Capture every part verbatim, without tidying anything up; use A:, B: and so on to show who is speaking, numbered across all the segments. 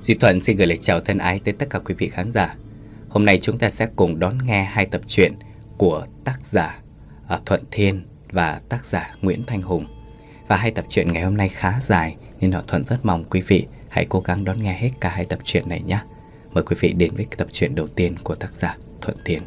A: Duy Thuận xin gửi lời chào thân ái tới tất cả quý vị khán giả. Hôm nay chúng ta sẽ cùng đón nghe hai tập truyện của tác giả uh, Thuận Thiên và tác giả Nguyễn Thanh Hùng. Và hai tập truyện ngày hôm nay khá dài nên họ Thuận rất mong quý vị hãy cố gắng đón nghe hết cả hai tập truyện này nhé. Mời quý vị đến với tập truyện đầu tiên của tác giả Thuận Thiên.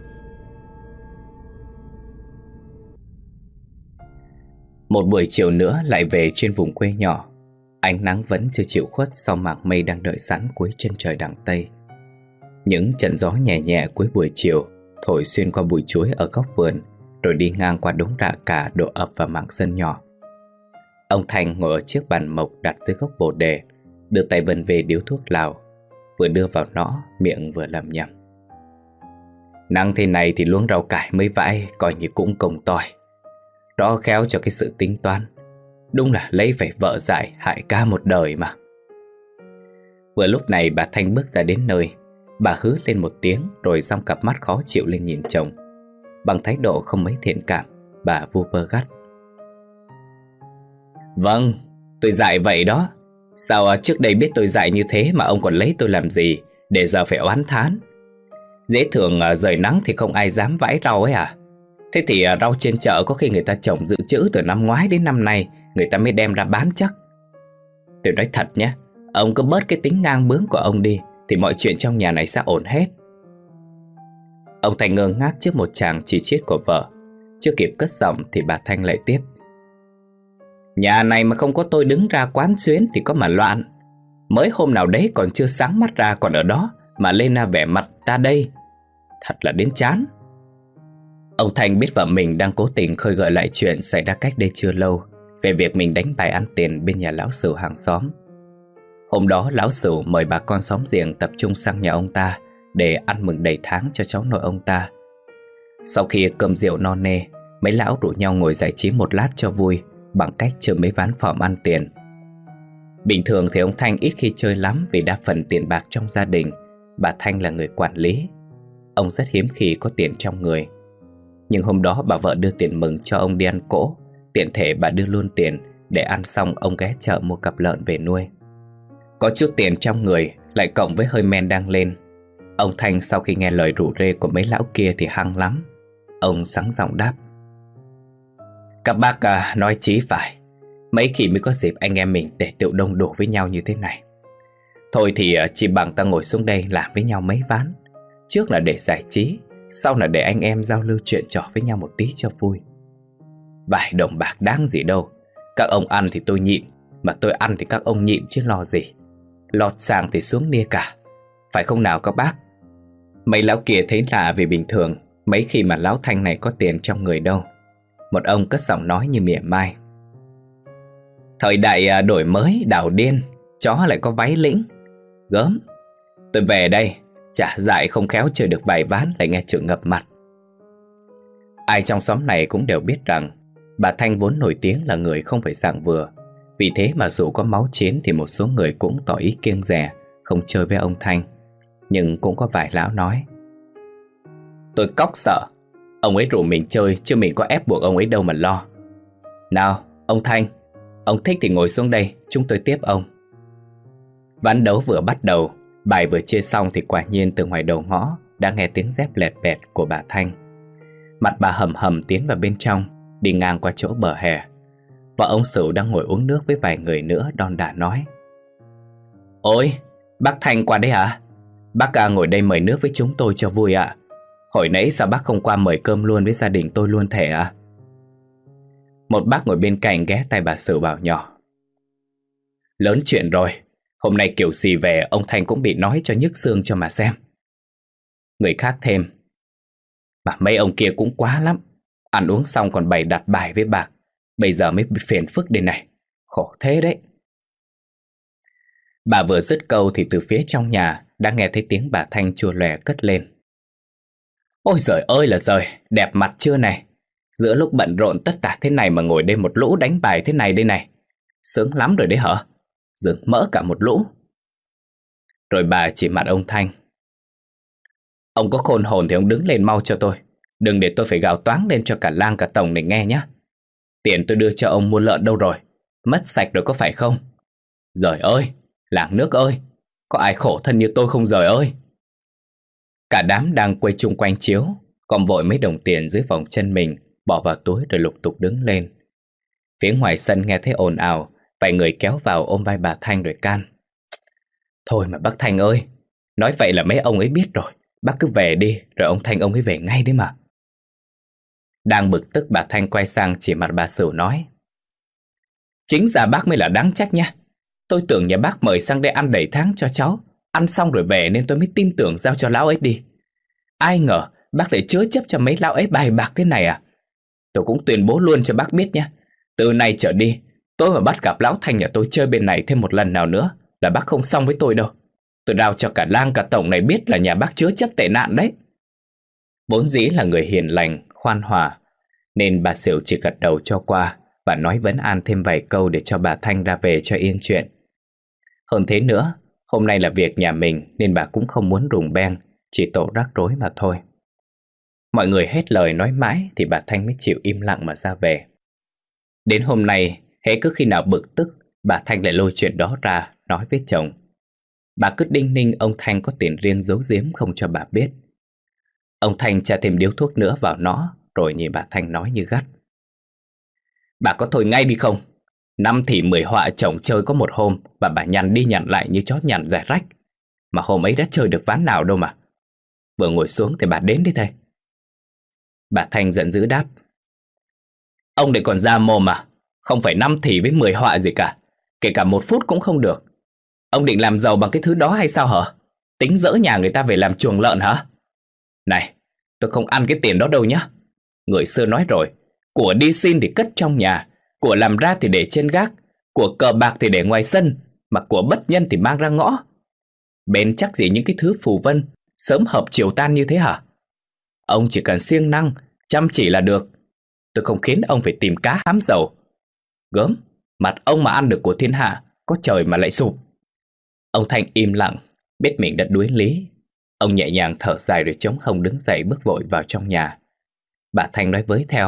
A: Một buổi chiều nữa lại về trên vùng quê nhỏ. Ánh nắng vẫn chưa chịu khuất sau mảng mây đang đợi sẵn cuối chân trời đằng Tây. Những trận gió nhẹ nhẹ cuối buổi chiều thổi xuyên qua bụi chuối ở góc vườn, rồi đi ngang qua đống rạ cả đổ ập vào mảng sân nhỏ. Ông Thành ngồi ở chiếc bàn mộc đặt dưới gốc bồ đề, đưa tay vần về điếu thuốc lào, vừa đưa vào nó miệng vừa lẩm nhẩm: nắng thế này thì luống rau cải mới vãi, coi như cũng công tỏi. Rõ khéo cho cái sự tính toán. Đúng là lấy phải vợ dại hại cả một đời mà. Vừa lúc này bà Thanh bước ra đến nơi. Bà hứ lên một tiếng rồi xong cặp mắt khó chịu lên nhìn chồng. Bằng thái độ không mấy thiện cảm, bà vu vơ gắt: vâng, tôi dại vậy đó. Sao trước đây biết tôi dại như thế mà ông còn lấy tôi làm gì, để giờ phải oán thán? Dễ thường rời nắng thì không ai dám vãi rau ấy à? Thế thì rau trên chợ có khi người ta trồng dự trữ từ năm ngoái đến năm nay, người ta mới đem ra bán chắc. Tôi nói thật nhé, ông cứ bớt cái tính ngang bướng của ông đi, thì mọi chuyện trong nhà này sẽ ổn hết. Ông Thành ngơ ngác trước một tràng chỉ trích của vợ. Chưa kịp cất giọng thì bà Thanh lại tiếp: nhà này mà không có tôi đứng ra quán xuyến thì có mà loạn. Mới hôm nào đấy còn chưa sáng mắt ra còn ở đó, mà lên ra vẻ mặt ta đây. Thật là đến chán. Ông Thành biết vợ mình đang cố tình khơi gợi lại chuyện xảy ra cách đây chưa lâu, về việc mình đánh bài ăn tiền bên nhà lão Sửu hàng xóm. Hôm đó lão Sửu mời bà con xóm giềng tập trung sang nhà ông ta để ăn mừng đầy tháng cho cháu nội ông ta. Sau khi cơm rượu no nê, mấy lão rủ nhau ngồi giải trí một lát cho vui bằng cách chơi mấy ván phỏm ăn tiền. Bình thường thì ông Thanh ít khi chơi lắm, vì đa phần tiền bạc trong gia đình bà Thanh là người quản lý. Ông rất hiếm khi có tiền trong người. Nhưng hôm đó bà vợ đưa tiền mừng cho ông đi ăn cỗ, tiện thể bà đưa luôn tiền để ăn xong ông ghé chợ mua cặp lợn về nuôi. Có chút tiền trong người lại cộng với hơi men đang lên, ông Thanh sau khi nghe lời rủ rê của mấy lão kia thì hăng lắm. Ông sắng giọng đáp: các bác à, nói chí phải. Mấy khi mới có dịp anh em mình để tựu đông đủ với nhau như thế này. Thôi thì chỉ bằng ta ngồi xuống đây làm với nhau mấy ván. Trước là để giải trí, sau là để anh em giao lưu chuyện trò với nhau một tí cho vui. Vài đồng bạc đáng gì đâu. Các ông ăn thì tôi nhịn, mà tôi ăn thì các ông nhịn chứ lo gì. Lọt sàng thì xuống nia cả. Phải không nào các bác? Mấy lão kia thấy lạ vì bình thường mấy khi mà lão Thanh này có tiền trong người đâu. Một ông cất giọng nói như mỉa mai: thời đại đổi mới đảo điên, chó lại có váy lĩnh. Gớm. Tôi về đây, chả dại không khéo chơi được vài ván lại nghe chửi ngập mặt. Ai trong xóm này cũng đều biết rằng bà Thanh vốn nổi tiếng là người không phải dạng vừa. Vì thế mà dù có máu chiến thì một số người cũng tỏ ý kiêng dè, không chơi với ông Thanh. Nhưng cũng có vài lão nói: tôi cóc sợ. Ông ấy rủ mình chơi chứ mình có ép buộc ông ấy đâu mà lo. Nào ông Thanh, ông thích thì ngồi xuống đây, chúng tôi tiếp ông. Ván đấu vừa bắt đầu, bài vừa chia xong thì quả nhiên từ ngoài đầu ngõ đã nghe tiếng dép lẹt bẹt của bà Thanh. Mặt bà hầm hầm tiến vào bên trong, đi ngang qua chỗ bờ hè. Và ông Sửu đang ngồi uống nước với vài người nữa đon đả nói: ôi, bác Thanh qua đấy hả? Bác à, ngồi đây mời nước với chúng tôi cho vui ạ. À? Hồi nãy sao bác không qua mời cơm luôn với gia đình tôi luôn thể à? Một bác ngồi bên cạnh ghé tay bà Sửu bảo nhỏ: lớn chuyện rồi. Hôm nay kiểu gì về ông Thanh cũng bị nói cho nhức xương cho mà xem. Người khác thêm: mà mấy ông kia cũng quá lắm. Ăn uống xong còn bày đặt bài với bạc, bây giờ mới bị phiền phức đây này. Khổ thế đấy. Bà vừa dứt câu thì từ phía trong nhà đã nghe thấy tiếng bà Thanh chua lòe cất lên: ôi giời ơi là giời, đẹp mặt chưa này. Giữa lúc bận rộn tất cả thế này mà ngồi đây một lũ đánh bài thế này đây này. Sướng lắm rồi đấy hả? Dừng mỡ cả một lũ. Rồi bà chỉ mặt ông Thanh: ông có khôn hồn thì ông đứng lên mau cho tôi. Đừng để tôi phải gào toáng lên cho cả làng cả tổng này nghe nhé. Tiền tôi đưa cho ông mua lợn đâu rồi? Mất sạch rồi có phải không? Giời ơi, làng nước ơi, Có ai khổ thân như tôi không Rời ơi? Cả đám đang quay chung quanh chiếu, gom vội mấy đồng tiền dưới vòng chân mình, bỏ vào túi rồi lục tục đứng lên. Phía ngoài sân nghe thấy ồn ào, vài người kéo vào ôm vai bà Thanh rồi can. Thôi mà bác Thanh ơi, nói vậy là mấy ông ấy biết rồi. Bác cứ về đi, rồi ông Thanh ông ấy về ngay đấy mà. Đang bực tức, bà Thanh quay sang chỉ mặt bà Sửu nói. Chính ra bác mới là đáng trách nha. Tôi tưởng nhà bác mời sang đây ăn đầy tháng cho cháu, ăn xong rồi về nên tôi mới tin tưởng giao cho lão ấy đi. Ai ngờ bác lại chứa chấp cho mấy lão ấy bài bạc thế này à? Tôi cũng tuyên bố luôn cho bác biết nhé. Từ nay trở đi, tôi mà bắt gặp lão Thanh nhà tôi chơi bên này thêm một lần nào nữa là bác không xong với tôi đâu. Tôi đào cho cả làng cả tổng này biết là nhà bác chứa chấp tệ nạn đấy. Vốn dĩ là người hiền lành, khoan hòa, nên bà Sửu chỉ gật đầu cho qua và nói vấn an thêm vài câu để cho bà Thanh ra về cho yên chuyện. Hơn thế nữa, hôm nay là việc nhà mình nên bà cũng không muốn rùng beng, chỉ tổ rắc rối mà thôi. Mọi người hết lời nói mãi thì bà Thanh mới chịu im lặng mà ra về. Đến hôm nay, hễ cứ khi nào bực tức, bà Thanh lại lôi chuyện đó ra nói với chồng. Bà cứ đinh ninh ông Thanh có tiền riêng giấu giếm không cho bà biết. Ông Thanh tra thêm điếu thuốc nữa vào nó, rồi nhìn bà Thanh nói như gắt. Bà có thôi ngay đi không? Năm thì mười họa chồng chơi có một hôm và bà nhằn đi nhằn lại như chó nhằn rải rách. Mà hôm ấy đã chơi được ván nào đâu mà. Vừa ngồi xuống thì bà đến đi thầy. Bà Thanh giận dữ đáp. Ông để còn ra mồm à? Không phải năm thì với mười họa gì cả. Kể cả một phút cũng không được. Ông định làm giàu bằng cái thứ đó hay sao hả? Tính dỡ nhà người ta về làm chuồng lợn hả? Này, tôi không ăn cái tiền đó đâu nhá. Người xưa nói rồi, của đi xin thì cất trong nhà, của làm ra thì để trên gác, của cờ bạc thì để ngoài sân, mà của bất nhân thì mang ra ngõ. Bên chắc gì những cái thứ phù vân sớm hợp chiều tan như thế hả? Ông chỉ cần siêng năng, chăm chỉ là được. Tôi không khiến ông phải tìm cá hám dầu. Gớm, mặt ông mà ăn được của thiên hạ, có trời mà lại sụp. Ông Thanh im lặng, biết mình đã đuối lý. Ông nhẹ nhàng thở dài rồi chống hông đứng dậy bước vội vào trong nhà. Bà Thanh nói với theo.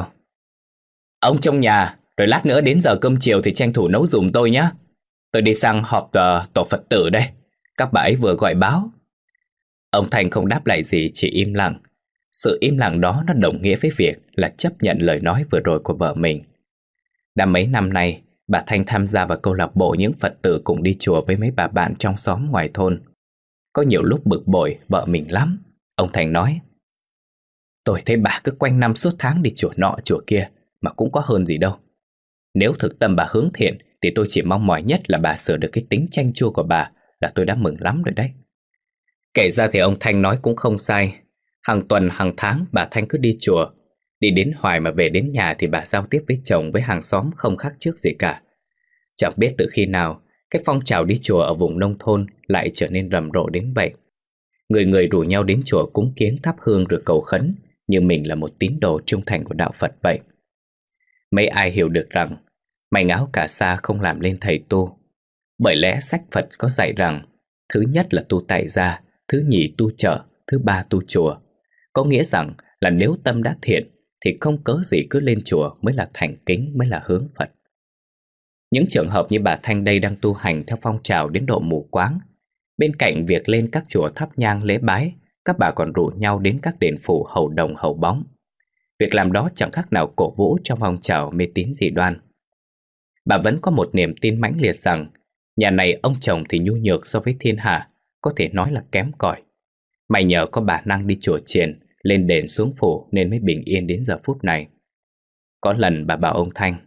A: Ông trong nhà, rồi lát nữa đến giờ cơm chiều thì tranh thủ nấu giùm tôi nhé. Tôi đi sang họp uh, tổ Phật tử đây. Các bà ấy vừa gọi báo. Ông Thanh không đáp lại gì, chỉ im lặng. Sự im lặng đó nó đồng nghĩa với việc là chấp nhận lời nói vừa rồi của vợ mình. Đã mấy năm nay, bà Thanh tham gia vào câu lạc bộ những Phật tử cùng đi chùa với mấy bà bạn trong xóm ngoài thôn. Có nhiều lúc bực bội vợ mình lắm. Ông Thanh nói. Tôi thấy bà cứ quanh năm suốt tháng đi chùa nọ chùa kia mà cũng có hơn gì đâu. Nếu thực tâm bà hướng thiện thì tôi chỉ mong mỏi nhất là bà sửa được cái tính chanh chua của bà là tôi đã mừng lắm rồi đấy. Kể ra thì ông Thanh nói cũng không sai. Hàng tuần hàng tháng bà Thanh cứ đi chùa. Đi đến hoài mà về đến nhà thì bà giao tiếp với chồng với hàng xóm không khác trước gì cả. Chẳng biết từ khi nào cái phong trào đi chùa ở vùng nông thôn lại trở nên rầm rộ đến vậy. Người người rủ nhau đến chùa cúng kiếng thắp hương rồi cầu khấn như mình là một tín đồ trung thành của đạo Phật vậy. Mấy ai hiểu được rằng manh áo cà sa không làm lên thầy tu. Bởi lẽ sách Phật có dạy rằng thứ nhất là tu tại gia, thứ nhì tu chợ, thứ ba tu chùa. Có nghĩa rằng là nếu tâm đã thiện thì không cớ gì cứ lên chùa mới là thành kính, mới là hướng Phật. Những trường hợp như bà Thanh đây đang tu hành theo phong trào đến độ mù quáng. Bên cạnh việc lên các chùa thắp nhang lễ bái, các bà còn rủ nhau đến các đền phủ hầu đồng hầu bóng. Việc làm đó chẳng khác nào cổ vũ trong phong trào mê tín dị đoan. Bà vẫn có một niềm tin mãnh liệt rằng nhà này ông chồng thì nhu nhược so với thiên hạ, có thể nói là kém cỏi. May nhờ có bà năng đi chùa chiền, lên đền xuống phủ nên mới bình yên đến giờ phút này. Có lần bà bảo ông Thanh,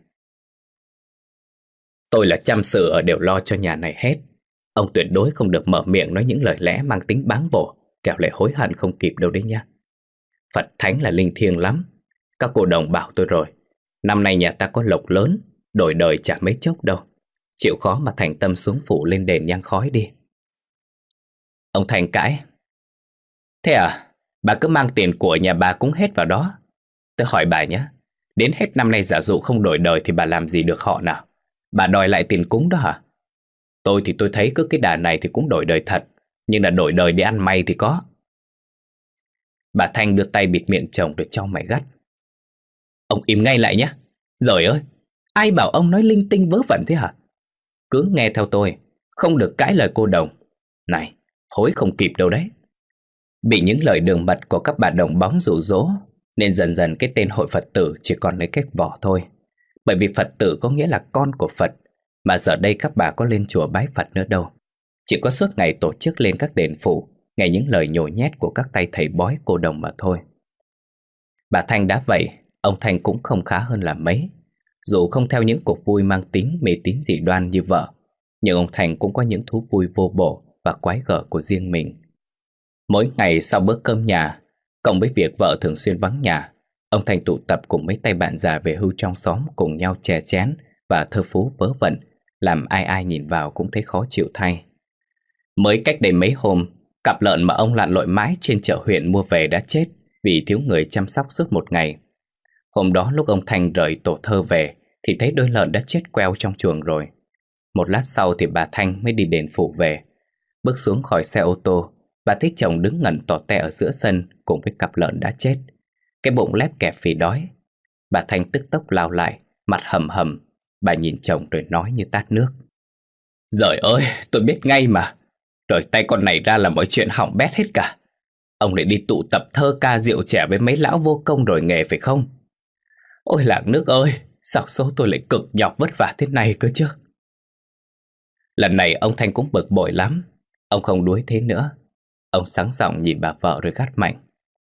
A: tôi là chăm sự ở đều lo cho nhà này hết. Ông tuyệt đối không được mở miệng nói những lời lẽ mang tính báng bổ, kẻo lại hối hận không kịp đâu đấy nha. Phật thánh là linh thiêng lắm. Các cô đồng bảo tôi rồi, năm nay nhà ta có lộc lớn, đổi đời chả mấy chốc đâu. Chịu khó mà thành tâm xuống phủ lên đền nhang khói đi. Ông Thành cãi. Thế à, bà cứ mang tiền của nhà bà cúng hết vào đó. Tôi hỏi bà nhé, đến hết năm nay giả dụ không đổi đời thì bà làm gì được họ nào? Bà đòi lại tiền cúng đó hả? Tôi thì tôi thấy cứ cái đà này thì cũng đổi đời thật, nhưng là đổi đời để ăn may thì có. Bà Thanh đưa tay bịt miệng chồng rồi chau mày gắt. Ông im ngay lại nhé. Giời ơi, ai bảo ông nói linh tinh vớ vẩn thế hả? Cứ nghe theo tôi, không được cãi lời cô đồng. Này, hối không kịp đâu đấy. Bị những lời đường mật của các bà đồng bóng dụ dỗ, nên dần dần cái tên hội Phật tử chỉ còn lấy cách vỏ thôi. Bởi vì Phật tử có nghĩa là con của Phật, mà giờ đây các bà có lên chùa bái Phật nữa đâu. Chỉ có suốt ngày tổ chức lên các đền phủ, nghe những lời nhồi nhét của các tay thầy bói cô đồng mà thôi. Bà Thanh đã vậy, ông Thanh cũng không khá hơn là mấy. Dù không theo những cuộc vui mang tính mê tín dị đoan như vợ, nhưng ông Thanh cũng có những thú vui vô bổ và quái gở của riêng mình. Mỗi ngày sau bữa cơm nhà, cộng với việc vợ thường xuyên vắng nhà, ông Thanh tụ tập cùng mấy tay bạn già về hưu trong xóm cùng nhau chè chén và thơ phú vớ vẩn, làm ai ai nhìn vào cũng thấy khó chịu thay. Mới cách đây mấy hôm, cặp lợn mà ông lặn lội mãi trên chợ huyện mua về đã chết vì thiếu người chăm sóc suốt một ngày. Hôm đó lúc ông Thanh rời tổ thơ về thì thấy đôi lợn đã chết queo trong chuồng rồi. Một lát sau thì bà Thanh mới đi đền phủ về. Bước xuống khỏi xe ô tô, bà thấy chồng đứng ngẩn tỏ te ở giữa sân cùng với cặp lợn đã chết, cái bụng lép kẹp vì đói. Bà Thanh tức tốc lao lại, mặt hầm hầm. Bà nhìn chồng rồi nói như tát nước: "Giời ơi, tôi biết ngay mà. Rồi tay con này ra là mọi chuyện hỏng bét hết cả. Ông lại đi tụ tập thơ ca rượu trẻ với mấy lão vô công đổi nghề phải không? Ôi làng nước ơi, sao số tôi lại cực nhọc vất vả thế này cơ chứ?" Lần này ông Thanh cũng bực bội lắm. Ông không đuối thế nữa. Ông sáng giọng nhìn bà vợ rồi gắt mạnh: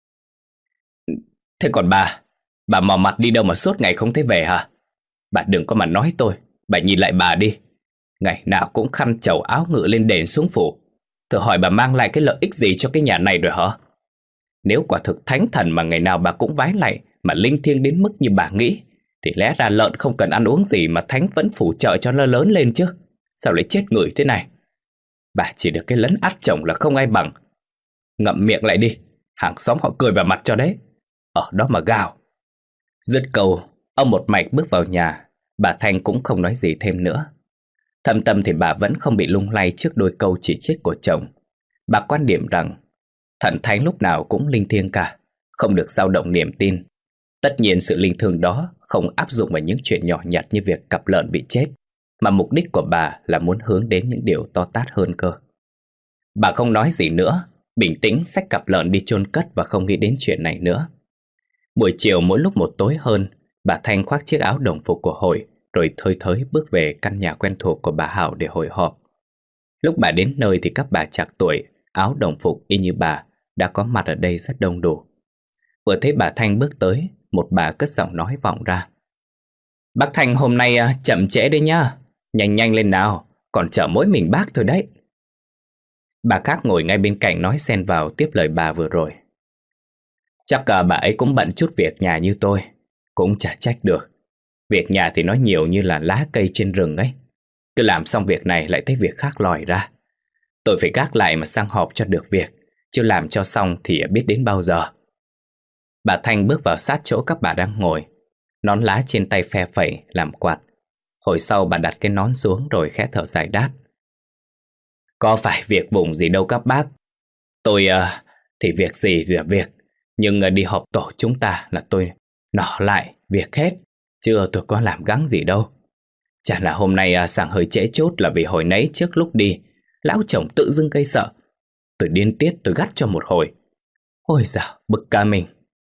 A: "Thế còn bà, bà mò mặt đi đâu mà suốt ngày không thấy về hả? Bà đừng có mà nói tôi, bà nhìn lại bà đi. Ngày nào cũng khăn chầu áo ngự lên đền xuống phủ. Thử hỏi bà mang lại cái lợi ích gì cho cái nhà này rồi hả? Nếu quả thực thánh thần mà ngày nào bà cũng vái lại mà linh thiêng đến mức như bà nghĩ, thì lẽ ra lợn không cần ăn uống gì mà thánh vẫn phủ trợ cho nó lớn lên chứ. Sao lại chết người thế này? Bà chỉ được cái lấn át chồng là không ai bằng. Ngậm miệng lại đi, hàng xóm họ cười vào mặt cho đấy. Ở đó mà gào." Dứt câu, ông một mạch bước vào nhà. Bà Thanh cũng không nói gì thêm nữa. Thâm tâm thì bà vẫn không bị lung lay trước đôi câu chỉ trích của chồng. Bà quan điểm rằng thần thánh lúc nào cũng linh thiêng cả, không được dao động niềm tin. Tất nhiên sự linh thiêng đó không áp dụng vào những chuyện nhỏ nhặt như việc cặp lợn bị chết, mà mục đích của bà là muốn hướng đến những điều to tát hơn cơ. Bà không nói gì nữa, bình tĩnh xách cặp lợn đi chôn cất và không nghĩ đến chuyện này nữa. Buổi chiều mỗi lúc một tối hơn, bà Thanh khoác chiếc áo đồng phục của hội rồi thơi thới bước về căn nhà quen thuộc của bà Hảo để hội họp. Lúc bà đến nơi thì các bà trạc tuổi, áo đồng phục y như bà đã có mặt ở đây rất đông đủ. Vừa thấy bà Thanh bước tới, một bà cất giọng nói vọng ra: "Bác Thanh hôm nay chậm trễ đấy nhá, nhanh nhanh lên nào, còn chở mỗi mình bác thôi đấy." Bà khác ngồi ngay bên cạnh nói xen vào tiếp lời bà vừa rồi: "Chắc cả bà ấy cũng bận chút việc nhà như tôi, cũng chả trách được. Việc nhà thì nó nhiều như là lá cây trên rừng ấy. Cứ làm xong việc này lại thấy việc khác lòi ra. Tôi phải gác lại mà sang họp cho được việc, chứ làm cho xong thì biết đến bao giờ." Bà Thanh bước vào sát chỗ các bà đang ngồi, nón lá trên tay phe phẩy làm quạt. Hồi sau bà đặt cái nón xuống rồi khẽ thở dài đáp: "Có phải việc vùng gì đâu các bác. Tôi uh, thì việc gì thì là việc, nhưng uh, đi họp tổ chúng ta là tôi nỏ lại việc hết, chứ tôi có làm gắng gì đâu. Chả là hôm nay uh, sáng hơi trễ chút là vì hồi nãy trước lúc đi, lão chồng tự dưng gây sợ. Tôi điên tiết tôi gắt cho một hồi. Ôi dào, bực cả mình."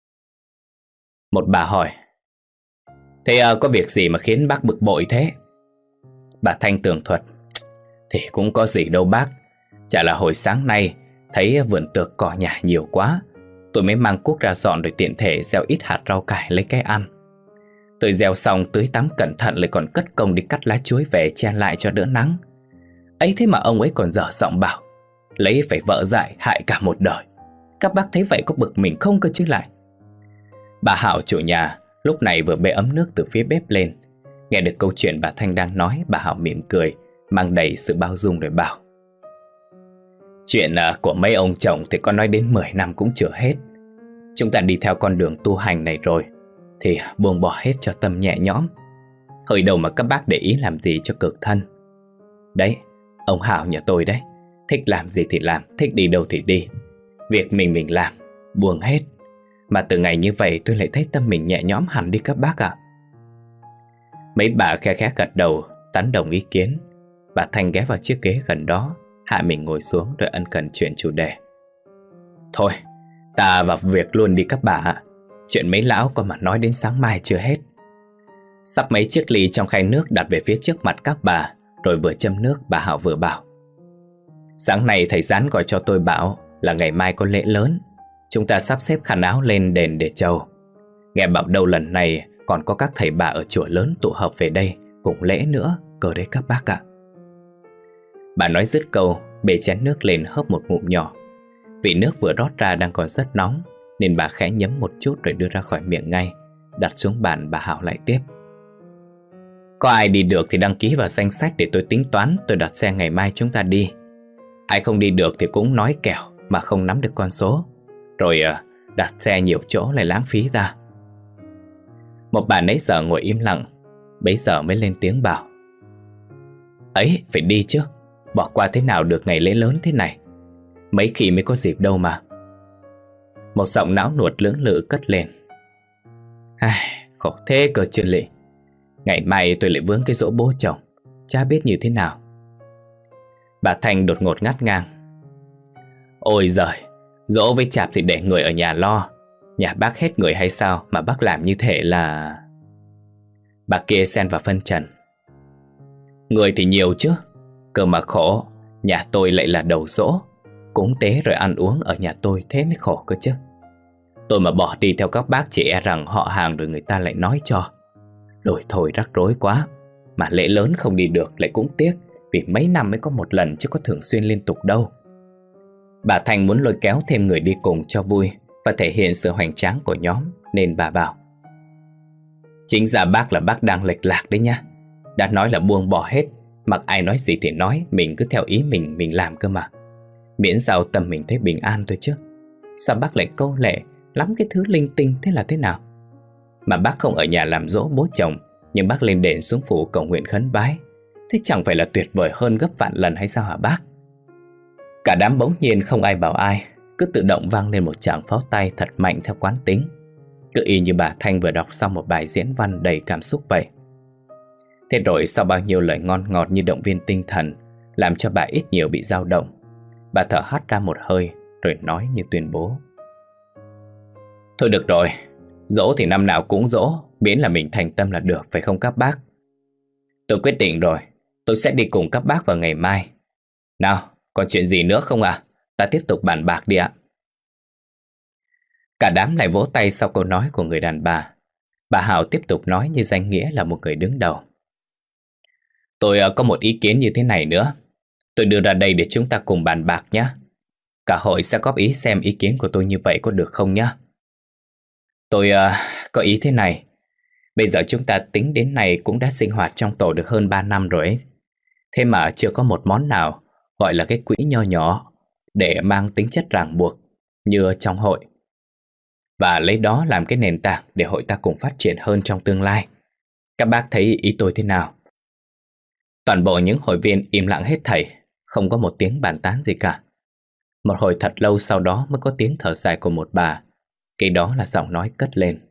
A: Một bà hỏi: "Thế uh, có việc gì mà khiến bác bực bội thế?" Bà Thanh tường thuật: "Thì cũng có gì đâu bác. Chả là hồi sáng nay thấy vườn tược cỏ nhả nhiều quá, tôi mới mang cuốc ra dọn rồi tiện thể gieo ít hạt rau cải lấy cái ăn. Tôi gieo xong tưới tắm cẩn thận lại còn cất công đi cắt lá chuối về che lại cho đỡ nắng. Ấy thế mà ông ấy còn dở giọng bảo lấy phải vợ dại hại cả một đời. Các bác thấy vậy có bực mình không cơ chứ lại?" Bà Hảo chủ nhà lúc này vừa bê ấm nước từ phía bếp lên. Nghe được câu chuyện bà Thanh đang nói, bà Hảo mỉm cười, mang đầy sự bao dung rồi bảo: "Chuyện của mấy ông chồng thì con nói đến mười năm cũng chưa hết. Chúng ta đi theo con đường tu hành này rồi thì buông bỏ hết cho tâm nhẹ nhõm. Hơi đầu mà các bác để ý làm gì cho cực thân. Đấy, ông Hảo nhà tôi đấy, thích làm gì thì làm, thích đi đâu thì đi. Việc mình mình làm, buông hết. Mà từ ngày như vậy tôi lại thấy tâm mình nhẹ nhõm hẳn đi các bác ạ." Mấy bà khe khẽ gật đầu tán đồng ý kiến. Bà Thanh ghé vào chiếc ghế gần đó, hạ mình ngồi xuống rồi ân cần chuyển chủ đề. Thôi, ta vào việc luôn đi các bà ạ. Chuyện mấy lão có mà nói đến sáng mai chưa hết. Sắp mấy chiếc ly trong khay nước đặt về phía trước mặt các bà, rồi vừa châm nước bà Hảo vừa bảo. Sáng nay thầy Gián gọi cho tôi bảo là ngày mai có lễ lớn. Chúng ta sắp xếp khăn áo lên đền để chầu. Nghe bảo đâu lần này còn có các thầy bà ở chùa lớn tụ họp về đây cùng lễ nữa, cơ đấy các bác ạ. Bà nói dứt câu, bê chén nước lên hớp một ngụm nhỏ. Vị nước vừa rót ra đang còn rất nóng, nên bà khẽ nhấm một chút rồi đưa ra khỏi miệng ngay, đặt xuống bàn. Bà Hảo lại tiếp. Có ai đi được thì đăng ký vào danh sách để tôi tính toán, tôi đặt xe ngày mai chúng ta đi. Ai không đi được thì cũng nói kẻo mà không nắm được con số, rồi đặt xe nhiều chỗ lại lãng phí ra. Một bà nãy giờ ngồi im lặng, bấy giờ mới lên tiếng bảo. Ấy, phải đi chứ, bỏ qua thế nào được ngày lễ lớn thế này. Mấy khi mới có dịp đâu mà. Một giọng não nuột lưỡng lự cất lên. Ai, khổ thế cơ chứ lị. Ngày mai tôi lại vướng cái giỗ bố chồng, chả biết như thế nào. Bà Thanh đột ngột ngắt ngang. Ôi giời, giỗ với chạp thì để người ở nhà lo. Nhà bác hết người hay sao mà bác làm như thế là... Bà kia xen vào phân trần. Người thì nhiều chứ, cơ mà khổ. Nhà tôi lại là đầu giỗ, cúng tế rồi ăn uống ở nhà tôi, thế mới khổ cơ chứ. Tôi mà bỏ đi theo các bác chỉ e rằng họ hàng rồi người ta lại nói cho. Rồi thôi rắc rối quá. Mà lễ lớn không đi được lại cũng tiếc, vì mấy năm mới có một lần chứ có thường xuyên liên tục đâu. Bà Thanh muốn lôi kéo thêm người đi cùng cho vui và thể hiện sự hoành tráng của nhóm, nên bà bảo. Chính ra bác là bác đang lệch lạc đấy nha. Đã nói là buông bỏ hết, mặc ai nói gì thì nói, mình cứ theo ý mình mình làm cơ mà. Miễn sao tâm mình thấy bình an thôi chứ. Sao bác lại câu lệ lắm cái thứ linh tinh thế là thế nào? Mà bác không ở nhà làm dỗ bố chồng, nhưng bác lên đền xuống phủ cầu nguyện khấn bái, thế chẳng phải là tuyệt vời hơn gấp vạn lần hay sao hả bác? Cả đám bỗng nhiên không ai bảo ai, cứ tự động vang lên một tràng pháo tay thật mạnh theo quán tính, cứ y như bà Thanh vừa đọc xong một bài diễn văn đầy cảm xúc vậy. Thế rồi sau bao nhiêu lời ngon ngọt như động viên tinh thần, làm cho bà ít nhiều bị dao động, bà thở hắt ra một hơi rồi nói như tuyên bố. Thôi được rồi, dỗ thì năm nào cũng dỗ, miễn là mình thành tâm là được, phải không các bác? Tôi quyết định rồi, tôi sẽ đi cùng các bác vào ngày mai. Nào, còn chuyện gì nữa không à? Ta tiếp tục bàn bạc đi ạ. Cả đám lại vỗ tay sau câu nói của người đàn bà. Bà Hảo tiếp tục nói như danh nghĩa là một người đứng đầu. Tôi có một ý kiến như thế này nữa. Tôi đưa ra đây để chúng ta cùng bàn bạc nhé. Cả hội sẽ góp ý xem ý kiến của tôi như vậy có được không nhé. Tôi uh, có ý thế này. Bây giờ chúng ta tính đến nay cũng đã sinh hoạt trong tổ được hơn ba năm rồi ấy. Thế mà chưa có một món nào gọi là cái quỹ nho nhỏ để mang tính chất ràng buộc như trong hội, và lấy đó làm cái nền tảng để hội ta cùng phát triển hơn trong tương lai. Các bác thấy ý tôi thế nào? Toàn bộ những hội viên im lặng hết thảy, không có một tiếng bàn tán gì cả. Một hồi thật lâu sau đó mới có tiếng thở dài của một bà. Cái đó là giọng nói cất lên.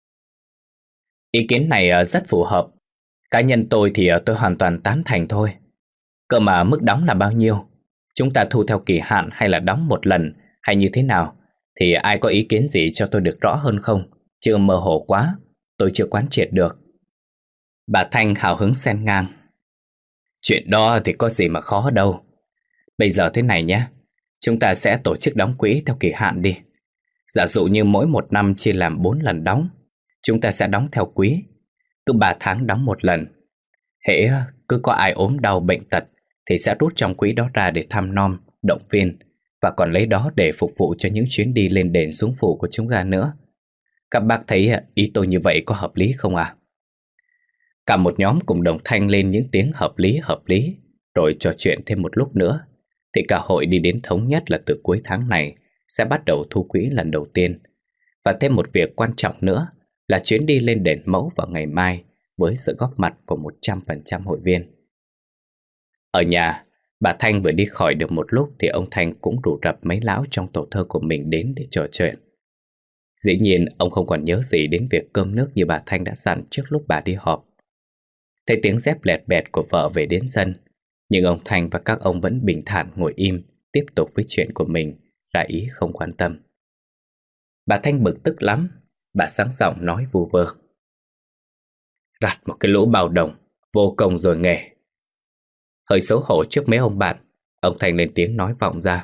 A: Ý kiến này rất phù hợp. Cá nhân tôi thì tôi hoàn toàn tán thành thôi. Cơ mà mức đóng là bao nhiêu? Chúng ta thu theo kỳ hạn hay là đóng một lần hay như thế nào? Thì ai có ý kiến gì cho tôi được rõ hơn không? Chưa mơ hồ quá, tôi chưa quán triệt được. Bà Thanh hào hứng xen ngang. Chuyện đó thì có gì mà khó đâu. Bây giờ thế này nhé, chúng ta sẽ tổ chức đóng quỹ theo kỳ hạn đi. Giả dụ như mỗi một năm chia làm bốn lần đóng, chúng ta sẽ đóng theo quý. Cứ ba tháng đóng một lần. Hễ cứ có ai ốm đau bệnh tật thì sẽ rút trong quỹ đó ra để thăm nom, động viên, và còn lấy đó để phục vụ cho những chuyến đi lên đền xuống phủ của chúng ta nữa. Các bác thấy ý tôi như vậy có hợp lý không à? Cả một nhóm cùng đồng thanh lên những tiếng hợp lý hợp lý, rồi trò chuyện thêm một lúc nữa, thì cả hội đi đến thống nhất là từ cuối tháng này sẽ bắt đầu thu quỹ lần đầu tiên. Và thêm một việc quan trọng nữa là chuyến đi lên đền Mẫu vào ngày mai với sự góp mặt của một trăm phần trăm hội viên. Ở nhà, bà Thanh vừa đi khỏi được một lúc thì ông Thanh cũng rủ rập mấy lão trong tổ thơ của mình đến để trò chuyện. Dĩ nhiên ông không còn nhớ gì đến việc cơm nước như bà Thanh đã dặn trước lúc bà đi họp. Thấy tiếng dép lẹt bẹt của vợ về đến sân, Nhưng ông Thanh và các ông vẫn bình thản ngồi im, tiếp tục với chuyện của mình, đại ý không quan tâm. Bà Thanh bực tức lắm, bà sáng giọng nói vu vơ. Rặt một cái lũ bao đồng, vô công rồi nghề. Hơi xấu hổ trước mấy ông bạn, ông Thanh lên tiếng nói vọng ra.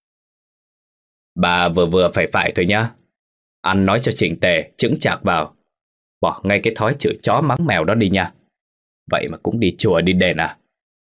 A: Bà vừa vừa phải phải thôi nhá. Ăn nói cho chỉnh tề, chững chạc vào. Bỏ ngay cái thói chửi chó mắng mèo đó đi nha. Vậy mà cũng đi chùa đi đền à?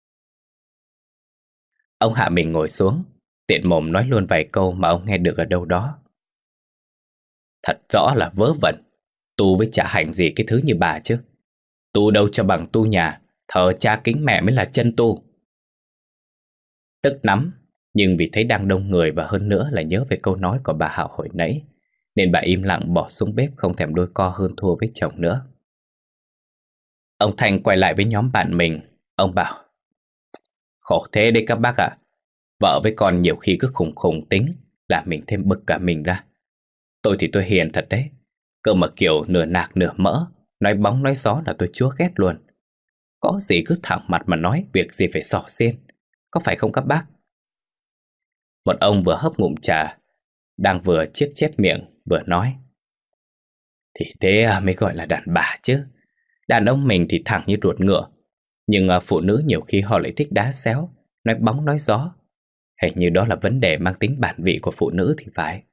A: Ông hạ mình ngồi xuống, tiện mồm nói luôn vài câu mà ông nghe được ở đâu đó. Thật rõ là vớ vẩn. Tu với chả hành gì cái thứ như bà chứ. Tu đâu cho bằng tu nhà, thờ cha kính mẹ mới là chân tu. Tức lắm, nhưng vì thấy đang đông người và hơn nữa là nhớ về câu nói của bà Hạo hồi nãy, nên bà im lặng bỏ xuống bếp, không thèm đôi co hơn thua với chồng nữa. Ông Thành quay lại với nhóm bạn mình. Ông bảo: Khổ thế đấy các bác ạ. Vợ với con nhiều khi cứ khùng khùng tính, làm mình thêm bực cả mình ra. Tôi thì tôi hiền thật đấy, cơ mà kiểu nửa nạc nửa mỡ, nói bóng nói gió là tôi chúa ghét luôn. Có gì cứ thẳng mặt mà nói, việc gì phải xỏ xiên. Có phải không các bác? Một ông vừa hấp ngụm trà, đang vừa chép chép miệng vừa nói: Thì thế mới gọi là đàn bà chứ. Đàn ông mình thì thẳng như ruột ngựa, nhưng phụ nữ nhiều khi họ lại thích đá xéo, nói bóng nói gió. Hình như đó là vấn đề mang tính bản vị của phụ nữ thì phải.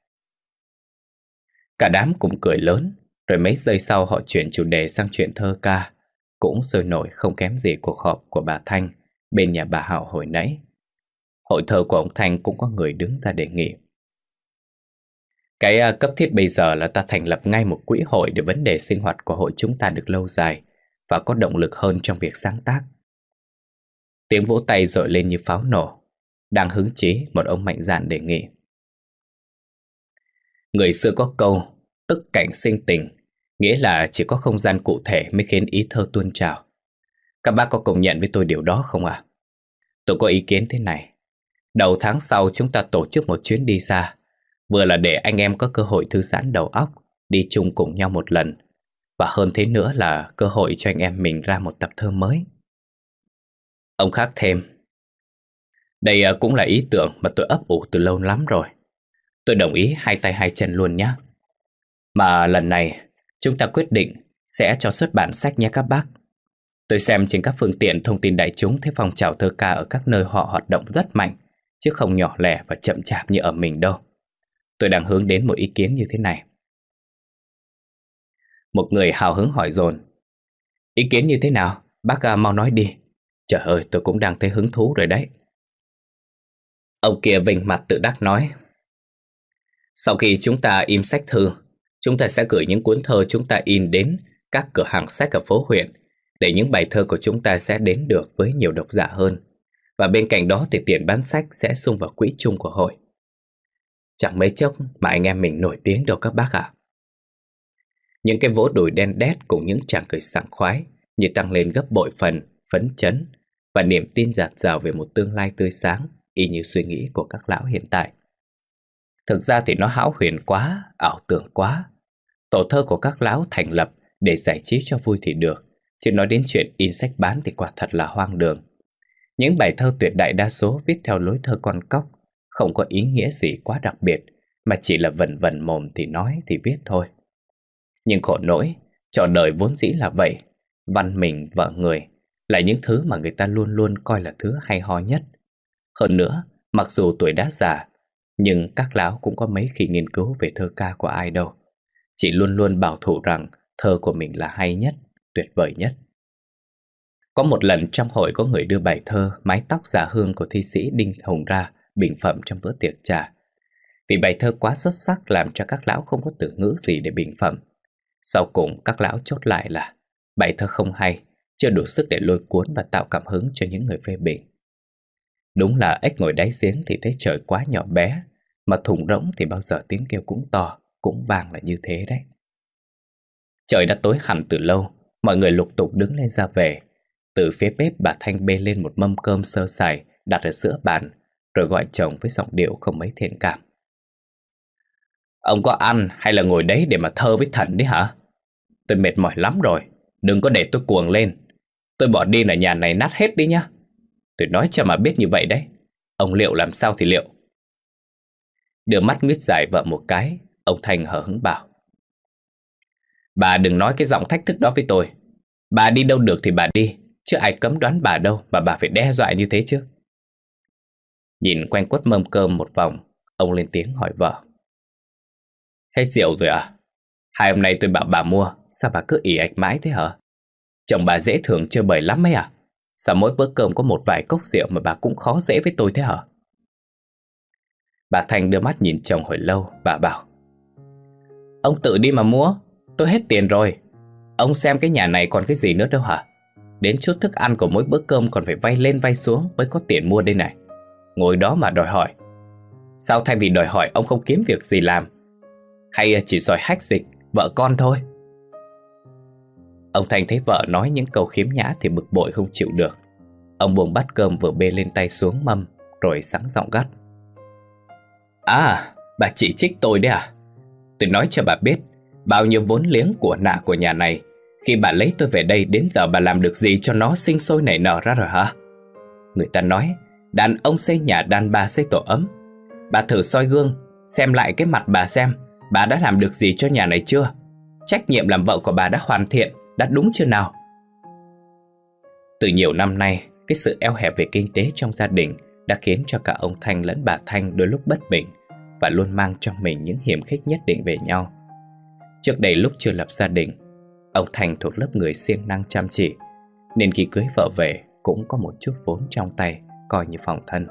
A: Cả đám cùng cười lớn, rồi mấy giây sau họ chuyển chủ đề sang chuyện thơ ca, cũng sôi nổi không kém gì cuộc họp của bà Thanh bên nhà bà Hạo hồi nãy. Hội thơ của ông Thanh cũng có người đứng ra đề nghị. Cái cấp thiết bây giờ là ta thành lập ngay một quỹ hội để vấn đề sinh hoạt của hội chúng ta được lâu dài và có động lực hơn trong việc sáng tác. Tiếng vỗ tay dội lên như pháo nổ. Đang hứng chí, một ông mạnh dạn đề nghị. Người xưa có câu tức cảnh sinh tình, nghĩa là chỉ có không gian cụ thể mới khiến ý thơ tuôn trào. Các bác có công nhận với tôi điều đó không ạ? À? Tôi có ý kiến thế này. Đầu tháng sau chúng ta tổ chức một chuyến đi xa, vừa là để anh em có cơ hội thư giãn đầu óc, đi chung cùng nhau một lần, và hơn thế nữa là cơ hội cho anh em mình ra một tập thơ mới. Ông khác thêm: Đây cũng là ý tưởng mà tôi ấp ủ từ lâu lắm rồi. Tôi đồng ý hai tay hai chân luôn nhé. Mà lần này chúng ta quyết định sẽ cho xuất bản sách nhé các bác. Tôi xem trên các phương tiện thông tin đại chúng thấy phong trào thơ ca ở các nơi họ hoạt động rất mạnh, chứ không nhỏ lẻ và chậm chạp như ở mình đâu. Tôi đang hướng đến một ý kiến như thế này. Một người hào hứng hỏi dồn: Ý kiến như thế nào? Bác à, mau nói đi. Trời ơi, tôi cũng đang thấy hứng thú rồi đấy. Ông kia vênh mặt tự đắc nói: Sau khi chúng ta in sách thư, chúng ta sẽ gửi những cuốn thơ chúng ta in đến các cửa hàng sách ở phố huyện, để những bài thơ của chúng ta sẽ đến được với nhiều độc giả hơn. Và bên cạnh đó thì tiền bán sách sẽ sung vào quỹ chung của hội. Chẳng mấy chốc mà anh em mình nổi tiếng đâu các bác ạ. À. Những cái vỗ đùi đen đét cùng những tràng cười sảng khoái như tăng lên gấp bội phần, phấn chấn và niềm tin dạt dào về một tương lai tươi sáng, y như suy nghĩ của các lão hiện tại. Thực ra thì nó hão huyền quá, ảo tưởng quá. Tổ thơ của các lão thành lập để giải trí cho vui thì được, chứ nói đến chuyện in sách bán thì quả thật là hoang đường. Những bài thơ tuyệt đại đa số viết theo lối thơ con cóc, không có ý nghĩa gì quá đặc biệt, mà chỉ là vần vần mồm thì nói thì viết thôi. Nhưng khổ nỗi, trò đời vốn dĩ là vậy. Văn mình, vợ người là những thứ mà người ta luôn luôn coi là thứ hay ho nhất. Hơn nữa, mặc dù tuổi đã già, nhưng các lão cũng có mấy khi nghiên cứu về thơ ca của ai đâu. Chỉ luôn luôn bảo thủ rằng thơ của mình là hay nhất, tuyệt vời nhất. Có một lần trong hội có người đưa bài thơ Mái tóc giả hương của thi sĩ Đinh Hồng ra bình phẩm trong bữa tiệc trà. Vì bài thơ quá xuất sắc làm cho các lão không có từ ngữ gì để bình phẩm. Sau cùng các lão chốt lại là bài thơ không hay, chưa đủ sức để lôi cuốn và tạo cảm hứng cho những người phê bình. Đúng là ếch ngồi đáy giếng thì thấy trời quá nhỏ bé, mà thùng rỗng thì bao giờ tiếng kêu cũng to, cũng vang là như thế đấy. Trời đã tối hẳn từ lâu, mọi người lục tục đứng lên ra về. Từ phía bếp bà Thanh bê lên một mâm cơm sơ sài đặt ở giữa bàn, rồi gọi chồng với giọng điệu không mấy thiện cảm. Ông có ăn hay là ngồi đấy để mà thơ với thần đấy hả? Tôi mệt mỏi lắm rồi, đừng có để tôi cuồng lên. Tôi bỏ đi là nhà này nát hết đi nhá. Tôi nói cho mà biết như vậy đấy. Ông liệu làm sao thì liệu. Đưa mắt nguyết dài vợ một cái, ông Thanh hờ hững bảo: Bà đừng nói cái giọng thách thức đó với tôi. Bà đi đâu được thì bà đi, chứ ai cấm đoán bà đâu mà bà phải đe dọa như thế chứ. Nhìn quanh quất mâm cơm một vòng, ông lên tiếng hỏi vợ: Hết rượu rồi à? Hai hôm nay tôi bảo bà mua, sao bà cứ ì ạch mãi thế hả? Chồng bà dễ thương chơi bời lắm ấy à? Sao mỗi bữa cơm có một vài cốc rượu mà bà cũng khó dễ với tôi thế hả? Bà Thanh đưa mắt nhìn chồng hồi lâu, bà bảo: Ông tự đi mà mua, tôi hết tiền rồi. Ông xem cái nhà này còn cái gì nữa đâu hả? Đến chút thức ăn của mỗi bữa cơm còn phải vay lên vay xuống mới có tiền mua đây này. Ngồi đó mà đòi hỏi. Sao thay vì đòi hỏi ông không kiếm việc gì làm, hay chỉ soi hách dịch vợ con thôi? Ông Thanh thấy vợ nói những câu khiếm nhã thì bực bội không chịu được. Ông buông bát cơm vừa bê lên tay xuống mâm, rồi sẵn giọng gắt: À, bà chỉ trích tôi đấy à? Tôi nói cho bà biết, bao nhiêu vốn liếng của nạ của nhà này, khi bà lấy tôi về đây đến giờ bà làm được gì cho nó sinh sôi nảy nở ra rồi hả? Người ta nói đàn ông xây nhà, đàn bà xây tổ ấm. Bà thử soi gương, xem lại cái mặt bà xem bà đã làm được gì cho nhà này chưa? Trách nhiệm làm vợ của bà đã hoàn thiện, đã đúng chưa nào? Từ nhiều năm nay, cái sự eo hẹp về kinh tế trong gia đình đã khiến cho cả ông Thanh lẫn bà Thanh đôi lúc bất bình và luôn mang trong mình những hiềm khích nhất định về nhau. Trước đây lúc chưa lập gia đình, ông Thanh thuộc lớp người siêng năng chăm chỉ, nên khi cưới vợ về cũng có một chút vốn trong tay, coi như phòng thân.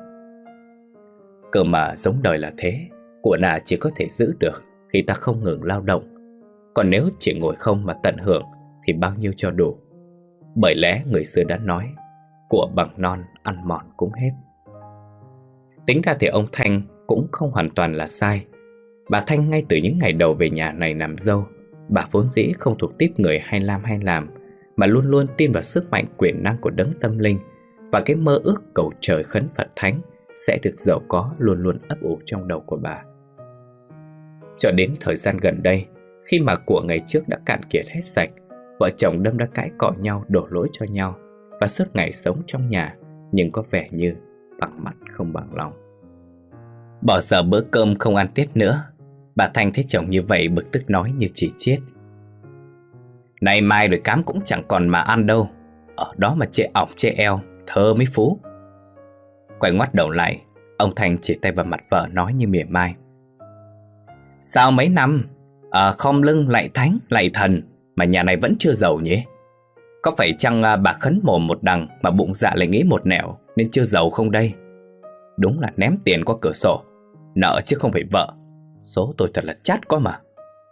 A: Cơ mà giống đời là thế, của nà chỉ có thể giữ được khi ta không ngừng lao động. Còn nếu chỉ ngồi không mà tận hưởng thì bao nhiêu cho đủ. Bởi lẽ người xưa đã nói, của bằng non ăn mòn cũng hết. Tính ra thì ông Thanh cũng không hoàn toàn là sai. Bà Thanh ngay từ những ngày đầu về nhà này làm dâu, bà vốn dĩ không thuộc típ người hay làm hay làm, mà luôn luôn tin vào sức mạnh quyền năng của đấng tâm linh, và cái mơ ước cầu trời khấn Phật Thánh sẽ được giàu có luôn luôn ấp ủ trong đầu của bà. Cho đến thời gian gần đây, khi mà của ngày trước đã cạn kiệt hết sạch, vợ chồng đâm ra cãi cọ nhau, đổ lỗi cho nhau, và suốt ngày sống trong nhà nhưng có vẻ như bằng mặt không bằng lòng. Bỏ giờ bữa cơm không ăn tiếp nữa, bà Thanh thấy chồng như vậy bực tức nói như chỉ chiết: Nay mai rồi cám cũng chẳng còn mà ăn đâu, ở đó mà chê ỏng chê eo, thơ mới phú. Quay ngoắt đầu lại, ông Thanh chỉ tay vào mặt vợ nói như mỉa mai: Sao mấy năm à, khom lưng lạy thánh lạy thần mà nhà này vẫn chưa giàu nhỉ? Có phải chăng à, bà khấn mồm một đằng mà bụng dạ lại nghĩ một nẻo nên chưa giàu không đây? Đúng là ném tiền qua cửa sổ, nợ chứ không phải vợ. Số tôi thật là chát quá mà.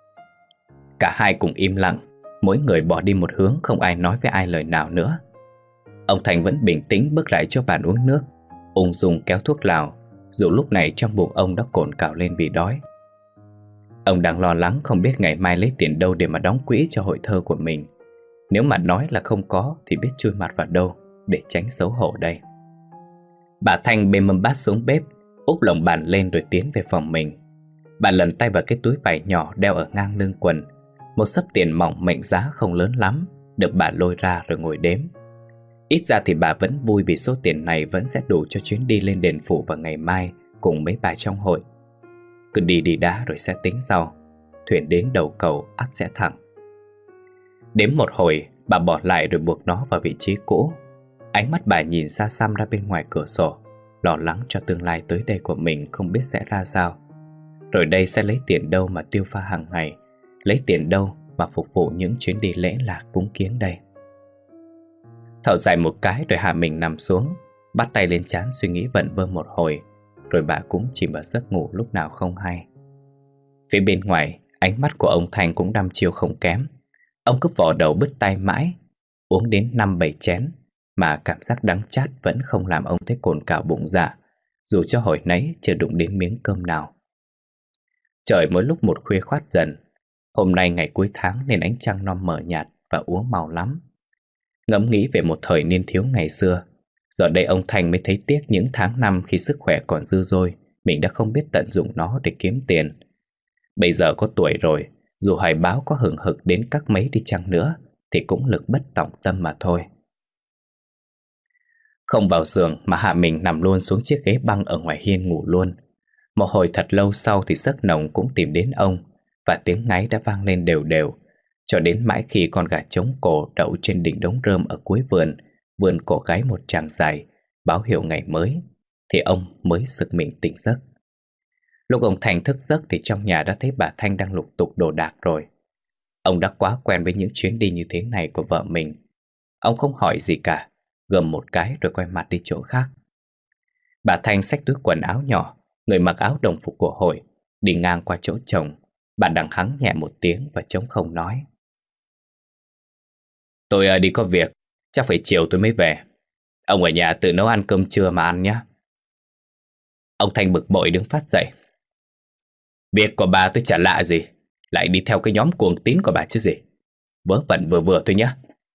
A: Cả hai cùng im lặng, mỗi người bỏ đi một hướng, không ai nói với ai lời nào nữa. Ông Thành vẫn bình tĩnh bước lại cho bàn uống nước, ung dung kéo thuốc lào, dù lúc này trong bụng ông đã cồn cào lên vì đói. Ông đang lo lắng không biết ngày mai lấy tiền đâu để mà đóng quỹ cho hội thơ của mình. Nếu mà nói là không có thì biết chui mặt vào đâu để tránh xấu hổ đây. Bà Thanh bê mâm bát xuống bếp, úp lồng bàn lên rồi tiến về phòng mình. Bà lần tay vào cái túi vải nhỏ đeo ở ngang lưng quần. Một xấp tiền mỏng mệnh giá không lớn lắm, được bà lôi ra rồi ngồi đếm. Ít ra thì bà vẫn vui vì số tiền này vẫn sẽ đủ cho chuyến đi lên đền phủ vào ngày mai cùng mấy bà trong hội. Cứ đi đi đã rồi sẽ tính sau, thuyền đến đầu cầu ắt sẽ thẳng. Đếm một hồi, bà bỏ lại rồi buộc nó vào vị trí cũ. Ánh mắt bà nhìn xa xăm ra bên ngoài cửa sổ, lo lắng cho tương lai tới đây của mình không biết sẽ ra sao. Rồi đây sẽ lấy tiền đâu mà tiêu pha hàng ngày, lấy tiền đâu mà phục vụ những chuyến đi lễ lạc cúng kiếng đây. Thở dài một cái rồi hạ mình nằm xuống, bắt tay lên trán suy nghĩ vẩn vơ một hồi, rồi bà cũng chìm vào giấc ngủ lúc nào không hay. Phía bên ngoài, ánh mắt của ông Thành cũng đăm chiêu không kém. Ông cứ vò đầu bứt tai mãi, uống đến năm bảy chén mà cảm giác đắng chát vẫn không làm ông thấy cồn cào bụng dạ, dù cho hồi nãy chưa đụng đến miếng cơm nào. Trời mỗi lúc một khuya khoát dần. Hôm nay ngày cuối tháng nên ánh trăng non mờ nhạt và úa màu lắm. Ngẫm nghĩ về một thời niên thiếu ngày xưa, giờ đây ông Thành mới thấy tiếc những tháng năm khi sức khỏe còn dư dôi, mình đã không biết tận dụng nó để kiếm tiền. Bây giờ có tuổi rồi, dù hoài bão có hừng hực đến các mấy đi chăng nữa thì cũng lực bất tòng tâm mà thôi. Không vào giường mà hạ mình nằm luôn xuống chiếc ghế băng ở ngoài hiên ngủ luôn. Một hồi thật lâu sau thì giấc nồng cũng tìm đến ông, và tiếng ngáy đã vang lên đều đều, cho đến mãi khi con gà trống cổ đậu trên đỉnh đống rơm ở cuối vườn vươn cổ gáy một tràng dài, báo hiệu ngày mới, thì ông mới sực mình tỉnh giấc. Lúc ông Thành thức giấc thì trong nhà đã thấy bà Thanh đang lục tục đồ đạc rồi. Ông đã quá quen với những chuyến đi như thế này của vợ mình. Ông không hỏi gì cả, gầm một cái rồi quay mặt đi chỗ khác. Bà Thanh xách túi quần áo nhỏ, người mặc áo đồng phục của hội, đi ngang qua chỗ chồng. Bà đằng hắng nhẹ một tiếng và trống không nói: Tôi đi có việc, chắc phải chiều tôi mới về. Ông ở nhà tự nấu ăn cơm trưa mà ăn nhé. Ông Thanh bực bội đứng phát dậy: Việc của bà tôi chả lạ gì, lại đi theo cái nhóm cuồng tín của bà chứ gì. Vớ vẩn vừa vừa thôi nhé.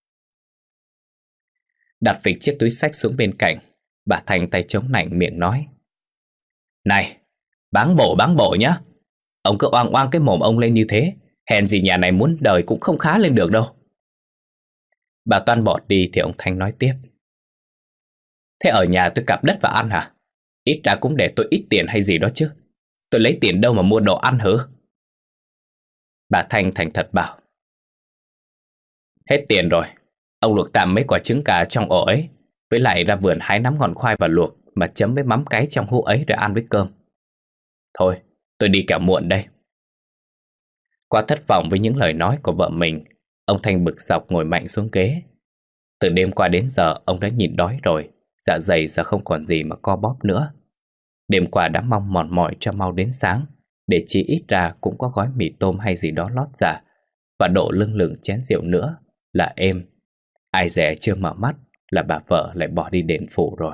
A: Đặt phịch chiếc túi xách xuống bên cạnh, bà Thanh tay chống nạnh miệng nói: Này, báng bổ báng bổ nhá. Ông cứ oang oang cái mồm ông lên như thế, hèn gì nhà này muốn đời cũng không khá lên được đâu. Bà toan bỏ đi thì ông Thanh nói tiếp: Thế ở nhà tôi cặp đất và ăn hả? Ít ra cũng để tôi ít tiền hay gì đó chứ. Tôi lấy tiền đâu mà mua đồ ăn hử? Bà Thanh thành thật bảo: Hết tiền rồi. Ông luộc tạm mấy quả trứng gà trong ổ ấy, với lại ra vườn hái nắm ngọn khoai và luộc, mà chấm với mắm cái trong hũ ấy rồi ăn với cơm. Thôi, tôi đi kẻo muộn đây. Quá thất vọng với những lời nói của vợ mình, ông Thanh bực dọc ngồi mạnh xuống ghế. Từ đêm qua đến giờ ông đã nhịn đói rồi, dạ dày giờ không còn gì mà co bóp nữa. Đêm qua đã mong mòn mỏi cho mau đến sáng, để chỉ ít ra cũng có gói mì tôm hay gì đó lót dạ, và độ lưng lửng chén rượu nữa là êm. Ai dè chưa mở mắt là bà vợ lại bỏ đi đền phủ rồi.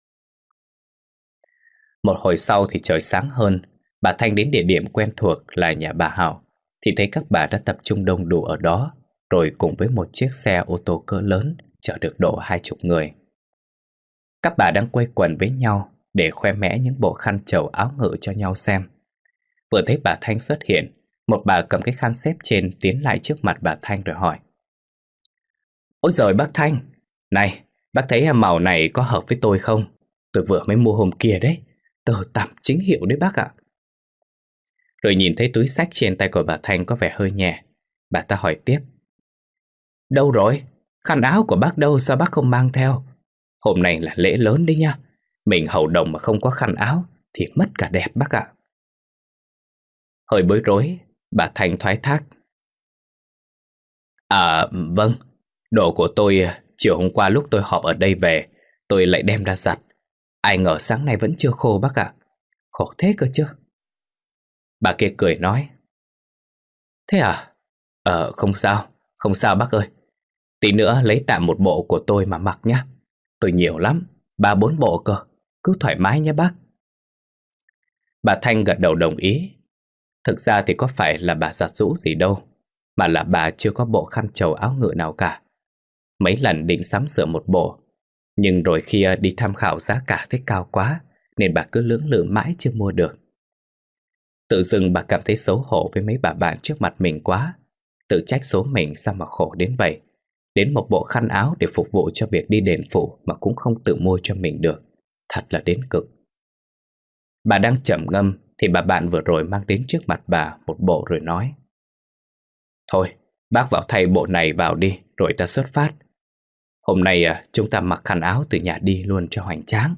A: Một hồi sau thì trời sáng hơn, bà Thanh đến địa điểm quen thuộc là nhà bà Hảo, thì thấy các bà đã tập trung đông đủ ở đó, rồi cùng với một chiếc xe ô tô cỡ lớn chở được độ hai chục người. Các bà đang quây quần với nhau để khoe mẽ những bộ khăn trầu áo ngự cho nhau xem. Vừa thấy bà Thanh xuất hiện, một bà cầm cái khăn xếp trên tiến lại trước mặt bà Thanh rồi hỏi: Ôi giời bác Thanh, này, bác thấy màu này có hợp với tôi không? Tôi vừa mới mua hôm kia đấy, tờ tằm chính hiệu đấy bác ạ. Rồi nhìn thấy túi xách trên tay của bà Thanh có vẻ hơi nhẹ, bà ta hỏi tiếp: Đâu rồi? Khăn áo của bác đâu, sao bác không mang theo? Hôm nay là lễ lớn đấy nha. Mình hầu đồng mà không có khăn áo thì mất cả đẹp bác ạ. Hơi bối rối, bà Thanh thoái thác: À vâng, đồ của tôi chiều hôm qua lúc tôi họp ở đây về, tôi lại đem ra giặt. Ai ngờ sáng nay vẫn chưa khô bác ạ. Khổ thế cơ chứ. Bà kia cười nói: Thế à? Ờ không sao, không sao bác ơi. Tí nữa lấy tạm một bộ của tôi mà mặc nhé. Tôi nhiều lắm, ba bốn bộ cơ. Cứ thoải mái nhé bác. Bà Thanh gật đầu đồng ý. Thực ra thì có phải là bà giặt giũ gì đâu, mà là bà chưa có bộ khăn trầu áo ngự nào cả. Mấy lần định sắm sửa một bộ, nhưng rồi khi đi tham khảo giá cả thấy cao quá, nên bà cứ lưỡng lự mãi chưa mua được. Tự dưng bà cảm thấy xấu hổ với mấy bà bạn trước mặt mình quá. Tự trách số mình sao mà khổ đến vậy. Đến một bộ khăn áo để phục vụ cho việc đi đền phủ mà cũng không tự mua cho mình được. Thật là đến cực. Bà đang trầm ngâm thì bà bạn vừa rồi mang đến trước mặt bà một bộ rồi nói: Thôi, bác vào thay bộ này vào đi, rồi ta xuất phát. Hôm nay à, chúng ta mặc khăn áo từ nhà đi luôn cho hoành tráng.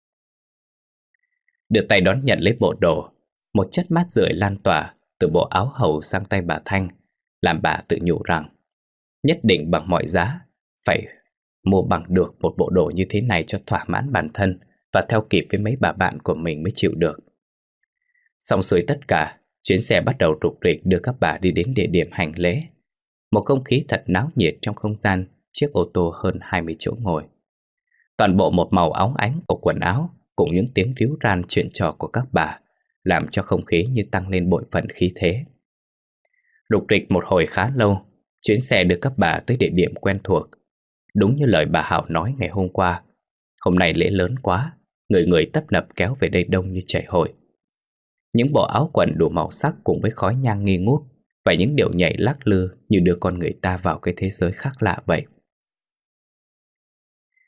A: Đưa tay đón nhận lấy bộ đồ, một chất mát rượi lan tỏa từ bộ áo hầu sang tay bà Thanh, làm bà tự nhủ rằng nhất định bằng mọi giá phải mua bằng được một bộ đồ như thế này cho thỏa mãn bản thân và theo kịp với mấy bà bạn của mình mới chịu được. Xong xuôi tất cả, chuyến xe bắt đầu rục rịch đưa các bà đi đến địa điểm hành lễ. Một không khí thật náo nhiệt trong không gian chiếc ô tô hơn hai mươi chỗ ngồi. Toàn bộ một màu óng ánh của quần áo cùng những tiếng ríu ran chuyện trò của các bà làm cho không khí như tăng lên bội phần khí thế. Rục rịch một hồi khá lâu, chuyến xe đưa các bà tới địa điểm quen thuộc. Đúng như lời bà Hảo nói ngày hôm qua, hôm nay lễ lớn quá, người người tấp nập kéo về đây đông như chảy hội. Những bộ áo quần đủ màu sắc cùng với khói nhang nghi ngút và những điệu nhảy lắc lư như đưa con người ta vào cái thế giới khác lạ vậy.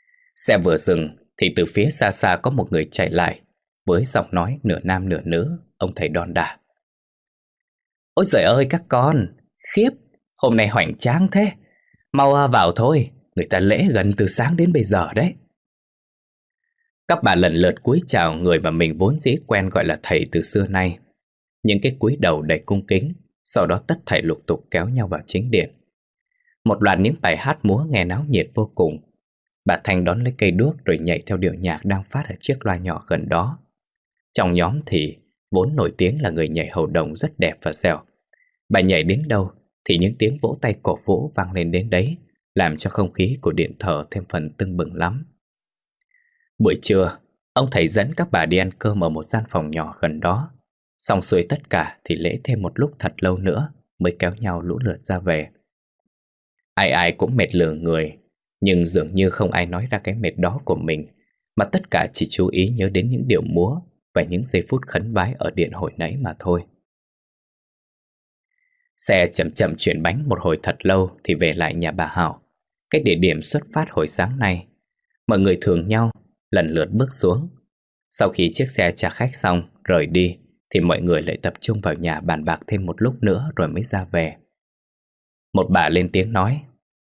A: Xe vừa dừng thì từ phía xa xa có một người chạy lại, với giọng nói nửa nam nửa nữ. Ông thầy đon đả: Ôi trời ơi các con, khiếp, hôm nay hoành tráng thế. Mau vào thôi, người ta lễ gần từ sáng đến bây giờ đấy. Các bà lần lượt cúi chào người mà mình vốn dĩ quen gọi là thầy từ xưa nay. Những cái cúi đầu đầy cung kính, sau đó tất thảy lục tục kéo nhau vào chính điện. Một loạt những bài hát múa nghe náo nhiệt vô cùng. Bà Thanh đón lấy cây đuốc rồi nhảy theo điệu nhạc đang phát ở chiếc loa nhỏ gần đó. Trong nhóm thì vốn nổi tiếng là người nhảy hầu đồng rất đẹp và dẻo. Bà nhảy đến đâu thì những tiếng vỗ tay cổ vũ vang lên đến đấy, làm cho không khí của điện thờ thêm phần tưng bừng lắm. Buổi trưa, ông thầy dẫn các bà đi ăn cơm ở một gian phòng nhỏ gần đó. Xong xuôi tất cả thì lễ thêm một lúc thật lâu nữa mới kéo nhau lũ lượt ra về. Ai ai cũng mệt lử người, nhưng dường như không ai nói ra cái mệt đó của mình, mà tất cả chỉ chú ý nhớ đến những điệu múa và những giây phút khấn vái ở điện hồi nãy mà thôi. Xe chậm chậm chuyển bánh một hồi thật lâu thì về lại nhà bà Hảo, cách địa điểm xuất phát hồi sáng nay. Mọi người thường nhau lần lượt bước xuống. Sau khi chiếc xe trả khách xong rời đi thì mọi người lại tập trung vào nhà bàn bạc thêm một lúc nữa rồi mới ra về. Một bà lên tiếng nói: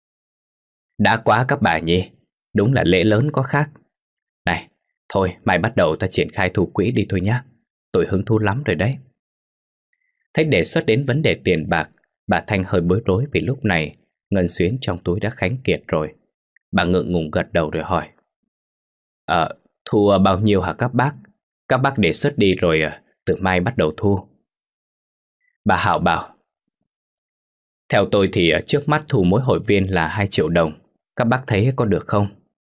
A: Đã quá các bà nhỉ, đúng là lễ lớn có khác. Này, thôi mai bắt đầu ta triển khai thu quỹ đi thôi nhá, tôi hứng thú lắm rồi đấy. Thấy đề xuất đến vấn đề tiền bạc, bà Thanh hơi bối rối vì lúc này ngân xuyến trong túi đã khánh kiệt rồi. Bà ngượng ngùng gật đầu rồi hỏi: Ờ, thu bao nhiêu hả các bác? Các bác đề xuất đi rồi từ mai bắt đầu thu. Bà Hảo bảo: Theo tôi thì trước mắt thu mỗi hội viên là hai triệu đồng. Các bác thấy có được không?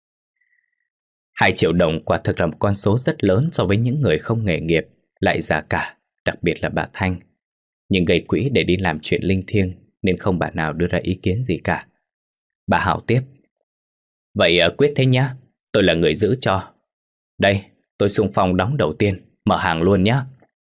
A: Hai triệu đồng quả thực là một con số rất lớn so với những người không nghề nghiệp, lại già cả, đặc biệt là bà Thanh. Nhưng gây quỹ để đi làm chuyện linh thiêng nên không bà nào đưa ra ý kiến gì cả. Bà Hảo tiếp: Vậy quyết thế nhá, tôi là người giữ cho. Đây, tôi xung phong đóng đầu tiên, mở hàng luôn nhá.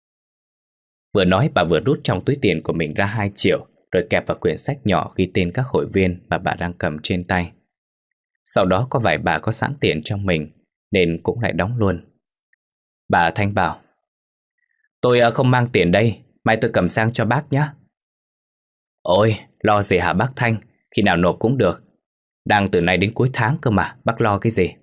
A: Vừa nói bà vừa rút trong túi tiền của mình ra hai triệu, rồi kẹp vào quyển sách nhỏ ghi tên các hội viên mà bà đang cầm trên tay. Sau đó có vài bà có sẵn tiền trong mình nên cũng lại đóng luôn. Bà Thanh bảo: Tôi không mang tiền đây, mai tôi cầm sang cho bác nhé. Ôi, lo gì hả bác Thanh, khi nào nộp cũng được. Đang từ nay đến cuối tháng cơ mà, bác lo cái gì?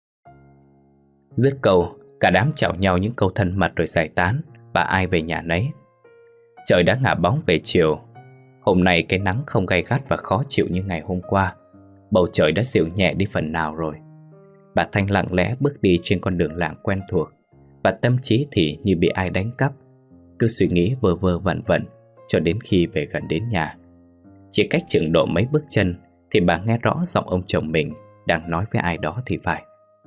A: Dứt câu, cả đám chào nhau những câu thân mật rồi giải tán, và ai về nhà nấy. Trời đã ngả bóng về chiều. Hôm nay cái nắng không gay gắt và khó chịu như ngày hôm qua. Bầu trời đã dịu nhẹ đi phần nào rồi. Bà Thanh lặng lẽ bước đi trên con đường làng quen thuộc, và tâm trí thì như bị ai đánh cắp, cứ suy nghĩ vơ vơ vẩn vẩn cho đến khi về gần đến nhà. Chỉ cách chừng độ mấy bước chân thì bà nghe rõ giọng ông chồng mình đang nói với ai đó thì phải.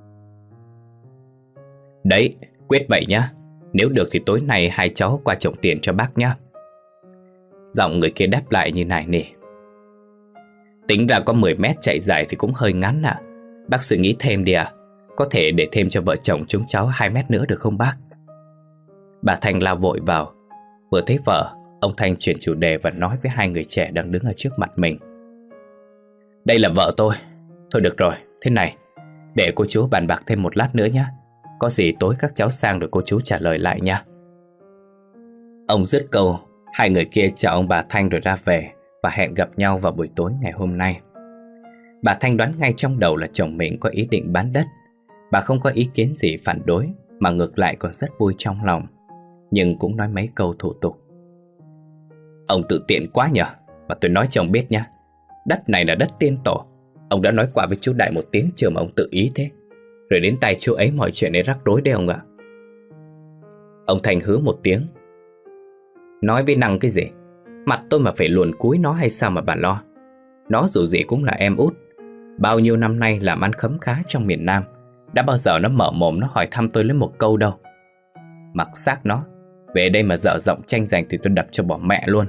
A: Đấy, quyết vậy nhá. Nếu được thì tối nay hai cháu qua trồng tiền cho bác nhá. Giọng người kia đáp lại như này nè: Tính ra có mười mét chạy dài thì cũng hơi ngắn à. Bác suy nghĩ thêm đi à. Có thể để thêm cho vợ chồng chúng cháu hai mét nữa được không bác? Bà Thanh lao vội vào. Vừa thấy vợ, ông Thanh chuyển chủ đề và nói với hai người trẻ đang đứng ở trước mặt mình: Đây là vợ tôi. Thôi được rồi, thế này, để cô chú bàn bạc thêm một lát nữa nhé. Có gì tối các cháu sang rồi cô chú trả lời lại nha. Ông dứt câu, hai người kia chào ông bà Thanh rồi ra về và hẹn gặp nhau vào buổi tối ngày hôm nay. Bà Thanh đoán ngay trong đầu là chồng mình có ý định bán đất. Bà không có ý kiến gì phản đối, mà ngược lại còn rất vui trong lòng, nhưng cũng nói mấy câu thủ tục. Ông tự tiện quá nhờ. Và tôi nói cho ông biết nhá, đất này là đất tiên tổ. Ông đã nói qua với chú Đại một tiếng chưa mà ông tự ý thế. Rồi đến tay chú ấy mọi chuyện ấy rắc rối đấy ông ạ. Ông Thành hứ một tiếng. Nói với năng cái gì? Mặt tôi mà phải luồn cúi nó hay sao mà bà lo? Nó dù gì cũng là em út. Bao nhiêu năm nay làm ăn khấm khá trong miền Nam, đã bao giờ nó mở mồm nó hỏi thăm tôi lấy một câu đâu. Mặc xác nó, về đây mà dở giọng tranh giành thì tôi đập cho bỏ mẹ luôn.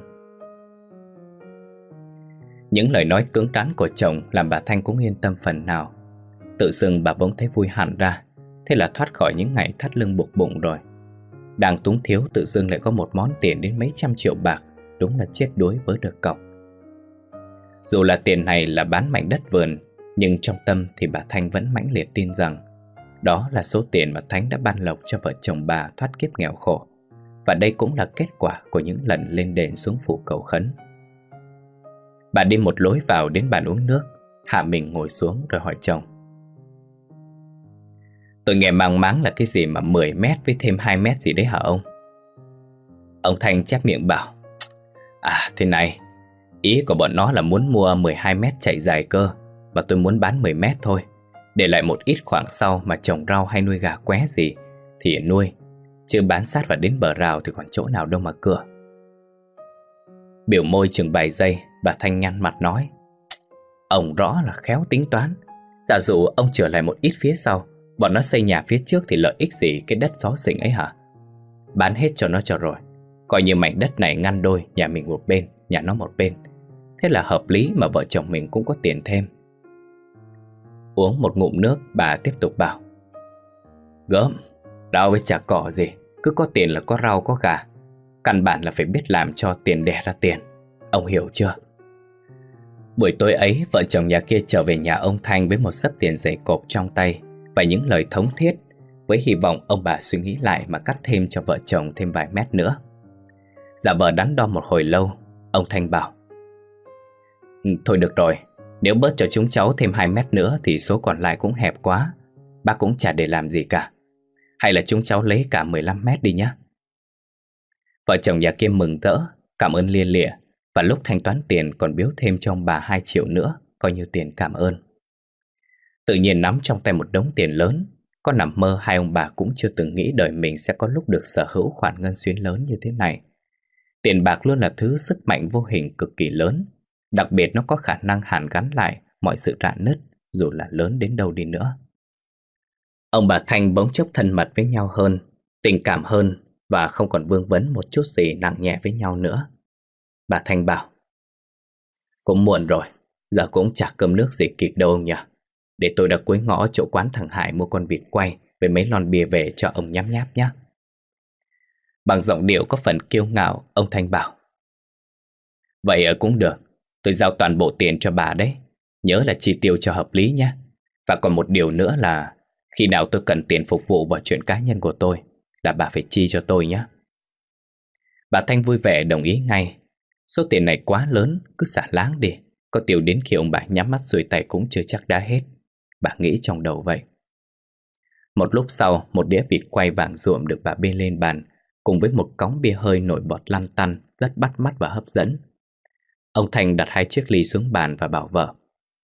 A: Những lời nói cứng rắn của chồng làm bà Thanh cũng yên tâm phần nào. Tự dưng bà bỗng thấy vui hẳn ra. Thế là thoát khỏi những ngày thắt lưng buộc bụng rồi. Đang túng thiếu tự dưng lại có một món tiền đến mấy trăm triệu bạc. Đúng là chết đuối vớ được cọc. Dù là tiền này là bán mảnh đất vườn, Nhưng trong tâm thì bà Thanh vẫn mãnh liệt tin rằng đó là số tiền mà Thánh đã ban lộc cho vợ chồng bà thoát kiếp nghèo khổ. Và đây cũng là kết quả của những lần lên đền xuống phủ cầu khấn. Bà đi một lối vào đến bàn uống nước, hạ mình ngồi xuống rồi hỏi chồng: "Tôi nghe mang máng là cái gì mà mười mét với thêm hai mét gì đấy hả ông?" Ông Thanh chép miệng bảo: "À thế này, ý của bọn nó là muốn mua mười hai mét chạy dài cơ, và tôi muốn bán mười mét thôi, để lại một ít khoảng sau mà trồng rau hay nuôi gà qué gì thì nuôi, chứ bán sát vào đến bờ rào thì còn chỗ nào đâu mà cửa." Biểu môi chừng vài giây, bà Thanh nhăn mặt nói: "Ông rõ là khéo tính toán. Giả dụ ông trở lại một ít phía sau, bọn nó xây nhà phía trước thì lợi ích gì cái đất xó xỉnh ấy hả? Bán hết cho nó cho rồi, coi như mảnh đất này ngăn đôi, nhà mình một bên, nhà nó một bên. Thế là hợp lý mà vợ chồng mình cũng có tiền thêm." Uống một ngụm nước, bà tiếp tục bảo: "Gớm, rau với chả cỏ gì, cứ có tiền là có rau có gà. Căn bản là phải biết làm cho tiền đẻ ra tiền. Ông hiểu chưa?" Buổi tối ấy, vợ chồng nhà kia trở về nhà ông Thanh với một xấp tiền dày cộp trong tay và những lời thống thiết, với hy vọng ông bà suy nghĩ lại mà cắt thêm cho vợ chồng thêm vài mét nữa. Giả vờ đắn đo một hồi lâu, ông Thanh bảo: "Ừ, thôi được rồi, nếu bớt cho chúng cháu thêm hai mét nữa thì số còn lại cũng hẹp quá. Bác cũng chả để làm gì cả. Hay là chúng cháu lấy cả mười lăm mét đi nhé." Vợ chồng nhà kia mừng rỡ, cảm ơn lia lịa, và lúc thanh toán tiền còn biếu thêm cho ông bà hai triệu nữa, coi như tiền cảm ơn. Tự nhiên nắm trong tay một đống tiền lớn, có nằm mơ hai ông bà cũng chưa từng nghĩ đời mình sẽ có lúc được sở hữu khoản ngân xuyến lớn như thế này. Tiền bạc luôn là thứ sức mạnh vô hình cực kỳ lớn, đặc biệt nó có khả năng hàn gắn lại mọi sự rạn nứt, dù là lớn đến đâu đi nữa. Ông bà Thanh bỗng chốc thân mật với nhau hơn, tình cảm hơn, và không còn vương vấn một chút gì nặng nhẹ với nhau nữa. Bà Thanh bảo: "Cũng muộn rồi, giờ cũng chả cơm nước gì kịp đâu ông nhỉ. Để tôi đã cuối ngõ chỗ quán thằng Hải mua con vịt quay với mấy lon bia về cho ông nháp nháp nhé." Bằng giọng điệu có phần kiêu ngạo, ông Thanh bảo: "Vậy cũng được, tôi giao toàn bộ tiền cho bà đấy. Nhớ là chi tiêu cho hợp lý nhé. Và còn một điều nữa là khi nào tôi cần tiền phục vụ vào chuyện cá nhân của tôi là bà phải chi cho tôi nhé." Bà Thanh vui vẻ đồng ý ngay. Số tiền này quá lớn, cứ xả láng đi, có tiêu đến khi ông bà nhắm mắt xuôi tay cũng chưa chắc đã hết. Bà nghĩ trong đầu vậy. Một lúc sau, một đĩa vịt quay vàng ruộm được bà bê lên bàn, cùng với một cóng bia hơi nổi bọt lăn tăn, rất bắt mắt và hấp dẫn. Ông Thanh đặt hai chiếc ly xuống bàn và bảo vợ: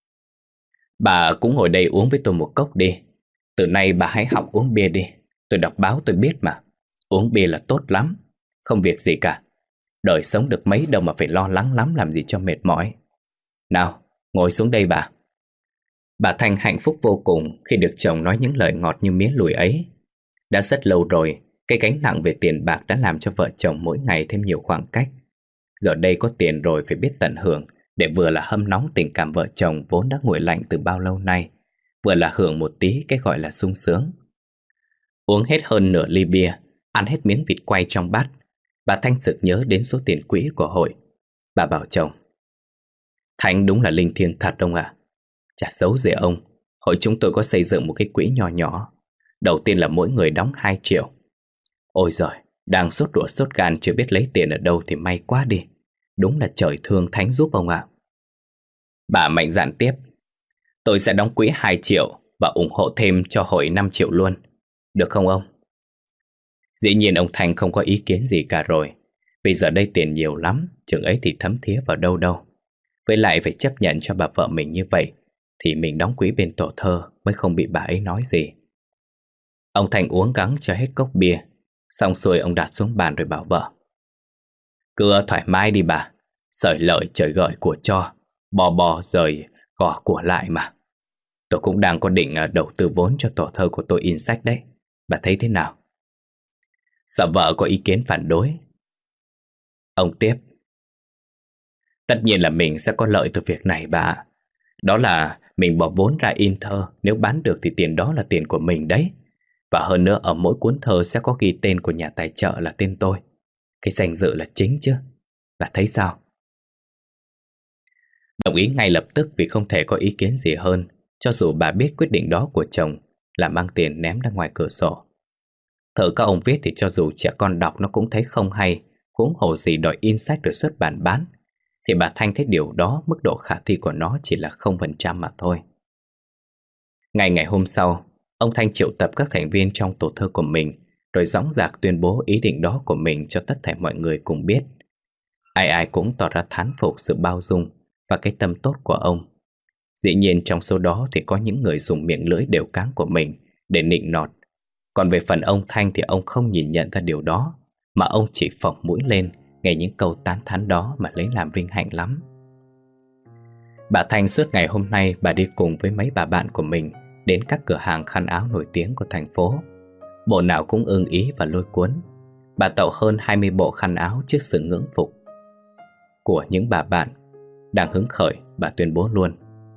A: "Bà cũng ngồi đây uống với tôi một cốc đi. Từ nay bà hãy học uống bia đi. Tôi đọc báo tôi biết mà. Uống bia là tốt lắm. Không việc gì cả. Đời sống được mấy đâu mà phải lo lắng lắm làm gì cho mệt mỏi. Nào, ngồi xuống đây bà." Bà Thanh hạnh phúc vô cùng khi được chồng nói những lời ngọt như mía lùi ấy. Đã rất lâu rồi, cái gánh nặng về tiền bạc đã làm cho vợ chồng mỗi ngày thêm nhiều khoảng cách. Giờ đây có tiền rồi phải biết tận hưởng, để vừa là hâm nóng tình cảm vợ chồng vốn đã nguội lạnh từ bao lâu nay, vừa là hưởng một tí cái gọi là sung sướng. Uống hết hơn nửa ly bia, ăn hết miếng vịt quay trong bát, bà Thanh sực nhớ đến số tiền quỹ của hội. Bà bảo chồng: "Thanh đúng là linh thiêng thật ông ạ. Chả giấu gì ông, hội chúng tôi có xây dựng một cái quỹ nhỏ nhỏ. Đầu tiên là mỗi người đóng hai triệu. Ôi giời, đang sốt ruột sốt gan chưa biết lấy tiền ở đâu thì may quá đi. Đúng là trời thương Thánh giúp ông ạ." Bà mạnh dạn tiếp: "Tôi sẽ đóng quỹ hai triệu và ủng hộ thêm cho hội năm triệu luôn. Được không ông?" Dĩ nhiên ông Thành không có ý kiến gì cả rồi. Vì giờ đây tiền nhiều lắm, chừng ấy thì thấm thía vào đâu đâu. Với lại phải chấp nhận cho bà vợ mình như vậy thì mình đóng quỹ bên tổ thơ mới không bị bà ấy nói gì. Ông Thành uống gắng cho hết cốc bia. Xong xuôi ông đặt xuống bàn rồi bảo vợ: "Cứ thoải mái đi bà. Sởi lợi trời gợi của cho, bò bò rời gò của lại mà. Tôi cũng đang có định đầu tư vốn cho tổ thơ của tôi in sách đấy. Bà thấy thế nào?" Sợ vợ có ý kiến phản đối, ông tiếp: "Tất nhiên là mình sẽ có lợi từ việc này bà. Đó là mình bỏ vốn ra in thơ, nếu bán được thì tiền đó là tiền của mình đấy. Và hơn nữa ở mỗi cuốn thơ sẽ có ghi tên của nhà tài trợ là tên tôi. Cái danh dự là chính chứ. Bà thấy sao?" Đồng ý ngay lập tức vì không thể có ý kiến gì hơn. cho dù bà biết quyết định đó của chồng là mang tiền ném ra ngoài cửa sổ. Thử các ông viết thì cho dù trẻ con đọc nó cũng thấy không hay, huống hồ gì đòi in sách rồi xuất bản bán, thì bà Thanh thấy điều đó mức độ khả thi của nó chỉ là không phần trăm mà thôi. Ngày ngày hôm sau, ông Thanh triệu tập các thành viên trong tổ thơ của mình, rồi dõng dạc tuyên bố ý định đó của mình cho tất thảy mọi người cùng biết. Ai ai cũng tỏ ra thán phục sự bao dung và cái tâm tốt của ông. Dĩ nhiên trong số đó thì có những người dùng miệng lưỡi đều cáng của mình để nịnh nọt. Còn về phần ông Thanh thì ông không nhìn nhận ra điều đó, mà ông chỉ phồng mũi lên nghe những câu tán thán đó mà lấy làm vinh hạnh lắm. Bà Thanh suốt ngày hôm nay bà đi cùng với mấy bà bạn của mình đến các cửa hàng khăn áo nổi tiếng của thành phố. Bộ nào cũng ưng ý và lôi cuốn. Bà tậu hơn hai mươi bộ khăn áo trước sự ngưỡng phục của những bà bạn. Đang hứng khởi, bà tuyên bố luôn: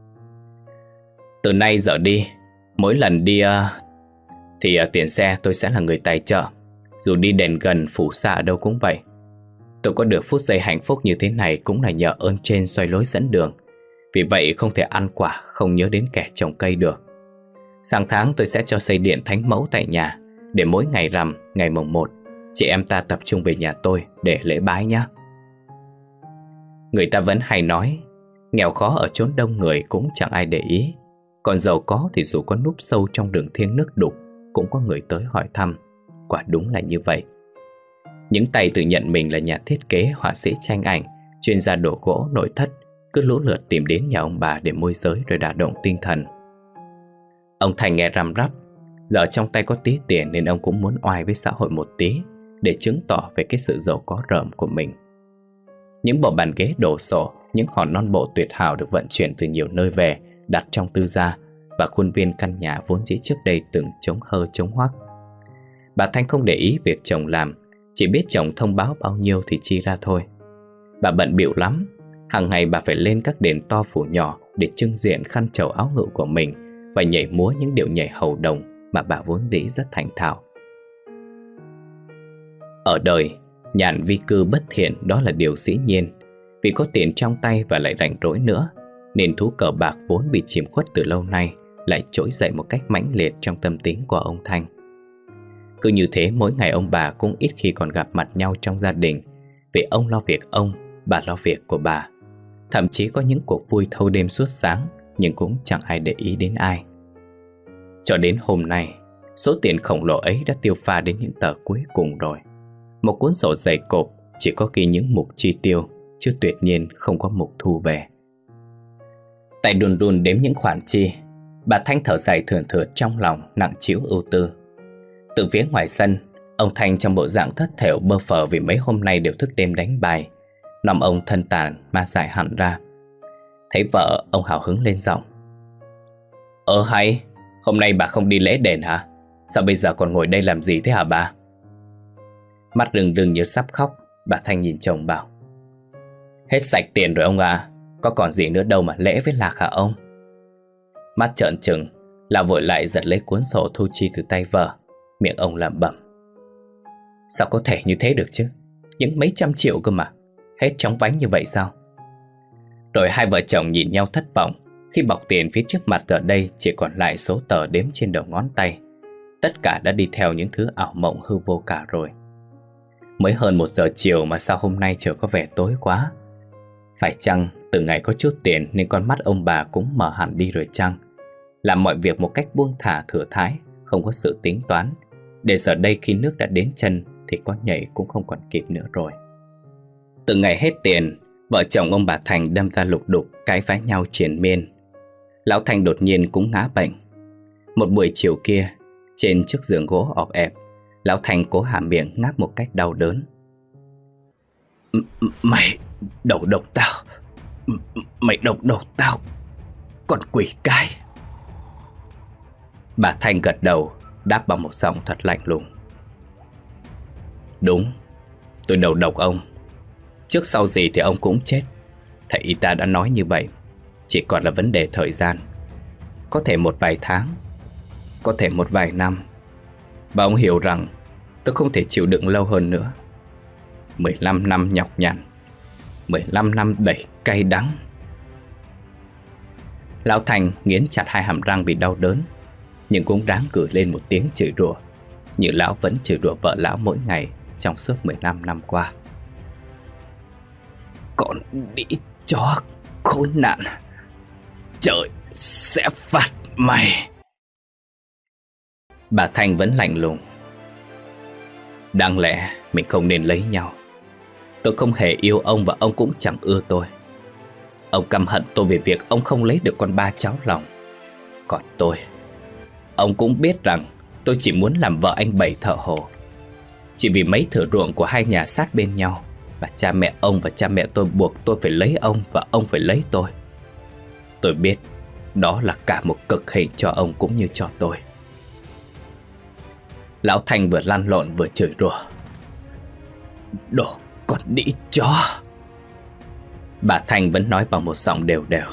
A: từ nay giờ đi, mỗi lần đi uh, thì uh, tiền xe tôi sẽ là người tài trợ. Dù đi đền gần phủ xa ở đâu cũng vậy. Tôi có được phút giây hạnh phúc như thế này cũng là nhờ ơn trên xoay lối dẫn đường. Vì vậy không thể ăn quả không nhớ đến kẻ trồng cây được. Sang tháng tôi sẽ cho xây điện thánh mẫu tại nhà, để mỗi ngày rằm, ngày mồng một, chị em ta tập trung về nhà tôi để lễ bái nhé. Người ta vẫn hay nói, nghèo khó ở chốn đông người cũng chẳng ai để ý, còn giàu có thì dù có núp sâu trong rừng thiêng nước đục cũng có người tới hỏi thăm. Quả đúng là như vậy. Những tay tự nhận mình là nhà thiết kế, họa sĩ tranh ảnh, chuyên gia đồ gỗ, nội thất cứ lũ lượt tìm đến nhà ông bà để môi giới rồi đả động tinh thần. Ông Thành nghe răm rắp, giờ trong tay có tí tiền nên ông cũng muốn oai với xã hội một tí để chứng tỏ về cái sự giàu có rợm của mình. Những bộ bàn ghế đồ sộ, những hòn non bộ tuyệt hảo được vận chuyển từ nhiều nơi về, đặt trong tư gia, và khuôn viên căn nhà vốn dĩ trước đây từng trống hơ trống hoác. Bà Thanh không để ý việc chồng làm, chỉ biết chồng thông báo bao nhiêu thì chi ra thôi. Bà bận bịu lắm, hàng ngày bà phải lên các đền to phủ nhỏ để trưng diện khăn trầu áo ngự của mình và nhảy múa những điệu nhảy hầu đồng mà bà vốn dĩ rất thành thạo. Ở đời, nhàn vi cư bất thiện đó là điều dĩ nhiên. Vì có tiền trong tay và lại rảnh rỗi nữa, nên thú cờ bạc vốn bị chìm khuất từ lâu nay lại trỗi dậy một cách mãnh liệt trong tâm tính của ông Thanh. Cứ như thế mỗi ngày ông bà cũng ít khi còn gặp mặt nhau trong gia đình, vì ông lo việc ông, bà lo việc của bà. Thậm chí có những cuộc vui thâu đêm suốt sáng, nhưng cũng chẳng ai để ý đến ai. Cho đến hôm nay, số tiền khổng lồ ấy đã tiêu pha đến những tờ cuối cùng rồi. Một cuốn sổ dày cộp chỉ có ghi những mục chi tiêu, chứ tuyệt nhiên không có mục thu về. Tay đùn đùn đếm những khoản chi, bà Thanh thở dài thườn thượt trong lòng, nặng trĩu ưu tư. Từ phía ngoài sân, ông Thanh trong bộ dạng thất thểu bơ phờ vì mấy hôm nay đều thức đêm đánh bài. Nằm ông thân tàn mà dài hẳn ra. Thấy vợ, ông hào hứng lên giọng: Ờ hay, hôm nay bà không đi lễ đền hả? Sao bây giờ còn ngồi đây làm gì thế hả bà? Mắt rừng rừng như sắp khóc, bà Thanh nhìn chồng bảo: Hết sạch tiền rồi ông à, có còn gì nữa đâu mà lễ với lạc hả ông? Mắt trợn trừng, là vội lại giật lấy cuốn sổ thu chi từ tay vợ. Miệng ông lẩm bẩm: Sao có thể như thế được chứ? Những mấy trăm triệu cơ mà, hết chóng vánh như vậy sao? Rồi hai vợ chồng nhìn nhau thất vọng khi bọc tiền phía trước mặt giờ đây chỉ còn lại số tờ đếm trên đầu ngón tay. Tất cả đã đi theo những thứ ảo mộng hư vô cả rồi. Mới hơn một giờ chiều mà sao hôm nay trời có vẻ tối quá? Phải chăng từ ngày có chút tiền nên con mắt ông bà cũng mở hẳn đi rồi chăng? Làm mọi việc một cách buông thả thừa thãi, không có sự tính toán, để giờ đây khi nước đã đến chân thì có nhảy cũng không còn kịp nữa rồi. Từ ngày hết tiền, vợ chồng ông bà Thành đâm ra lục đục cãi vã nhau triền miên. Lão Thành đột nhiên cũng ngã bệnh. Một buổi chiều kia, trên chiếc giường gỗ ọp ẹp, lão Thành cố hàm miệng ngáp một cách đau đớn. Mày đầu độc tao, mày độc độc tao, con quỷ cái. Bà Thành gật đầu, đáp bằng một giọng thật lạnh lùng: Đúng, tôi đầu độc ông. Trước sau gì thì ông cũng chết. Thầy y ta đã nói như vậy. Chỉ còn là vấn đề thời gian. Có thể một vài tháng, có thể một vài năm. Và ông hiểu rằng tôi không thể chịu đựng lâu hơn nữa. Mười lăm năm nhọc nhằn, mười lăm năm đầy cay đắng. Lão Thành nghiến chặt hai hàm răng vì đau đớn, nhưng cũng đáng cử lên một tiếng chửi rủa, như lão vẫn chửi đùa vợ lão mỗi ngày trong suốt mười lăm năm qua. Còn đĩ chó khốn nạn, trời sẽ phạt mày. Bà Thanh vẫn lạnh lùng. Đáng lẽ mình không nên lấy nhau. Tôi không hề yêu ông và ông cũng chẳng ưa tôi. Ông căm hận tôi về việc ông không lấy được con ba cháu lòng. Còn tôi, ông cũng biết rằng tôi chỉ muốn làm vợ anh Bảy thợ hồ. Chỉ vì mấy thửa ruộng của hai nhà sát bên nhau, và cha mẹ ông và cha mẹ tôi buộc tôi phải lấy ông và ông phải lấy tôi. Tôi biết đó là cả một cực hình cho ông cũng như cho tôi. Lão Thanh vừa lăn lộn vừa chửi rủa. Đồ con đĩ chó. Bà Thanh vẫn nói bằng một giọng đều đều.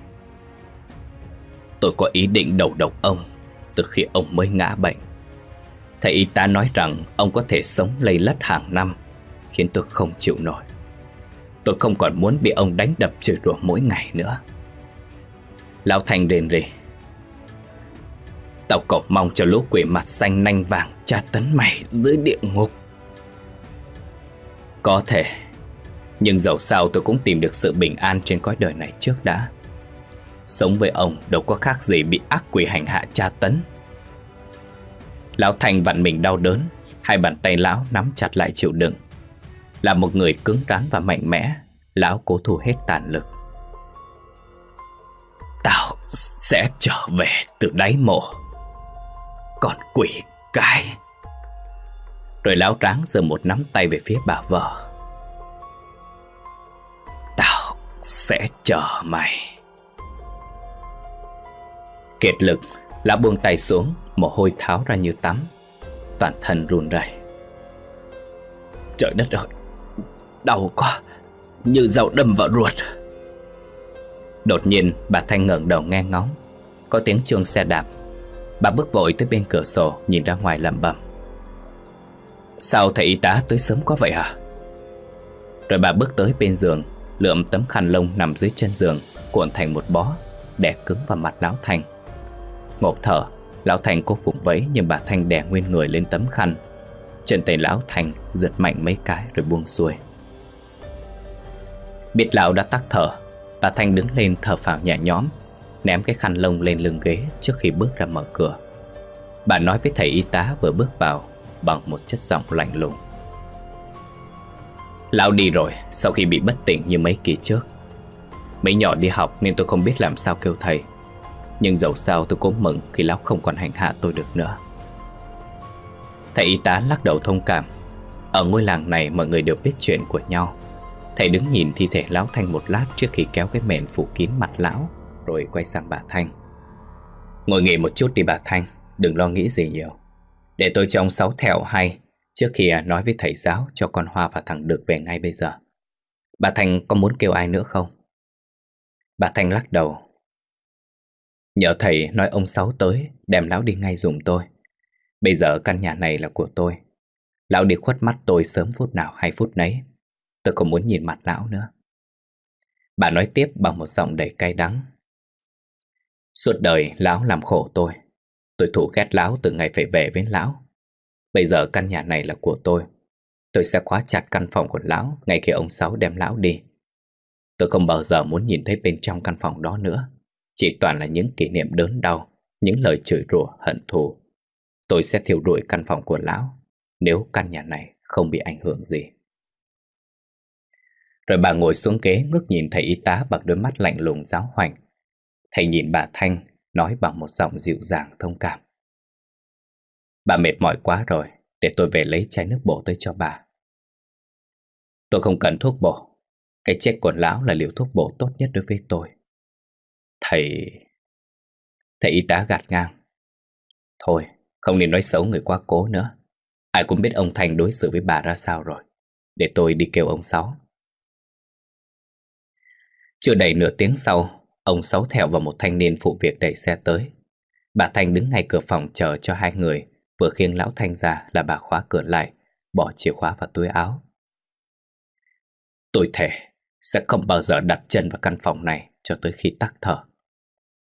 A: Tôi có ý định đầu độc ông từ khi ông mới ngã bệnh. Thầy y tá nói rằng ông có thể sống lây lất hàng năm, khiến tôi không chịu nổi. Tôi không còn muốn bị ông đánh đập chửi rủa mỗi ngày nữa. Lão Thanh rền rỉ. Tao cầu mong cho lũ quỷ mặt xanh nanh vàng tra tấn mày dưới địa ngục. Có thể, nhưng dẫu sao tôi cũng tìm được sự bình an trên cõi đời này trước đã. Sống với ông đâu có khác gì bị ác quỷ hành hạ tra tấn. Lão Thành vặn mình đau đớn, hai bàn tay lão nắm chặt lại chịu đựng. Là một người cứng rắn và mạnh mẽ, lão cố thu hết tàn lực. Tao sẽ trở về từ đáy mộ, còn quỷ cái. Rồi lão ráng giơ một nắm tay về phía bà vợ. Tao sẽ chờ mày. Kiệt lực, lão buông tay xuống, mồ hôi tháo ra như tắm, toàn thân run rẩy. Trời đất ơi, đau quá, như dao đâm vào ruột. Đột nhiên bà Thanh ngẩng đầu nghe ngóng, có tiếng chuông xe đạp. Bà bước vội tới bên cửa sổ, nhìn ra ngoài lẩm bẩm. Sao thầy y tá tới sớm quá vậy hả? Rồi bà bước tới bên giường, lượm tấm khăn lông nằm dưới chân giường, cuộn thành một bó, đè cứng vào mặt lão Thanh. Ngộp thở, lão Thanh cố vùng vẫy, nhưng bà Thanh đè nguyên người lên tấm khăn. Chân tay lão Thanh giật mạnh mấy cái rồi buông xuôi. Biết lão đã tắc thở, bà Thanh đứng lên thở phào nhẹ nhõm, ném cái khăn lông lên lưng ghế trước khi bước ra mở cửa. Bà nói với thầy y tá vừa bước vào bằng một chất giọng lạnh lùng. Lão đi rồi sau khi bị bất tỉnh như mấy kỳ trước. Mấy nhỏ đi học nên tôi không biết làm sao kêu thầy, nhưng dẫu sao tôi cũng mừng khi lão không còn hành hạ tôi được nữa. Thầy y tá lắc đầu thông cảm. Ở ngôi làng này mọi người đều biết chuyện của nhau. Thầy đứng nhìn thi thể lão Thanh một lát trước khi kéo cái mền phủ kín mặt lão, rồi quay sang bà Thanh. Ngồi nghỉ một chút đi bà Thanh, đừng lo nghĩ gì nhiều. Để tôi cho ông Sáu thẹo hay trước khi nói với thầy giáo cho con Hoa và thằng Đực về ngay bây giờ. Bà Thanh có muốn kêu ai nữa không? Bà Thanh lắc đầu. Nhờ thầy nói ông Sáu tới, đem lão đi ngay giùm tôi. Bây giờ căn nhà này là của tôi. Lão đi khuất mắt tôi sớm phút nào hay phút nấy. Tôi không muốn nhìn mặt lão nữa. Bà nói tiếp bằng một giọng đầy cay đắng. Suốt đời lão làm khổ tôi. Tôi thù ghét lão từ ngày phải về với lão. Bây giờ căn nhà này là của tôi. Tôi sẽ khóa chặt căn phòng của lão ngay khi ông Sáu đem lão đi. Tôi không bao giờ muốn nhìn thấy bên trong căn phòng đó nữa. Chỉ toàn là những kỷ niệm đớn đau, những lời chửi rủa hận thù. Tôi sẽ thiêu rụi căn phòng của lão nếu căn nhà này không bị ảnh hưởng gì. Rồi bà ngồi xuống ghế ngước nhìn thầy y tá bằng đôi mắt lạnh lùng giáo hoành. Thầy nhìn bà Thanh, nói bằng một giọng dịu dàng thông cảm. Bà mệt mỏi quá rồi, để tôi về lấy chai nước bổ tới cho bà. Tôi không cần thuốc bổ. Cái chết của lão là liều thuốc bổ tốt nhất đối với tôi. Thầy... Thầy y tá gạt ngang. Thôi, không nên nói xấu người quá cố nữa. Ai cũng biết ông Thành đối xử với bà ra sao rồi. Để tôi đi kêu ông Sáu. Chưa đầy nửa tiếng sau, ông Sáu thẹo vào một thanh niên phụ việc đẩy xe tới. Bà Thanh đứng ngay cửa phòng chờ cho hai người. Vừa khiêng lão Thanh ra là bà khóa cửa lại, bỏ chìa khóa vào túi áo. Tôi thề sẽ không bao giờ đặt chân vào căn phòng này cho tới khi tắc thở.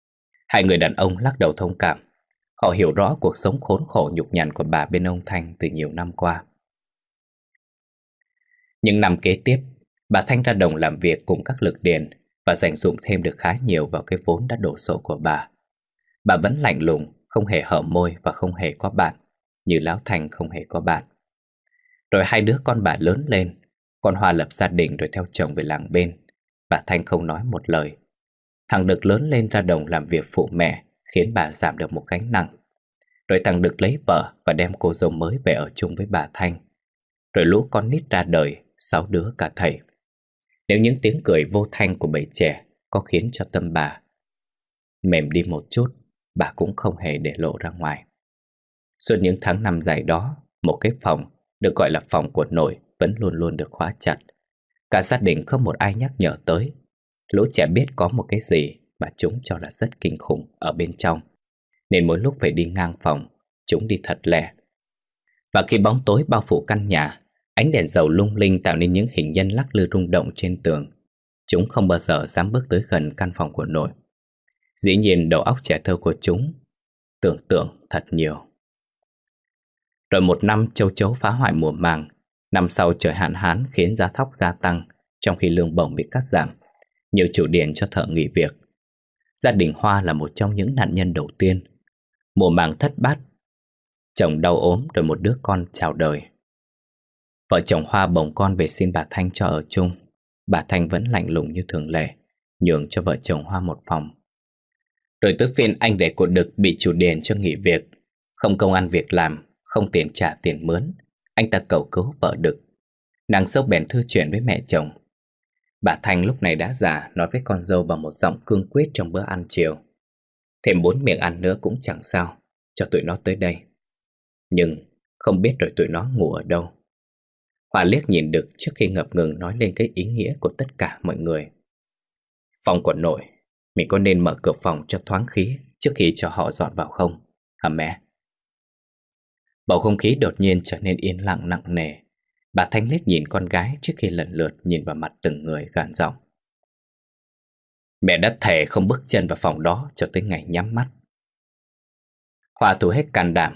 A: Hai người đàn ông lắc đầu thông cảm. Họ hiểu rõ cuộc sống khốn khổ nhục nhằn của bà bên ông Thanh từ nhiều năm qua. Những năm kế tiếp, bà Thanh ra đồng làm việc cùng các lực điền và dành dụm thêm được khá nhiều vào cái vốn đã đổ sổ của bà. Bà vẫn lạnh lùng, không hề hở môi và không hề có bạn, như Lão Thanh không hề có bạn. Rồi hai đứa con bà lớn lên, con Hoa lập gia đình rồi theo chồng về làng bên. Bà Thanh không nói một lời. Thằng Đực lớn lên ra đồng làm việc phụ mẹ, khiến bà giảm được một gánh nặng. Rồi thằng Đực lấy vợ và đem cô dâu mới về ở chung với bà Thanh. Rồi lũ con nít ra đời, sáu đứa cả thầy. Nếu những tiếng cười vô thanh của bầy trẻ có khiến cho tâm bà mềm đi một chút, bà cũng không hề để lộ ra ngoài. Suốt những tháng năm dài đó, một cái phòng được gọi là phòng của nội vẫn luôn luôn được khóa chặt. Cả gia đình không một ai nhắc nhở tới. Lũ trẻ biết có một cái gì mà chúng cho là rất kinh khủng ở bên trong, nên mỗi lúc phải đi ngang phòng, chúng đi thật lẹ. Và khi bóng tối bao phủ căn nhà, ánh đèn dầu lung linh tạo nên những hình nhân lắc lư rung động trên tường, chúng không bao giờ dám bước tới gần căn phòng của nội. Dĩ nhiên đầu óc trẻ thơ của chúng tưởng tượng thật nhiều. Rồi một năm châu chấu phá hoại mùa màng. Năm sau trời hạn hán khiến giá thóc gia tăng, trong khi lương bổng bị cắt giảm. Nhiều chủ điền cho thợ nghỉ việc. Gia đình Hoa là một trong những nạn nhân đầu tiên. Mùa màng thất bát, chồng đau ốm rồi một đứa con chào đời. Vợ chồng Hoa bồng con về xin bà Thanh cho ở chung. Bà Thanh vẫn lạnh lùng như thường lệ, nhường cho vợ chồng Hoa một phòng. Rồi tới phiên anh rể của Đực bị chủ điền cho nghỉ việc. Không công ăn việc làm, không tiền trả tiền mướn, anh ta cầu cứu vợ Đực. Nàng dâu bèn thư chuyện với mẹ chồng. Bà Thanh lúc này đã già, nói với con dâu bằng một giọng cương quyết trong bữa ăn chiều. Thêm bốn miệng ăn nữa cũng chẳng sao, cho tụi nó tới đây. Nhưng không biết rồi tụi nó ngủ ở đâu. Hoa liếc nhìn Đực trước khi ngập ngừng nói lên cái ý nghĩa của tất cả mọi người. Phòng của nội, mình có nên mở cửa phòng cho thoáng khí trước khi cho họ dọn vào không, hả mẹ? Bầu không khí đột nhiên trở nên yên lặng nặng nề. Bà Thanh liếc nhìn con gái trước khi lần lượt nhìn vào mặt từng người gàn giọng. Mẹ đã thề không bước chân vào phòng đó cho tới ngày nhắm mắt. Hoa thu hết can đảm.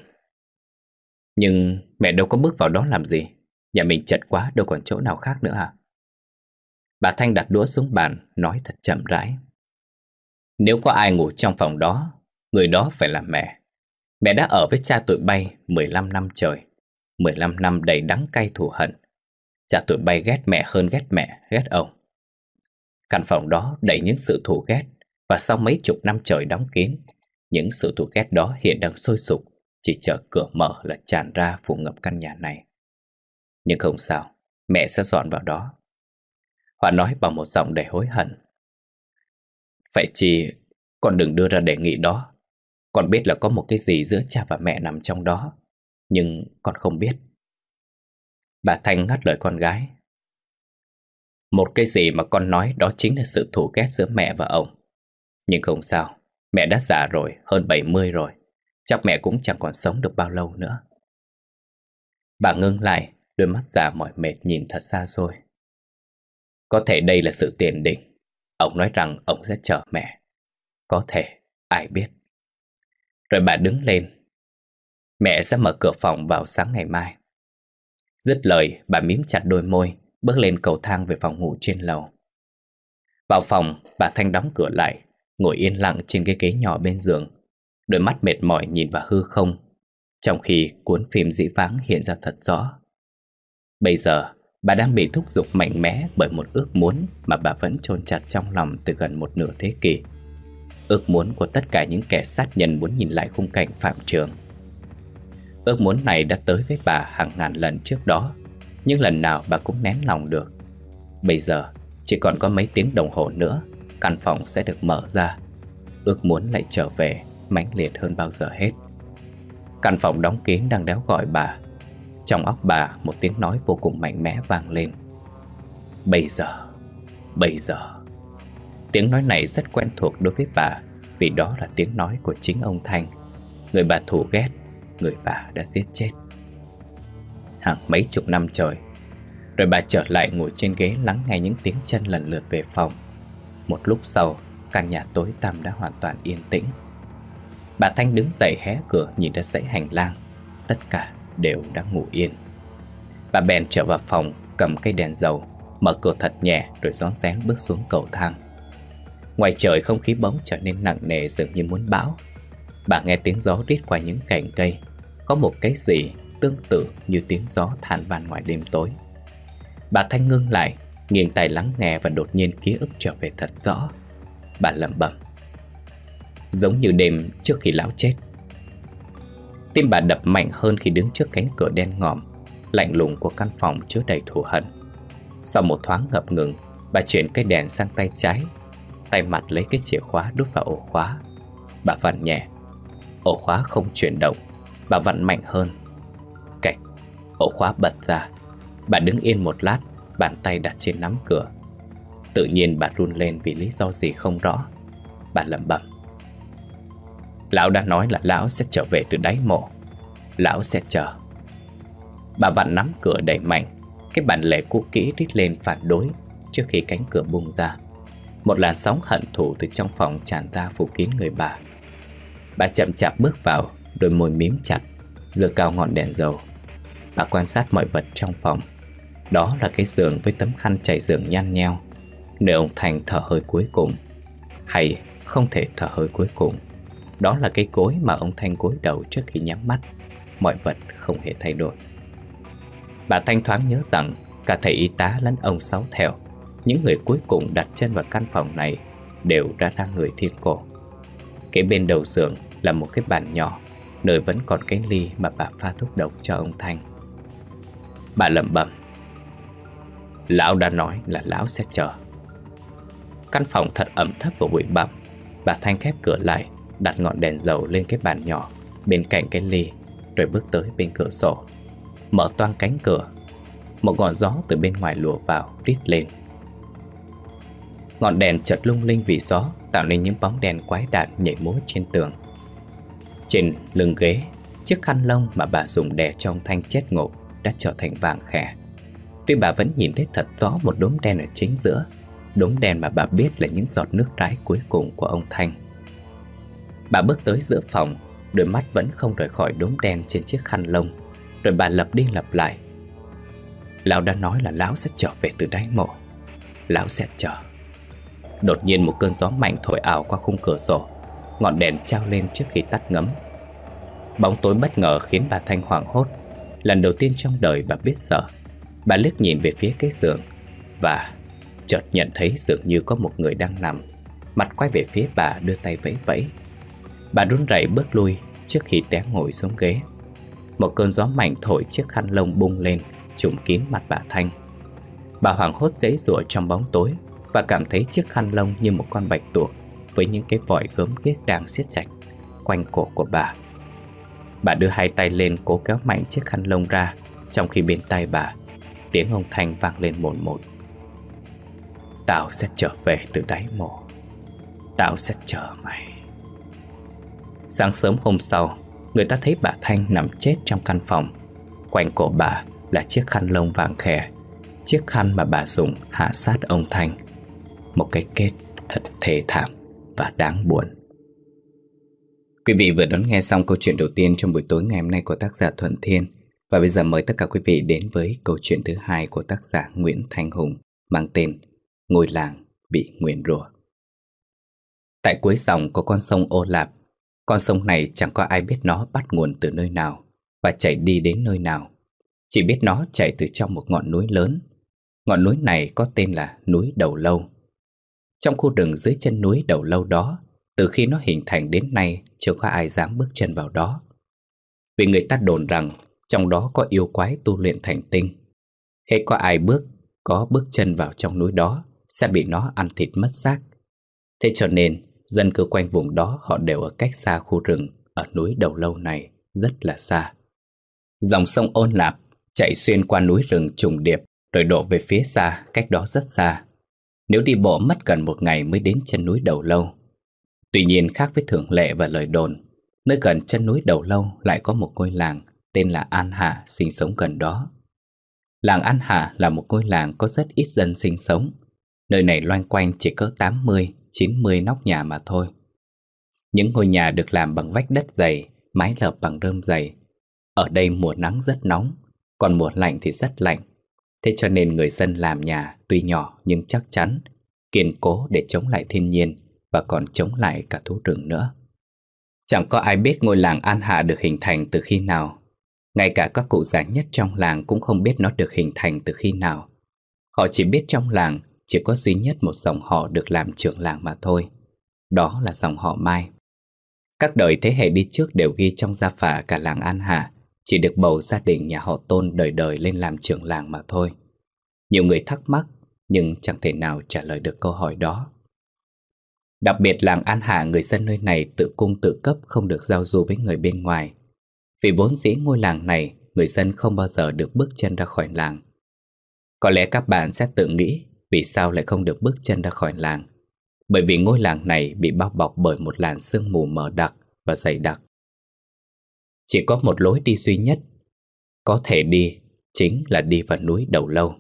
A: Nhưng mẹ đâu có bước vào đó làm gì. Nhà mình chật quá, đâu còn chỗ nào khác nữa hả? Bà Thanh đặt đũa xuống bàn, nói thật chậm rãi. Nếu có ai ngủ trong phòng đó, người đó phải là mẹ. Mẹ đã ở với cha tụi bay mười lăm năm trời, mười lăm năm đầy đắng cay thù hận. Cha tụi bay ghét mẹ hơn ghét mẹ, ghét ông. Căn phòng đó đầy những sự thù ghét, và sau mấy chục năm trời đóng kín, những sự thù ghét đó hiện đang sôi sục, chỉ chờ cửa mở là tràn ra phủ ngập căn nhà này. Nhưng không sao, mẹ sẽ dọn vào đó. Hoa nói bằng một giọng đầy hối hận. Vậy chỉ con đừng đưa ra đề nghị đó. Con biết là có một cái gì giữa cha và mẹ nằm trong đó, nhưng con không biết. Bà Thanh ngắt lời con gái. Một cái gì mà con nói đó chính là sự thù ghét giữa mẹ và ông. Nhưng không sao, mẹ đã già rồi, hơn bảy mươi rồi. Chắc mẹ cũng chẳng còn sống được bao lâu nữa. Bà ngưng lại, đôi mắt già mỏi mệt nhìn thật xa xôi. Có thể đây là sự tiền định. Ông nói rằng ông sẽ chờ mẹ. Có thể, ai biết. Rồi bà đứng lên. Mẹ sẽ mở cửa phòng vào sáng ngày mai. Dứt lời, bà mím chặt đôi môi, bước lên cầu thang về phòng ngủ trên lầu. Vào phòng, bà Thanh đóng cửa lại, ngồi yên lặng trên cái ghế nhỏ bên giường, đôi mắt mệt mỏi nhìn vào hư không, trong khi cuốn phim dĩ vãng hiện ra thật rõ. Bây giờ, bà đang bị thúc giục mạnh mẽ bởi một ước muốn mà bà vẫn chôn chặt trong lòng từ gần một nửa thế kỷ. Ước muốn của tất cả những kẻ sát nhân muốn nhìn lại khung cảnh Phạm Trường. Ước muốn này đã tới với bà hàng ngàn lần trước đó, nhưng lần nào bà cũng nén lòng được. Bây giờ, chỉ còn có mấy tiếng đồng hồ nữa, căn phòng sẽ được mở ra. Ước muốn lại trở về, mãnh liệt hơn bao giờ hết. Căn phòng đóng kín đang đéo gọi bà. Trong óc bà, một tiếng nói vô cùng mạnh mẽ vang lên. Bây giờ, bây giờ. Tiếng nói này rất quen thuộc đối với bà, vì đó là tiếng nói của chính ông Thanh, người bà thù ghét, người bà đã giết chết. Hàng mấy chục năm trời, rồi bà trở lại ngồi trên ghế lắng nghe những tiếng chân lần lượt về phòng. Một lúc sau, căn nhà tối tăm đã hoàn toàn yên tĩnh. Bà Thanh đứng dậy hé cửa nhìn ra dãy hành lang. Tất cả đều đã ngủ yên. Bà bèn trở vào phòng, cầm cây đèn dầu, mở cửa thật nhẹ rồi rón rén bước xuống cầu thang. Ngoài trời không khí bỗng trở nên nặng nề, dường như muốn bão. Bà nghe tiếng gió rít qua những cành cây. Có một cái gì tương tự như tiếng gió than van ngoài đêm tối. Bà Thanh ngưng lại, nghiêng tai lắng nghe và đột nhiên ký ức trở về thật rõ. Bà lẩm bẩm: giống như đêm trước khi lão chết. Tim bà đập mạnh hơn khi đứng trước cánh cửa đen ngòm, lạnh lùng của căn phòng chứa đầy thù hận. Sau một thoáng ngập ngừng, bà chuyển cây đèn sang tay trái, tay mặt lấy cái chìa khóa đút vào ổ khóa. Bà vặn nhẹ, ổ khóa không chuyển động. Bà vặn mạnh hơn, cạch, ổ khóa bật ra. Bà đứng yên một lát, bàn tay đặt trên nắm cửa. Tự nhiên bà run lên vì lý do gì không rõ. Bà lẩm bẩm: lão đã nói là lão sẽ trở về từ đáy mộ. Lão sẽ chờ. Bà vặn nắm cửa đẩy mạnh. Cái bản lề cũ kỹ rít lên phản đối trước khi cánh cửa bung ra. Một làn sóng hận thù từ trong phòng tràn ra phủ kín người bà. Bà chậm chạp bước vào, đôi môi mím chặt, giơ cao ngọn đèn dầu. Bà quan sát mọi vật trong phòng. Đó là cái giường với tấm khăn trải giường nhăn nheo, nơi ông Thành thở hơi cuối cùng. Hay không thể thở hơi cuối cùng. Đó là cái gối mà ông Thanh gối đầu trước khi nhắm mắt. Mọi vật không hề thay đổi. Bà Thanh thoáng nhớ rằng cả thầy y tá lẫn ông Sáu Thèo, những người cuối cùng đặt chân vào căn phòng này, đều đã ra người thiên cổ. Kế bên đầu giường là một cái bàn nhỏ, nơi vẫn còn cái ly mà bà pha thuốc độc cho ông Thanh. Bà lẩm bẩm: lão đã nói là lão sẽ chờ. Căn phòng thật ẩm thấp và bụi bặm. Bà Thanh khép cửa lại, đặt ngọn đèn dầu lên cái bàn nhỏ bên cạnh cái ly, rồi bước tới bên cửa sổ, mở toang cánh cửa. Một ngọn gió từ bên ngoài lùa vào, rít lên. Ngọn đèn chợt lung linh vì gió, tạo nên những bóng đèn quái đản nhảy múa trên tường. Trên lưng ghế, chiếc khăn lông mà bà dùng đè cho ông Thanh chết ngộp đã trở thành vàng khè. Tuy bà vẫn nhìn thấy thật rõ một đốm đen ở chính giữa, đốm đen mà bà biết là những giọt nước rãi cuối cùng của ông Thanh. Bà bước tới giữa phòng, đôi mắt vẫn không rời khỏi đốm đen trên chiếc khăn lông. Rồi bà lặp đi lặp lại: lão đã nói là lão sẽ trở về từ đáy mộ. Lão sẽ chờ. Đột nhiên một cơn gió mạnh thổi ảo qua khung cửa sổ. Ngọn đèn trao lên trước khi tắt ngấm. Bóng tối bất ngờ khiến bà Thanh hoảng hốt. Lần đầu tiên trong đời bà biết sợ. Bà liếc nhìn về phía cái giường và chợt nhận thấy dường như có một người đang nằm, mặt quay về phía bà, đưa tay vẫy vẫy. Bà run rẩy bước lui trước khi té ngồi xuống ghế. Một cơn gió mạnh thổi chiếc khăn lông bung lên, trùm kín mặt bà Thanh. Bà hoảng hốt giãy giụa trong bóng tối và cảm thấy chiếc khăn lông như một con bạch tuộc với những cái vòi gớm ghiếc đang siết chặt quanh cổ của bà. Bà đưa hai tay lên cố kéo mạnh chiếc khăn lông ra, trong khi bên tai bà, tiếng ông Thanh vang lên một một: tao sẽ trở về từ đáy mộ. Tao sẽ chờ mày. Sáng sớm hôm sau, người ta thấy bà Thanh nằm chết trong căn phòng. Quanh cổ bà là chiếc khăn lông vàng khè, chiếc khăn mà bà dùng hạ sát ông Thanh. Một cái kết thật thê thảm và đáng buồn. Quý vị vừa đón nghe xong câu chuyện đầu tiên trong buổi tối ngày hôm nay của tác giả Thuận Thiên. Và bây giờ mời tất cả quý vị đến với câu chuyện thứ hai của tác giả Nguyễn Thanh Hùng, mang tên Ngôi làng bị nguyền rủa. Tại cuối dòng có con sông Ô Lạp. Con sông này chẳng có ai biết nó bắt nguồn từ nơi nào và chảy đi đến nơi nào. Chỉ biết nó chảy từ trong một ngọn núi lớn. Ngọn núi này có tên là núi Đầu Lâu. Trong khu rừng dưới chân núi Đầu Lâu đó, từ khi nó hình thành đến nay chưa có ai dám bước chân vào đó. Vì người ta đồn rằng trong đó có yêu quái tu luyện thành tinh. Hễ có ai bước, có bước chân vào trong núi đó sẽ bị nó ăn thịt mất xác. Thế cho nên dân cư quanh vùng đó họ đều ở cách xa khu rừng ở núi Đầu Lâu này rất là xa. Dòng sông Ôn Lạp chạy xuyên qua núi rừng trùng điệp rồi đổ về phía xa, cách đó rất xa. Nếu đi bộ mất gần một ngày mới đến chân núi Đầu Lâu. Tuy nhiên khác với thường lệ và lời đồn, nơi gần chân núi Đầu Lâu lại có một ngôi làng tên là An Hạ sinh sống gần đó. Làng An Hạ là một ngôi làng có rất ít dân sinh sống. Nơi này loanh quanh chỉ có tám mươi chín mươi nóc nhà mà thôi. Những ngôi nhà được làm bằng vách đất dày, mái lợp bằng rơm dày. Ở đây mùa nắng rất nóng, còn mùa lạnh thì rất lạnh. Thế cho nên người dân làm nhà tuy nhỏ nhưng chắc chắn, kiên cố để chống lại thiên nhiên và còn chống lại cả thú rừng nữa. Chẳng có ai biết ngôi làng An Hạ được hình thành từ khi nào. Ngay cả các cụ già nhất trong làng cũng không biết nó được hình thành từ khi nào. Họ chỉ biết trong làng chỉ có duy nhất một dòng họ được làm trưởng làng mà thôi. Đó là dòng họ Mai. Các đời thế hệ đi trước đều ghi trong gia phả cả làng An Hạ chỉ được bầu gia đình nhà họ Tôn đời đời lên làm trưởng làng mà thôi. Nhiều người thắc mắc nhưng chẳng thể nào trả lời được câu hỏi đó. Đặc biệt làng An Hạ, người dân nơi này tự cung tự cấp, không được giao du với người bên ngoài. Vì vốn dĩ ngôi làng này, người dân không bao giờ được bước chân ra khỏi làng. Có lẽ các bạn sẽ tự nghĩ vì sao lại không được bước chân ra khỏi làng. Bởi vì ngôi làng này bị bao bọc bởi một làn sương mù mờ đặc và dày đặc. Chỉ có một lối đi duy nhất có thể đi, chính là đi vào núi Đầu Lâu.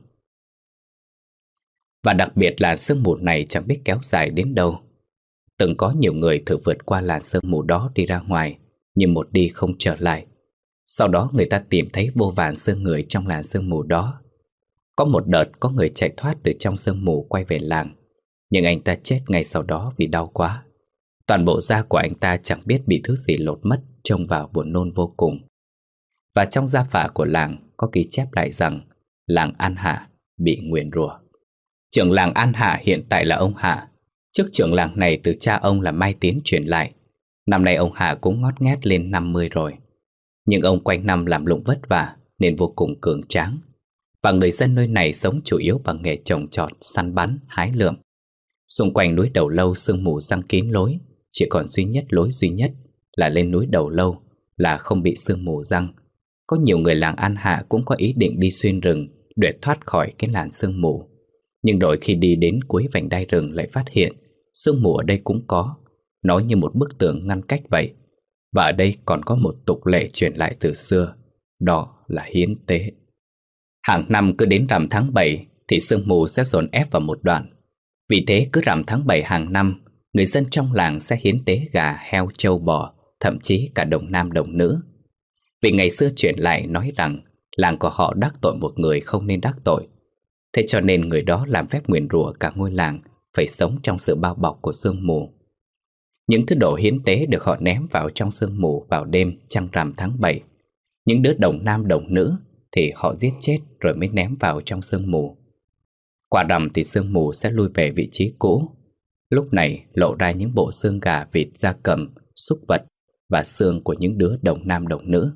A: Và đặc biệt làn sương mù này chẳng biết kéo dài đến đâu. Từng có nhiều người thử vượt qua làn sương mù đó đi ra ngoài, nhưng một đi không trở lại. Sau đó người ta tìm thấy vô vàn xương người trong làn sương mù đó. Có một đợt có người chạy thoát từ trong sương mù quay về làng, nhưng anh ta chết ngay sau đó vì đau quá. Toàn bộ da của anh ta chẳng biết bị thứ gì lột mất, trông vào buồn nôn vô cùng. Và trong gia phả của làng có ghi chép lại rằng làng An Hạ bị nguyền rủa. Trưởng làng An Hạ hiện tại là ông Hạ. Trước trưởng làng này từ cha ông là Mai Tiến truyền lại. Năm nay ông Hạ cũng ngót nghét lên năm mươi rồi. Nhưng ông quanh năm làm lụng vất vả nên vô cùng cường tráng. Và người dân nơi này sống chủ yếu bằng nghề trồng trọt, săn bắn, hái lượm. Xung quanh núi Đầu Lâu sương mù giăng kín lối. Chỉ còn duy nhất lối duy nhất là lên núi Đầu Lâu là không bị sương mù giăng. Có nhiều người làng An Hạ cũng có ý định đi xuyên rừng để thoát khỏi cái làn sương mù. Nhưng rồi khi đi đến cuối vành đai rừng lại phát hiện sương mù ở đây cũng có. Nó như một bức tường ngăn cách vậy. Và ở đây còn có một tục lệ truyền lại từ xưa. Đó là hiến tế. Hàng năm cứ đến rằm tháng bảy thì sương mù sẽ dồn ép vào một đoạn. Vì thế cứ rằm tháng bảy hàng năm, người dân trong làng sẽ hiến tế gà, heo, trâu, bò, thậm chí cả đồng nam đồng nữ. Vì ngày xưa truyền lại nói rằng làng của họ đắc tội một người không nên đắc tội. Thế cho nên người đó làm phép nguyền rủa cả ngôi làng phải sống trong sự bao bọc của sương mù. Những thứ đồ hiến tế được họ ném vào trong sương mù vào đêm trăng rằm tháng bảy. Những đứa đồng nam đồng nữ thì họ giết chết rồi mới ném vào trong sương mù. Qua rằm thì sương mù sẽ lui về vị trí cũ. Lúc này lộ ra những bộ xương gà, vịt, gia cầm, súc vật và xương của những đứa đồng nam đồng nữ.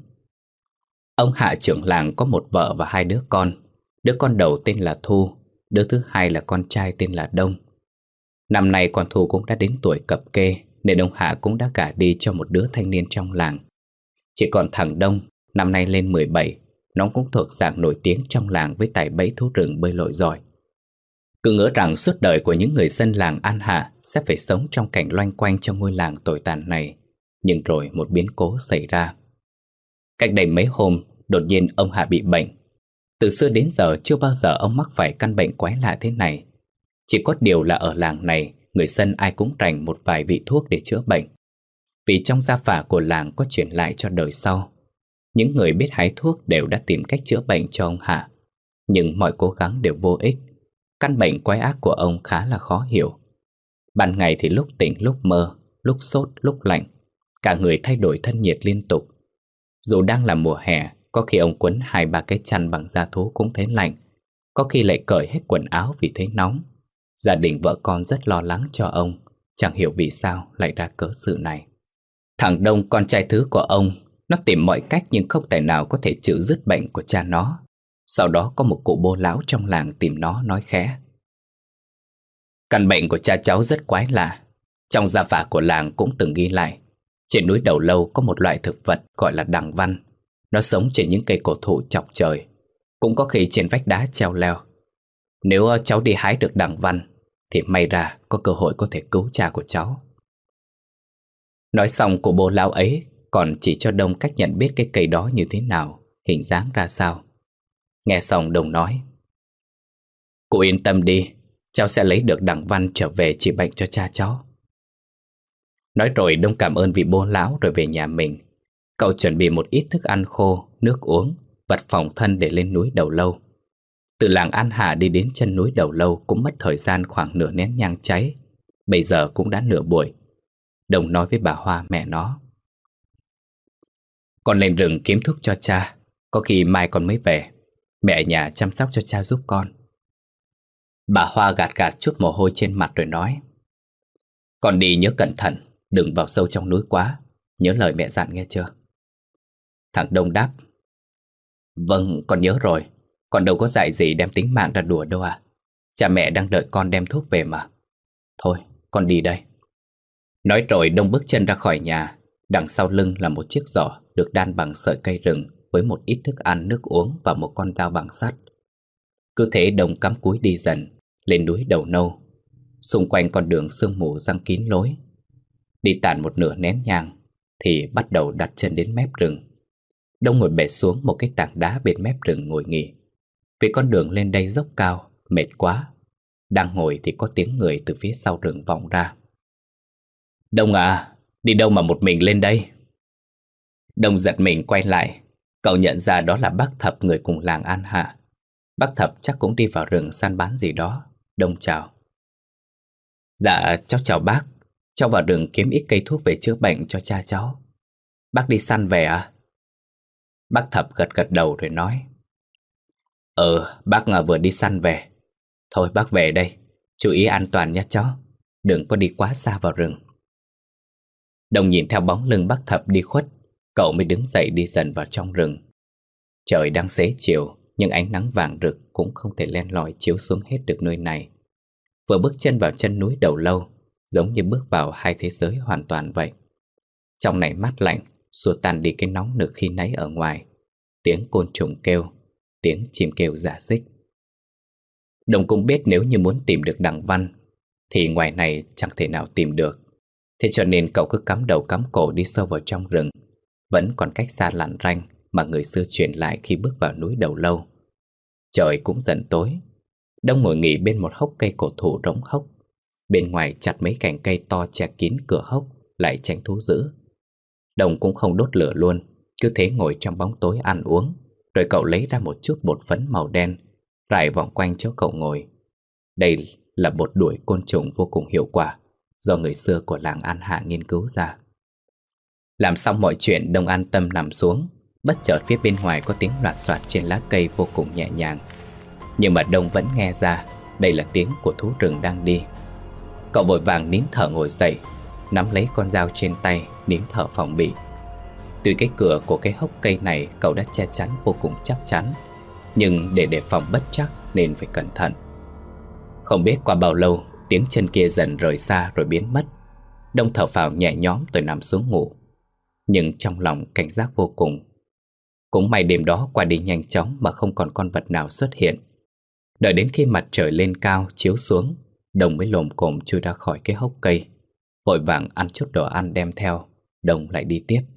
A: Ông Hạ trưởng làng có một vợ và hai đứa con. Đứa con đầu tên là Thu, đứa thứ hai là con trai tên là Đông. Năm nay con Thu cũng đã đến tuổi cập kê nên ông Hạ cũng đã gả đi cho một đứa thanh niên trong làng. Chỉ còn thằng Đông, năm nay lên mười bảy, nó cũng thuộc dạng nổi tiếng trong làng với tài bẫy thú rừng bơi lội giỏi. Cứ ngỡ rằng suốt đời của những người dân làng An Hạ sẽ phải sống trong cảnh loanh quanh trong ngôi làng tồi tàn này. Nhưng rồi một biến cố xảy ra. Cách đây mấy hôm, đột nhiên ông Hạ bị bệnh. Từ xưa đến giờ chưa bao giờ ông mắc phải căn bệnh quái lạ thế này. Chỉ có điều là ở làng này, người dân ai cũng rành một vài vị thuốc để chữa bệnh. Vì trong gia phả của làng có truyền lại cho đời sau. Những người biết hái thuốc đều đã tìm cách chữa bệnh cho ông Hạ. Nhưng mọi cố gắng đều vô ích. Căn bệnh quái ác của ông khá là khó hiểu. Ban ngày thì lúc tỉnh lúc mơ, lúc sốt lúc lạnh. Cả người thay đổi thân nhiệt liên tục. Dù đang là mùa hè, có khi ông quấn hai ba cái chăn bằng da thú cũng thấy lạnh. Có khi lại cởi hết quần áo vì thấy nóng. Gia đình vợ con rất lo lắng cho ông. Chẳng hiểu vì sao lại ra cớ sự này. Thằng Đông, con trai thứ của ông, nó tìm mọi cách nhưng không thể nào có thể chữa dứt bệnh của cha nó. Sau đó có một cụ bô lão trong làng tìm nó nói khẽ: căn bệnh của cha cháu rất quái lạ. Trong gia phả của làng cũng từng ghi lại. Trên núi Đầu Lâu có một loại thực vật gọi là đằng văn. Nó sống trên những cây cổ thụ chọc trời, cũng có khi trên vách đá treo leo. Nếu cháu đi hái được đằng văn thì may ra có cơ hội có thể cứu cha của cháu. Nói xong cụ bô lão ấy còn chỉ cho Đông cách nhận biết cái cây đó như thế nào, hình dáng ra sao. Nghe xong Đông nói: cụ yên tâm đi, Cháu sẽ lấy được đằng Văn trở về trị bệnh cho cha cháu. Nói rồi Đông cảm ơn vị bố lão rồi về nhà mình. Cậu chuẩn bị một ít thức ăn khô, nước uống, vật phòng thân để lên núi Đầu Lâu. Từ làng An Hạ đi đến chân núi Đầu Lâu cũng mất thời gian khoảng nửa nén nhang cháy. Bây giờ cũng đã nửa buổi. Đông nói với bà Hoa mẹ nó: con lên rừng kiếm thuốc cho cha, có khi mai con mới về. Mẹ ở nhà chăm sóc cho cha giúp con. Bà Hoa gạt gạt chút mồ hôi trên mặt rồi nói: con đi nhớ cẩn thận, đừng vào sâu trong núi quá. Nhớ lời mẹ dặn nghe chưa? Thằng Đông đáp: vâng, con nhớ rồi. Con đâu có dạy gì đem tính mạng ra đùa đâu à. Cha mẹ đang đợi con đem thuốc về mà. Thôi, con đi đây. Nói rồi Đông bước chân ra khỏi nhà. Đằng sau lưng là một chiếc giỏ được đan bằng sợi cây rừng, với một ít thức ăn, nước uống và một con dao bằng sắt. Cứ thế Đông cắm cúi đi dần lên núi Đầu Nâu. Xung quanh con đường sương mù giăng kín lối. Đi tàn một nửa nén nhang thì bắt đầu đặt chân đến mép rừng. Đông ngồi bệt xuống một cái tảng đá bên mép rừng ngồi nghỉ. Vì con đường lên đây dốc cao, mệt quá. Đang ngồi thì có tiếng người từ phía sau rừng vọng ra: Đông à, đi đâu mà một mình lên đây? Đông giật mình quay lại. Cậu nhận ra đó là bác Thập, người cùng làng An Hạ. Bác Thập chắc cũng đi vào rừng săn bán gì đó. Đông chào: Dạ cháu chào bác. Cháu vào rừng kiếm ít cây thuốc về chữa bệnh cho cha cháu. Bác đi săn về à? Bác Thập gật gật đầu rồi nói: Ờ, bác vừa đi săn về. Thôi bác về đây, chú ý an toàn nha cháu. Đừng có đi quá xa vào rừng. Đông nhìn theo bóng lưng bác Thập đi khuất, cậu mới đứng dậy đi dần vào trong rừng. Trời đang xế chiều, nhưng ánh nắng vàng rực cũng không thể len lỏi chiếu xuống hết được nơi này. Vừa bước chân vào chân núi Đầu Lâu, giống như bước vào hai thế giới hoàn toàn vậy. Trong này mát lạnh, xua tan đi cái nóng nực khi nãy ở ngoài. Tiếng côn trùng kêu, tiếng chim kêu rả rích. Đông cũng biết nếu như muốn tìm được đằng Văn thì ngoài này chẳng thể nào tìm được. Thế cho nên cậu cứ cắm đầu cắm cổ đi sâu vào trong rừng. Vẫn còn cách xa lằn ranh mà người xưa truyền lại khi bước vào núi Đầu Lâu. Trời cũng dần tối. Đông ngồi nghỉ bên một hốc cây cổ thụ rỗng hốc. Bên ngoài chặt mấy cành cây to che kín cửa hốc, lại tránh thú dữ. Đông cũng không đốt lửa luôn, cứ thế ngồi trong bóng tối ăn uống. Rồi cậu lấy ra một chút bột phấn màu đen, rải vòng quanh chỗ cậu ngồi. Đây là bột đuổi côn trùng vô cùng hiệu quả, do người xưa của làng An Hạ nghiên cứu ra. Làm xong mọi chuyện, Đông an tâm nằm xuống. Bất chợt phía bên ngoài có tiếng loạt soạt trên lá cây vô cùng nhẹ nhàng. Nhưng mà Đông vẫn nghe ra đây là tiếng của thú rừng đang đi. Cậu vội vàng nín thở ngồi dậy, nắm lấy con dao trên tay, nín thở phòng bị. Tuy cái cửa của cái hốc cây này cậu đã che chắn vô cùng chắc chắn, nhưng để đề phòng bất trắc nên phải cẩn thận. Không biết qua bao lâu, tiếng chân kia dần rời xa rồi biến mất. Đông thở phào nhẹ nhõm rồi nằm xuống ngủ, nhưng trong lòng cảnh giác vô cùng. Cũng may đêm đó qua đi nhanh chóng mà không còn con vật nào xuất hiện. Đợi đến khi mặt trời lên cao chiếu xuống, Đông mới lồm cồm chui ra khỏi cái hốc cây, vội vàng ăn chút đồ ăn đem theo. Đông lại đi tiếp.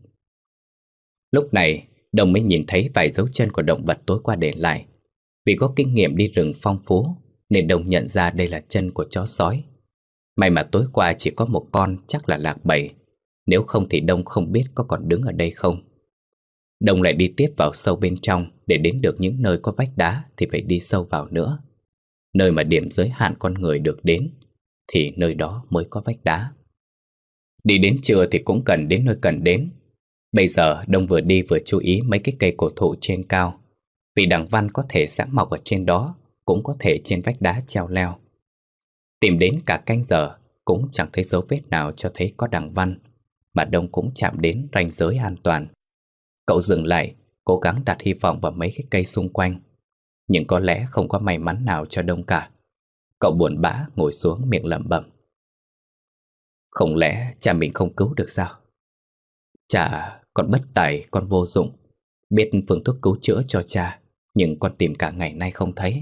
A: Lúc này Đông mới nhìn thấy vài dấu chân của động vật tối qua để lại. Vì có kinh nghiệm đi rừng phong phú nên Đông nhận ra đây là chân của chó sói. May mà tối qua chỉ có một con, chắc là lạc bầy. Nếu không thì Đông không biết có còn đứng ở đây không. Đông lại đi tiếp vào sâu bên trong. Để đến được những nơi có vách đá thì phải đi sâu vào nữa. Nơi mà điểm giới hạn con người được đến thì nơi đó mới có vách đá. Đi đến trưa thì cũng cần đến nơi cần đến. Bây giờ Đông vừa đi vừa chú ý mấy cái cây cổ thụ trên cao. Vì đằng Văn có thể sáng mọc ở trên đó, cũng có thể trên vách đá treo leo. Tìm đến cả canh giờ cũng chẳng thấy dấu vết nào cho thấy có đằng Văn, mà Đông cũng chạm đến ranh giới an toàn. Cậu dừng lại, cố gắng đặt hy vọng vào mấy cái cây xung quanh. Nhưng có lẽ không có may mắn nào cho Đông cả. Cậu buồn bã ngồi xuống miệng lẩm bẩm: Không lẽ cha mình không cứu được sao? Cha, con bất tài, con vô dụng. Biết phương thuốc cứu chữa cho cha, nhưng con tìm cả ngày nay không thấy.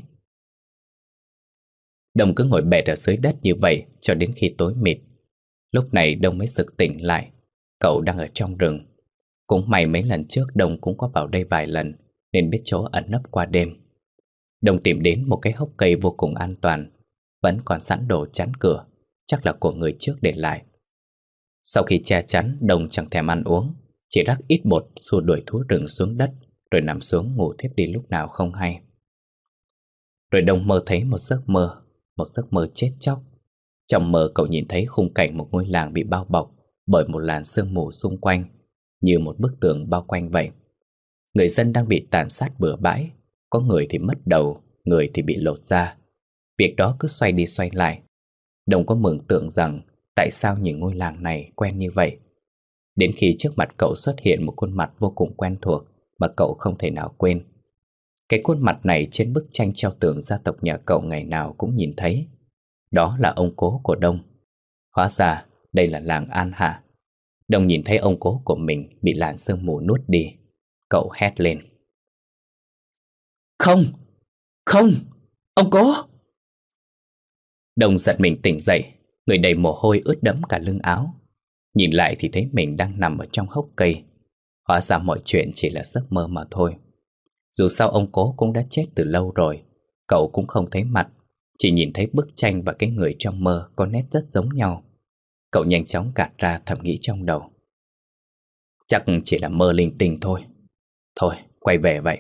A: Đông cứ ngồi bệt ở dưới đất như vậy cho đến khi tối mịt. Lúc này Đông mới sực tỉnh lại. Cậu đang ở trong rừng. Cũng may mấy lần trước Đông cũng có vào đây vài lần, nên biết chỗ ẩn nấp qua đêm. Đông tìm đến một cái hốc cây vô cùng an toàn, vẫn còn sẵn đồ chắn cửa, chắc là của người trước để lại. Sau khi che chắn, Đông chẳng thèm ăn uống, chỉ rắc ít bột xua đuổi thú rừng xuống đất, rồi nằm xuống ngủ thiếp đi lúc nào không hay. Rồi Đông mơ thấy một giấc mơ, một giấc mơ chết chóc. Trong mơ cậu nhìn thấy khung cảnh một ngôi làng bị bao bọc bởi một làn sương mù xung quanh, như một bức tường bao quanh vậy. Người dân đang bị tàn sát bừa bãi, có người thì mất đầu, người thì bị lột da. Việc đó cứ xoay đi xoay lại. Đông có mường tượng rằng tại sao nhìn ngôi làng này quen như vậy. Đến khi trước mặt cậu xuất hiện một khuôn mặt vô cùng quen thuộc mà cậu không thể nào quên. Cái khuôn mặt này trên bức tranh treo tường gia tộc nhà cậu ngày nào cũng nhìn thấy. Đó là ông cố của Đông. Hóa ra đây là làng An Hạ. Đông nhìn thấy ông cố của mình bị làn sương mù nuốt đi. Cậu hét lên: Không! Không! Ông cố! Đông giật mình tỉnh dậy, người đầy mồ hôi ướt đẫm cả lưng áo. Nhìn lại thì thấy mình đang nằm ở trong hốc cây. Hóa ra mọi chuyện chỉ là giấc mơ mà thôi. Dù sao ông cố cũng đã chết từ lâu rồi. Cậu cũng không thấy mặt, chỉ nhìn thấy bức tranh và cái người trong mơ có nét rất giống nhau. Cậu nhanh chóng gạt ra thầm nghĩ trong đầu: Chắc chỉ là mơ linh tinh thôi. Thôi, quay về vậy.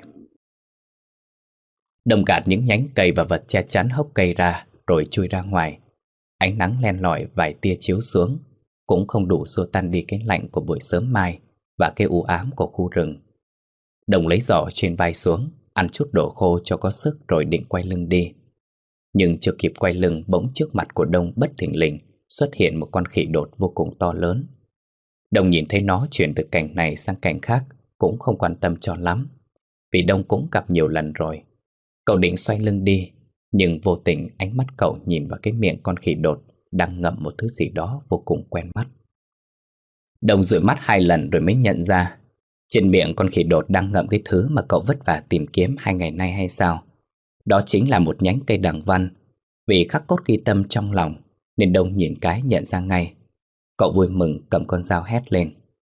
A: Đông gạt những nhánh cây và vật che chắn hốc cây ra, rồi chui ra ngoài. Ánh nắng len lỏi vài tia chiếu xuống, cũng không đủ xua tan đi cái lạnh của buổi sớm mai và cái u ám của khu rừng. Đông lấy giỏ trên vai xuống, ăn chút đồ khô cho có sức rồi định quay lưng đi. Nhưng chưa kịp quay lưng, bỗng trước mặt của Đông bất thình lình xuất hiện một con khỉ đột vô cùng to lớn. Đông nhìn thấy nó chuyển từ cảnh này sang cảnh khác cũng không quan tâm cho lắm, vì Đông cũng gặp nhiều lần rồi. Cậu định xoay lưng đi, nhưng vô tình ánh mắt cậu nhìn vào cái miệng con khỉ đột đang ngậm một thứ gì đó vô cùng quen mắt. Đông dụi mắt hai lần rồi mới nhận ra trên miệng con khỉ đột đang ngậm cái thứ mà cậu vất vả tìm kiếm hai ngày nay hay sao. Đó chính là một nhánh cây đằng văn. Vì khắc cốt ghi tâm trong lòng nên Đông nhìn cái nhận ra ngay. Cậu vui mừng cầm con dao hét lên: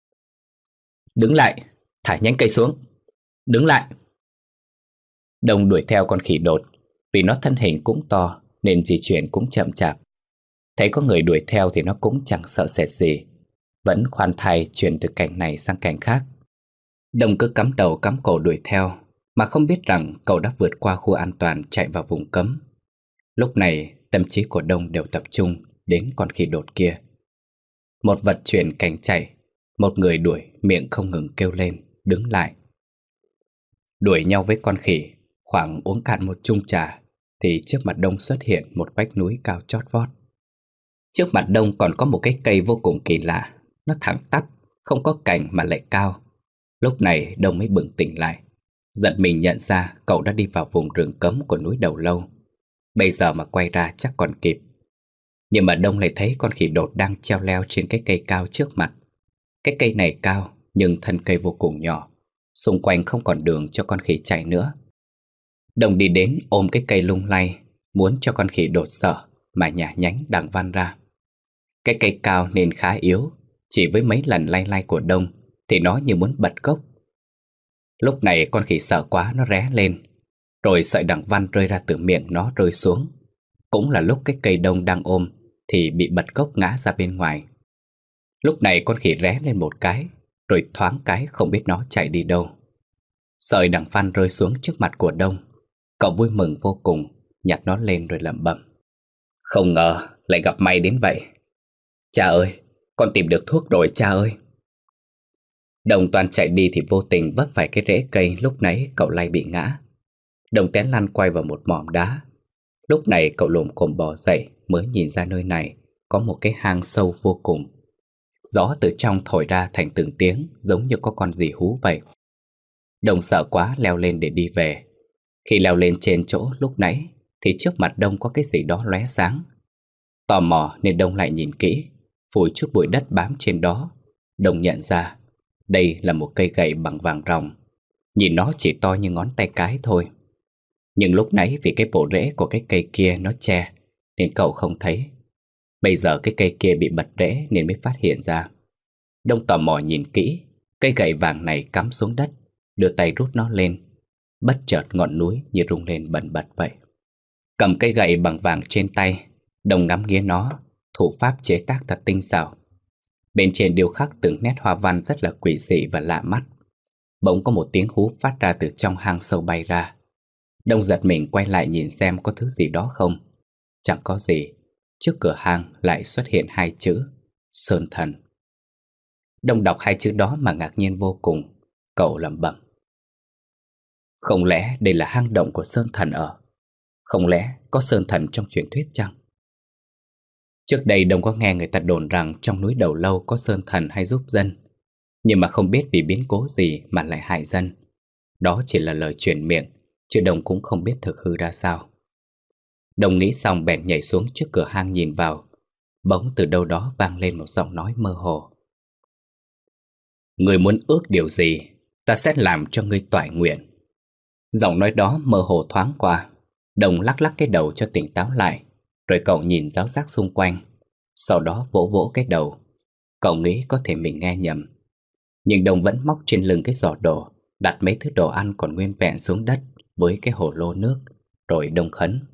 A: Đứng lại! Thả nhánh cây xuống! Đứng lại! Đông đuổi theo con khỉ đột. Vì nó thân hình cũng to nên di chuyển cũng chậm chạp. Thấy có người đuổi theo thì nó cũng chẳng sợ sệt gì, vẫn khoan thai chuyển từ cảnh này sang cảnh khác. Đông cứ cắm đầu cắm cổ đuổi theo, mà không biết rằng cậu đã vượt qua khu an toàn chạy vào vùng cấm. Lúc này tâm trí của Đông đều tập trung đến con khỉ đột kia. Một vật chuyển cảnh chạy, một người đuổi miệng không ngừng kêu lên: Đứng lại! Đuổi nhau với con khỉ, khoảng uống cạn một chung trà thì trước mặt Đông xuất hiện một vách núi cao chót vót. Trước mặt Đông còn có một cái cây vô cùng kỳ lạ. Nó thẳng tắp, không có cành mà lại cao. Lúc này Đông mới bừng tỉnh lại, giật mình nhận ra cậu đã đi vào vùng rừng cấm của núi Đầu Lâu. Bây giờ mà quay ra chắc còn kịp. Nhưng mà Đông lại thấy con khỉ đột đang treo leo trên cái cây cao trước mặt. Cái cây này cao nhưng thân cây vô cùng nhỏ, xung quanh không còn đường cho con khỉ chạy nữa. Đông đi đến ôm cái cây lung lay, muốn cho con khỉ đột sợ mà nhả nhánh đằng văn ra. Cái cây cao nên khá yếu, chỉ với mấy lần lay lay của Đông thì nó như muốn bật gốc. Lúc này con khỉ sợ quá, nó ré lên, rồi sợi đằng văn rơi ra từ miệng nó rơi xuống. Cũng là lúc cái cây Đông đang ôm thì bị bật gốc ngã ra bên ngoài. Lúc này con khỉ ré lên một cái, rồi thoáng cái không biết nó chạy đi đâu. Sợi đằng văn rơi xuống trước mặt của Đông. Cậu vui mừng vô cùng, nhặt nó lên rồi lẩm bẩm: Không ngờ lại gặp may đến vậy. Cha ơi, con tìm được thuốc rồi cha ơi. Đông toàn chạy đi thì vô tình vấp phải cái rễ cây lúc nãy cậu lay bị ngã. Đông té lăn quay vào một mỏm đá. Lúc này cậu lồm cồm bò dậy mới nhìn ra nơi này có một cái hang sâu vô cùng. Gió từ trong thổi ra thành từng tiếng giống như có con gì hú vậy. Đông sợ quá leo lên để đi về. Khi leo lên trên chỗ lúc nãy thì trước mặt Đông có cái gì đó lóe sáng. Tò mò nên Đông lại nhìn kỹ, phủi chút bụi đất bám trên đó. Đông nhận ra đây là một cây gậy bằng vàng ròng. Nhìn nó chỉ to như ngón tay cái thôi. Nhưng lúc nãy vì cái bộ rễ của cái cây kia nó che nên cậu không thấy. Bây giờ cái cây kia bị bật rễ nên mới phát hiện ra. Đông tò mò nhìn kỹ, cây gậy vàng này cắm xuống đất, đưa tay rút nó lên. Bất chợt ngọn núi như rung lên bần bật vậy. Cầm cây gậy bằng vàng trên tay, Đồng ngắm nghía nó, thủ pháp chế tác thật tinh xảo. Bên trên điêu khắc từng nét hoa văn rất là quỷ dị và lạ mắt. Bỗng có một tiếng hú phát ra từ trong hang sâu bay ra. Đông giật mình quay lại nhìn xem có thứ gì đó không. Chẳng có gì. Trước cửa hang lại xuất hiện hai chữ Sơn Thần. Đông đọc hai chữ đó mà ngạc nhiên vô cùng. Cậu lẩm bẩm: không lẽ đây là hang động của Sơn Thần ở? Không lẽ có Sơn Thần trong truyền thuyết chăng? Trước đây Đông có nghe người ta đồn rằng trong núi Đầu Lâu có Sơn Thần hay giúp dân, nhưng mà không biết vì biến cố gì mà lại hại dân. Đó chỉ là lời truyền miệng, chứ Đông cũng không biết thực hư ra sao. Đông nghĩ xong bèn nhảy xuống trước cửa hang nhìn vào. Bỗng từ đâu đó vang lên một giọng nói mơ hồ: người muốn ước điều gì, ta sẽ làm cho ngươi toại nguyện. Giọng nói đó mơ hồ thoáng qua. Đông lắc lắc cái đầu cho tỉnh táo lại, rồi cậu nhìn giáo giác xung quanh. Sau đó vỗ vỗ cái đầu. Cậu nghĩ có thể mình nghe nhầm. Nhưng Đông vẫn móc trên lưng cái giỏ đồ, đặt mấy thứ đồ ăn còn nguyên vẹn xuống đất với cái hồ lô nước. Rồi Đông khấn: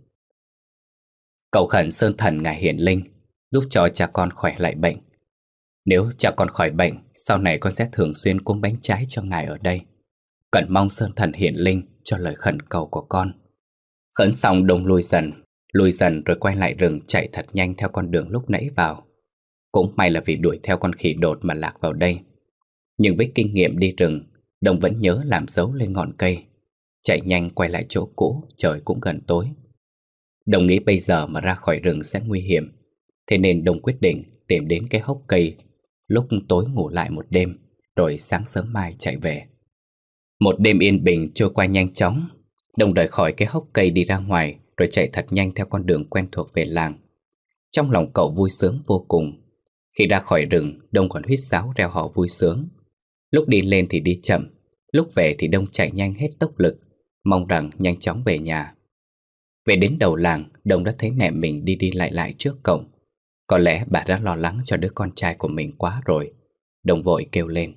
A: cầu khẩn Sơn Thần ngài hiển linh, giúp cho cha con khỏe lại bệnh. Nếu cha con khỏi bệnh, sau này con sẽ thường xuyên cúng bánh trái cho ngài ở đây. Cẩn mong Sơn Thần hiển linh cho lời khẩn cầu của con. Khấn xong Đông lùi dần, lùi dần rồi quay lại rừng chạy thật nhanh theo con đường lúc nãy vào. Cũng may là vì đuổi theo con khỉ đột mà lạc vào đây. Nhưng với kinh nghiệm đi rừng, Đông vẫn nhớ làm dấu lên ngọn cây. Chạy nhanh quay lại chỗ cũ, trời cũng gần tối. Đông nghĩ bây giờ mà ra khỏi rừng sẽ nguy hiểm. Thế nên Đông quyết định tìm đến cái hốc cây lúc tối ngủ lại một đêm, rồi sáng sớm mai chạy về. Một đêm yên bình trôi qua nhanh chóng. Đông rời khỏi cái hốc cây đi ra ngoài, rồi chạy thật nhanh theo con đường quen thuộc về làng. Trong lòng cậu vui sướng vô cùng. Khi ra khỏi rừng, Đông còn huýt sáo reo hò vui sướng. Lúc đi lên thì đi chậm, lúc về thì Đông chạy nhanh hết tốc lực, mong rằng nhanh chóng về nhà. Về đến đầu làng, Đông đã thấy mẹ mình đi đi lại lại trước cổng. Có lẽ bà đã lo lắng cho đứa con trai của mình quá rồi. Đông vội kêu lên: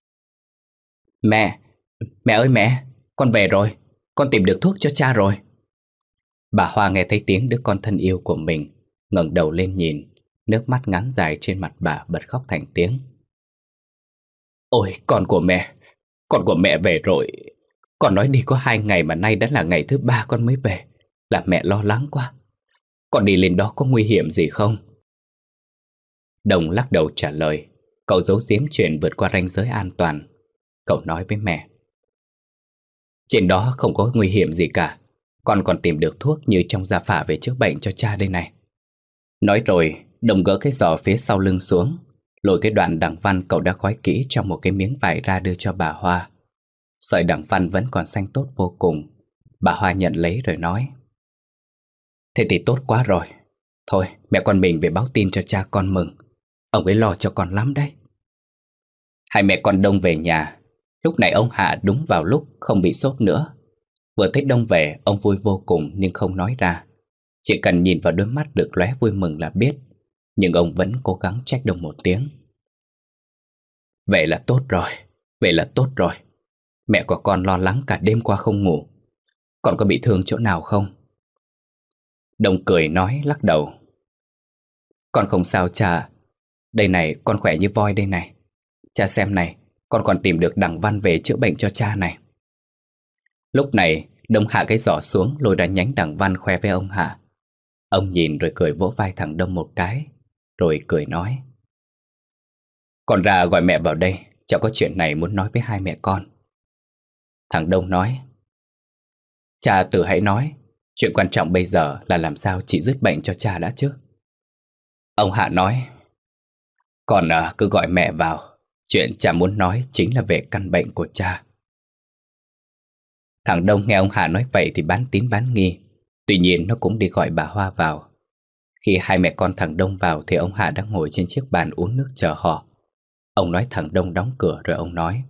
A: Mẹ, mẹ ơi mẹ, con về rồi, con tìm được thuốc cho cha rồi. Bà Hoa nghe thấy tiếng đứa con thân yêu của mình, ngẩng đầu lên nhìn, nước mắt ngắn dài trên mặt bà bật khóc thành tiếng. Ôi con của mẹ, con của mẹ về rồi. Con nói đi có hai ngày mà nay đã là ngày thứ ba con mới về, làm mẹ lo lắng quá. Con đi lên đó có nguy hiểm gì không? Đồng lắc đầu trả lời. Cậu giấu giếm chuyện vượt qua ranh giới an toàn. Cậu nói với mẹ: trên đó không có nguy hiểm gì cả. Con còn tìm được thuốc như trong gia phả về chữa bệnh cho cha đây này. Nói rồi, Đồng gỡ cái giỏ phía sau lưng xuống, lôi cái đoạn đằng văn cậu đã gói kỹ trong một cái miếng vải ra đưa cho bà Hoa. Sợi đằng văn vẫn còn xanh tốt vô cùng. Bà Hoa nhận lấy rồi nói: thế thì tốt quá rồi. Thôi mẹ con mình về báo tin cho cha con mừng. Ông ấy lo cho con lắm đấy. Hai mẹ con Đông về nhà. Lúc này ông Hạ đúng vào lúc không bị sốt nữa. Vừa thấy Đông về, ông vui vô cùng nhưng không nói ra. Chỉ cần nhìn vào đôi mắt được lóe vui mừng là biết. Nhưng ông vẫn cố gắng trách Đông một tiếng. Vậy là tốt rồi, vậy là tốt rồi. Mẹ của con lo lắng cả đêm qua không ngủ. Con có bị thương chỗ nào không? Đông cười nói lắc đầu. Con không sao cha. Đây này, con khỏe như voi đây này. Cha xem này, con còn tìm được đằng văn về chữa bệnh cho cha này. Lúc này Đông hạ cái giỏ xuống, lôi ra nhánh đằng văn khoe với ông Hạ. Ông nhìn rồi cười vỗ vai thằng Đông một cái, rồi cười nói: con ra gọi mẹ vào đây, cháu có chuyện này muốn nói với hai mẹ con. Thằng Đông nói: cha tự hãy nói. Chuyện quan trọng bây giờ là làm sao chị dứt bệnh cho cha đã chứ. Ông Hạ nói: con à, cứ gọi mẹ vào. Chuyện cha muốn nói chính là về căn bệnh của cha. Thằng Đông nghe ông Hạ nói vậy thì bán tín bán nghi. Tuy nhiên nó cũng đi gọi bà Hoa vào. Khi hai mẹ con thằng Đông vào thì ông Hạ đang ngồi trên chiếc bàn uống nước chờ họ. Ông nói thằng Đông đóng cửa rồi ông nói: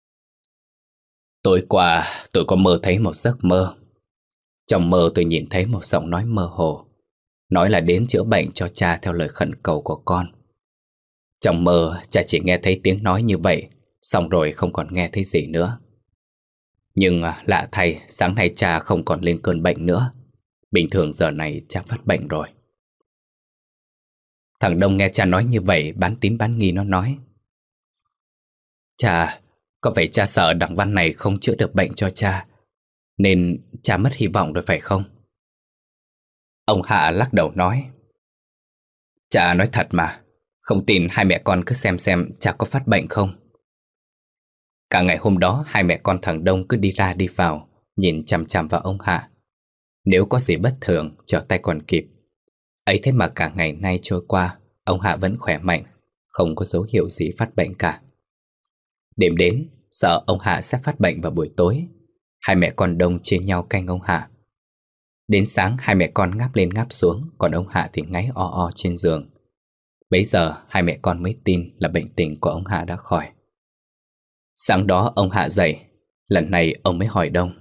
A: tối qua tôi có mơ thấy một giấc mơ. Trong mơ tôi nhìn thấy một giọng nói mơ hồ, nói là đến chữa bệnh cho cha theo lời khẩn cầu của con. Trong mơ cha chỉ nghe thấy tiếng nói như vậy, xong rồi không còn nghe thấy gì nữa. Nhưng lạ thay, sáng nay cha không còn lên cơn bệnh nữa. Bình thường giờ này cha phát bệnh rồi. Thằng Đông nghe cha nói như vậy, bán tín bán nghi nó nói: Cha, có phải cha sợ đằng Văn này không chữa được bệnh cho cha, nên cha mất hy vọng rồi phải không? Ông Hạ lắc đầu nói: Cha nói thật mà, không tin hai mẹ con cứ xem xem cha có phát bệnh không. Cả ngày hôm đó hai mẹ con thằng Đông cứ đi ra đi vào, nhìn chằm chằm vào ông Hạ. Nếu có gì bất thường, trở tay còn kịp. Ấy thế mà cả ngày nay trôi qua, ông Hạ vẫn khỏe mạnh, không có dấu hiệu gì phát bệnh cả. Đêm đến, sợ ông Hạ sẽ phát bệnh vào buổi tối, hai mẹ con Đông chia nhau canh ông Hạ. Đến sáng hai mẹ con ngáp lên ngáp xuống, còn ông Hạ thì ngáy o o trên giường. Bấy giờ hai mẹ con mới tin là bệnh tình của ông Hạ đã khỏi. Sáng đó ông Hạ dậy, lần này ông mới hỏi Đông: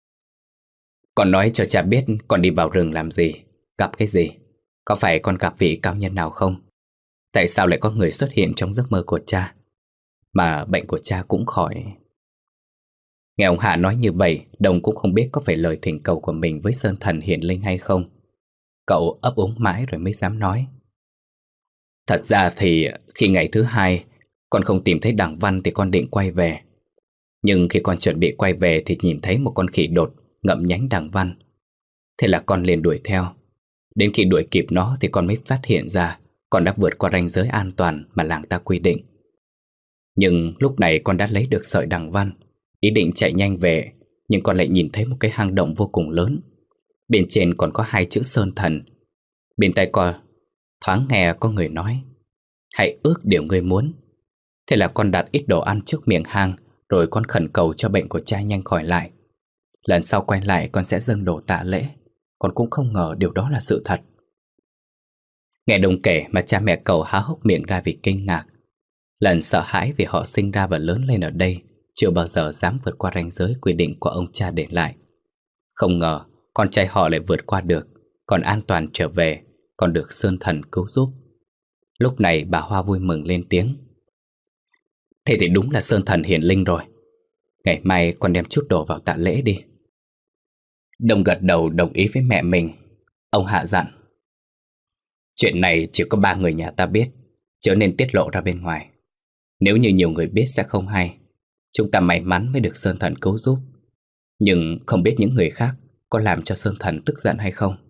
A: Con nói cho cha biết con đi vào rừng làm gì, gặp cái gì? Có phải con gặp vị cao nhân nào không? Tại sao lại có người xuất hiện trong giấc mơ của cha, mà bệnh của cha cũng khỏi? Nghe ông Hạ nói như vậy, Đông cũng không biết có phải lời thỉnh cầu của mình với Sơn Thần hiển linh hay không. Cậu ấp úng mãi rồi mới dám nói: Thật ra thì khi ngày thứ hai con không tìm thấy đằng Văn thì con định quay về. Nhưng khi con chuẩn bị quay về thì nhìn thấy một con khỉ đột ngậm nhánh đằng Văn. Thế là con liền đuổi theo. Đến khi đuổi kịp nó thì con mới phát hiện ra con đã vượt qua ranh giới an toàn mà làng ta quy định. Nhưng lúc này con đã lấy được sợi đằng Văn, ý định chạy nhanh về, nhưng con lại nhìn thấy một cái hang động vô cùng lớn. Bên trên còn có hai chữ Sơn Thần. Bên tai con thoáng nghe có người nói: Hãy ước điều ngươi muốn. Thế là con đặt ít đồ ăn trước miệng hang, rồi con khẩn cầu cho bệnh của cha nhanh khỏi lại. Lần sau quay lại con sẽ dâng đồ tạ lễ. Con cũng không ngờ điều đó là sự thật. Nghe Đông kể mà cha mẹ cậu há hốc miệng ra vì kinh ngạc. Lần sợ hãi vì họ sinh ra và lớn lên ở đây, chưa bao giờ dám vượt qua ranh giới quy định của ông cha để lại. Không ngờ con trai họ lại vượt qua được, còn an toàn trở về, còn được Sơn Thần cứu giúp. Lúc này bà Hoa vui mừng lên tiếng: Thế thì đúng là Sơn Thần hiển linh rồi. Ngày mai con đem chút đồ vào tạ lễ đi. Đông gật đầu đồng ý với mẹ mình. Ông Hạ dặn: Chuyện này chỉ có ba người nhà ta biết, chớ nên tiết lộ ra bên ngoài. Nếu như nhiều người biết sẽ không hay. Chúng ta may mắn mới được Sơn Thần cứu giúp, nhưng không biết những người khác có làm cho Sơn Thần tức giận hay không.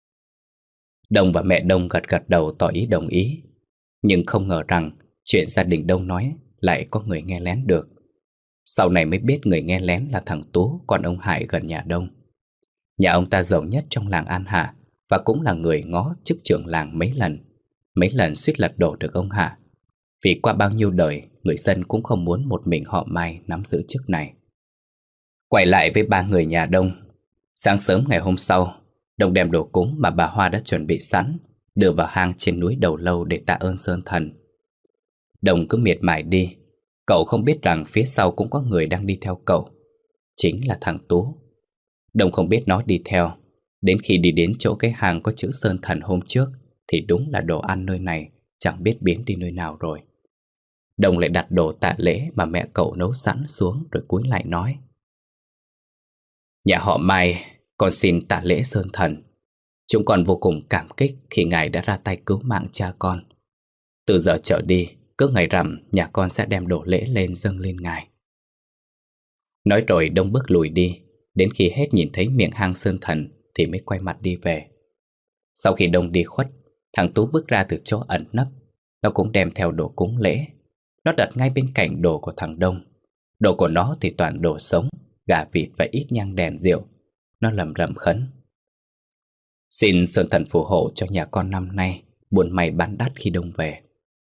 A: Đông và mẹ Đông gật gật đầu tỏ ý đồng ý. Nhưng không ngờ rằng chuyện gia đình Đông nói lại có người nghe lén được. Sau này mới biết người nghe lén là thằng Tú, con ông Hải gần nhà Đông. Nhà ông ta giàu nhất trong làng An Hạ, và cũng là người ngó chức trưởng làng mấy lần. Mấy lần suýt lật đổ được ông Hạ. Vì qua bao nhiêu đời, người dân cũng không muốn một mình họ Mai nắm giữ chức này. Quay lại với ba người nhà Đông. Sáng sớm ngày hôm sau, Đông đem đồ cúng mà bà Hoa đã chuẩn bị sẵn, đưa vào hang trên núi Đầu Lâu để tạ ơn Sơn Thần. Đông cứ miệt mài đi. Cậu không biết rằng phía sau cũng có người đang đi theo cậu. Chính là thằng Tú. Đông không biết nó đi theo. Đến khi đi đến chỗ cái hang có chữ Sơn Thần hôm trước, thì đúng là đồ ăn nơi này chẳng biết biến đi nơi nào rồi. Đông lại đặt đồ tạ lễ mà mẹ cậu nấu sẵn xuống, rồi cúi lại nói: Nhà họ Mai, con xin tạ lễ Sơn Thần. Chúng con vô cùng cảm kích khi ngài đã ra tay cứu mạng cha con. Từ giờ trở đi, cứ ngày rằm nhà con sẽ đem đồ lễ lên dâng lên ngài. Nói rồi Đông bước lùi đi. Đến khi hết nhìn thấy miệng hang Sơn Thần thì mới quay mặt đi về. Sau khi Đông đi khuất, thằng Tú bước ra từ chỗ ẩn nấp. Nó cũng đem theo đồ cúng lễ. Nó đặt ngay bên cạnh đồ của thằng Đông. Đồ của nó thì toàn đồ sống, gà vịt và ít nhang đèn rượu. Nó lầm rầm khấn: Xin Sơn Thần phù hộ cho nhà con năm nay buôn may bán đắt khi Đông về.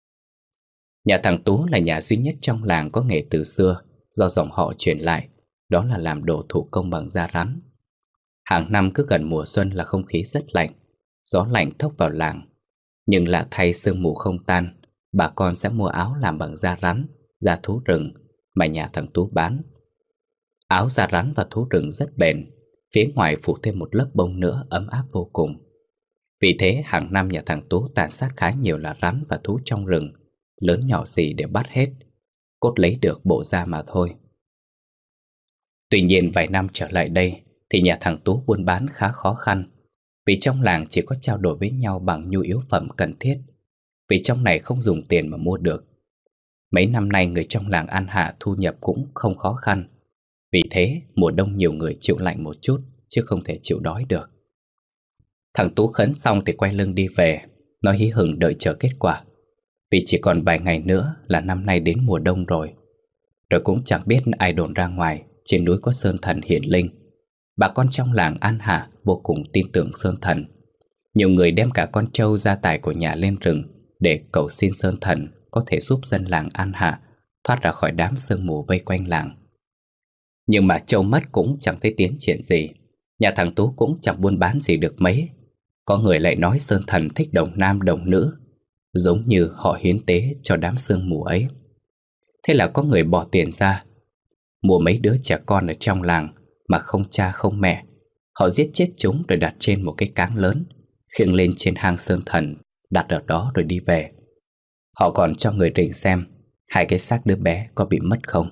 A: Nhà thằng Tú là nhà duy nhất trong làng có nghề từ xưa, do dòng họ truyền lại, đó là làm đồ thủ công bằng da rắn. Hàng năm cứ gần mùa xuân là không khí rất lạnh, gió lạnh thốc vào làng. Nhưng lạ thay sương mù không tan, bà con sẽ mua áo làm bằng da rắn, da thú rừng mà nhà thằng Tú bán. Áo da rắn và thú rừng rất bền, phía ngoài phủ thêm một lớp bông nữa ấm áp vô cùng. Vì thế hàng năm nhà thằng Tú tàn sát khá nhiều là rắn và thú trong rừng, lớn nhỏ gì đều bắt hết, cốt lấy được bộ da mà thôi. Tuy nhiên vài năm trở lại đây thì nhà thằng Tú buôn bán khá khó khăn, Vì trong làng chỉ có trao đổi với nhau bằng nhu yếu phẩm cần thiết, vì trong này không dùng tiền mà mua được. Mấy năm nay người trong làng An Hạ thu nhập cũng không khó khăn. Vì thế mùa đông nhiều người chịu lạnh một chút, chứ không thể chịu đói được. Thằng Tú khấn xong thì quay lưng đi về. Nó hí hửng đợi chờ kết quả, vì chỉ còn vài ngày nữa là năm nay đến mùa đông rồi. Rồi cũng chẳng biết ai đồn ra ngoài trên núi có sơn thần hiển linh. Bà con trong làng An Hạ vô cùng tin tưởng sơn thần. Nhiều người đem cả con trâu gia tài của nhà lên rừng để cầu xin sơn thần có thể giúp dân làng An Hạ thoát ra khỏi đám sương mù vây quanh làng. Nhưng mà trâu mất cũng chẳng thấy tiến triển gì. Nhà thằng Tú cũng chẳng buôn bán gì được mấy. Có người lại nói sơn thần thích đồng nam đồng nữ, giống như họ hiến tế cho đám sương mù ấy. Thế là có người bỏ tiền ra mua mấy đứa trẻ con ở trong làng mà không cha không mẹ. Họ giết chết chúng rồi đặt trên một cái cáng lớn, khiêng lên trên hang sơn thần, đặt ở đó rồi đi về. Họ còn cho người rình xem hai cái xác đứa bé có bị mất không.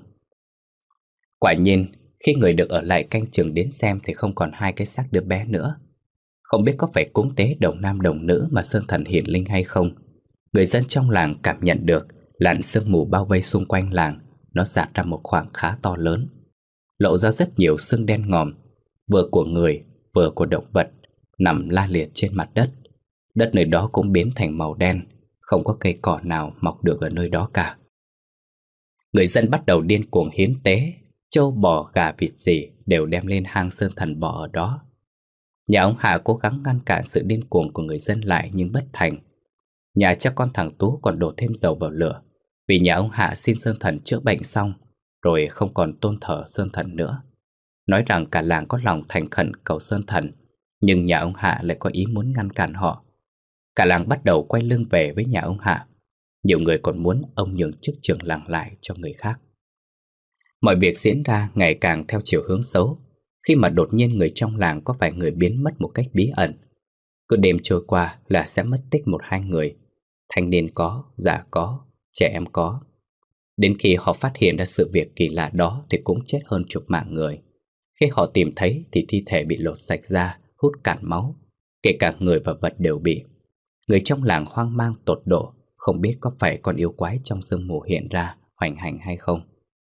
A: Quả nhiên, khi người được ở lại canh chừng đến xem thì không còn hai cái xác đứa bé nữa. Không biết có phải cúng tế đồng nam đồng nữ mà sơn thần hiển linh hay không, người dân trong làng cảm nhận được làn sương mù bao vây xung quanh làng. Nó dạt ra một khoảng khá to lớn, lộ ra rất nhiều xương đen ngòm, vừa của người vừa của động vật, nằm la liệt trên mặt đất. Đất nơi đó cũng biến thành màu đen, không có cây cỏ nào mọc được ở nơi đó cả. Người dân bắt đầu điên cuồng hiến tế, trâu bò gà vịt gì đều đem lên hang sơn thần bỏ ở đó. Nhà ông Hà cố gắng ngăn cản sự điên cuồng của người dân lại nhưng bất thành. Nhà cha con thằng Tú còn đổ thêm dầu vào lửa, vì nhà ông Hạ xin sơn thần chữa bệnh xong rồi không còn tôn thờ sơn thần nữa, nói rằng cả làng có lòng thành khẩn cầu sơn thần, nhưng nhà ông Hạ lại có ý muốn ngăn cản họ. Cả làng bắt đầu quay lưng về với nhà ông Hạ. Nhiều người còn muốn ông nhường chức trưởng làng lại cho người khác. Mọi việc diễn ra ngày càng theo chiều hướng xấu, khi mà đột nhiên người trong làng có vài người biến mất một cách bí ẩn. Cứ đêm trôi qua là sẽ mất tích một hai người. Thanh niên có, già có, trẻ em có. Đến khi họ phát hiện ra sự việc kỳ lạ đó thì cũng chết hơn chục mạng người. Khi họ tìm thấy thì thi thể bị lột sạch da, hút cạn máu, kể cả người và vật đều bị. Người trong làng hoang mang tột độ, không biết có phải con yêu quái trong sương mù hiện ra hoành hành hay không.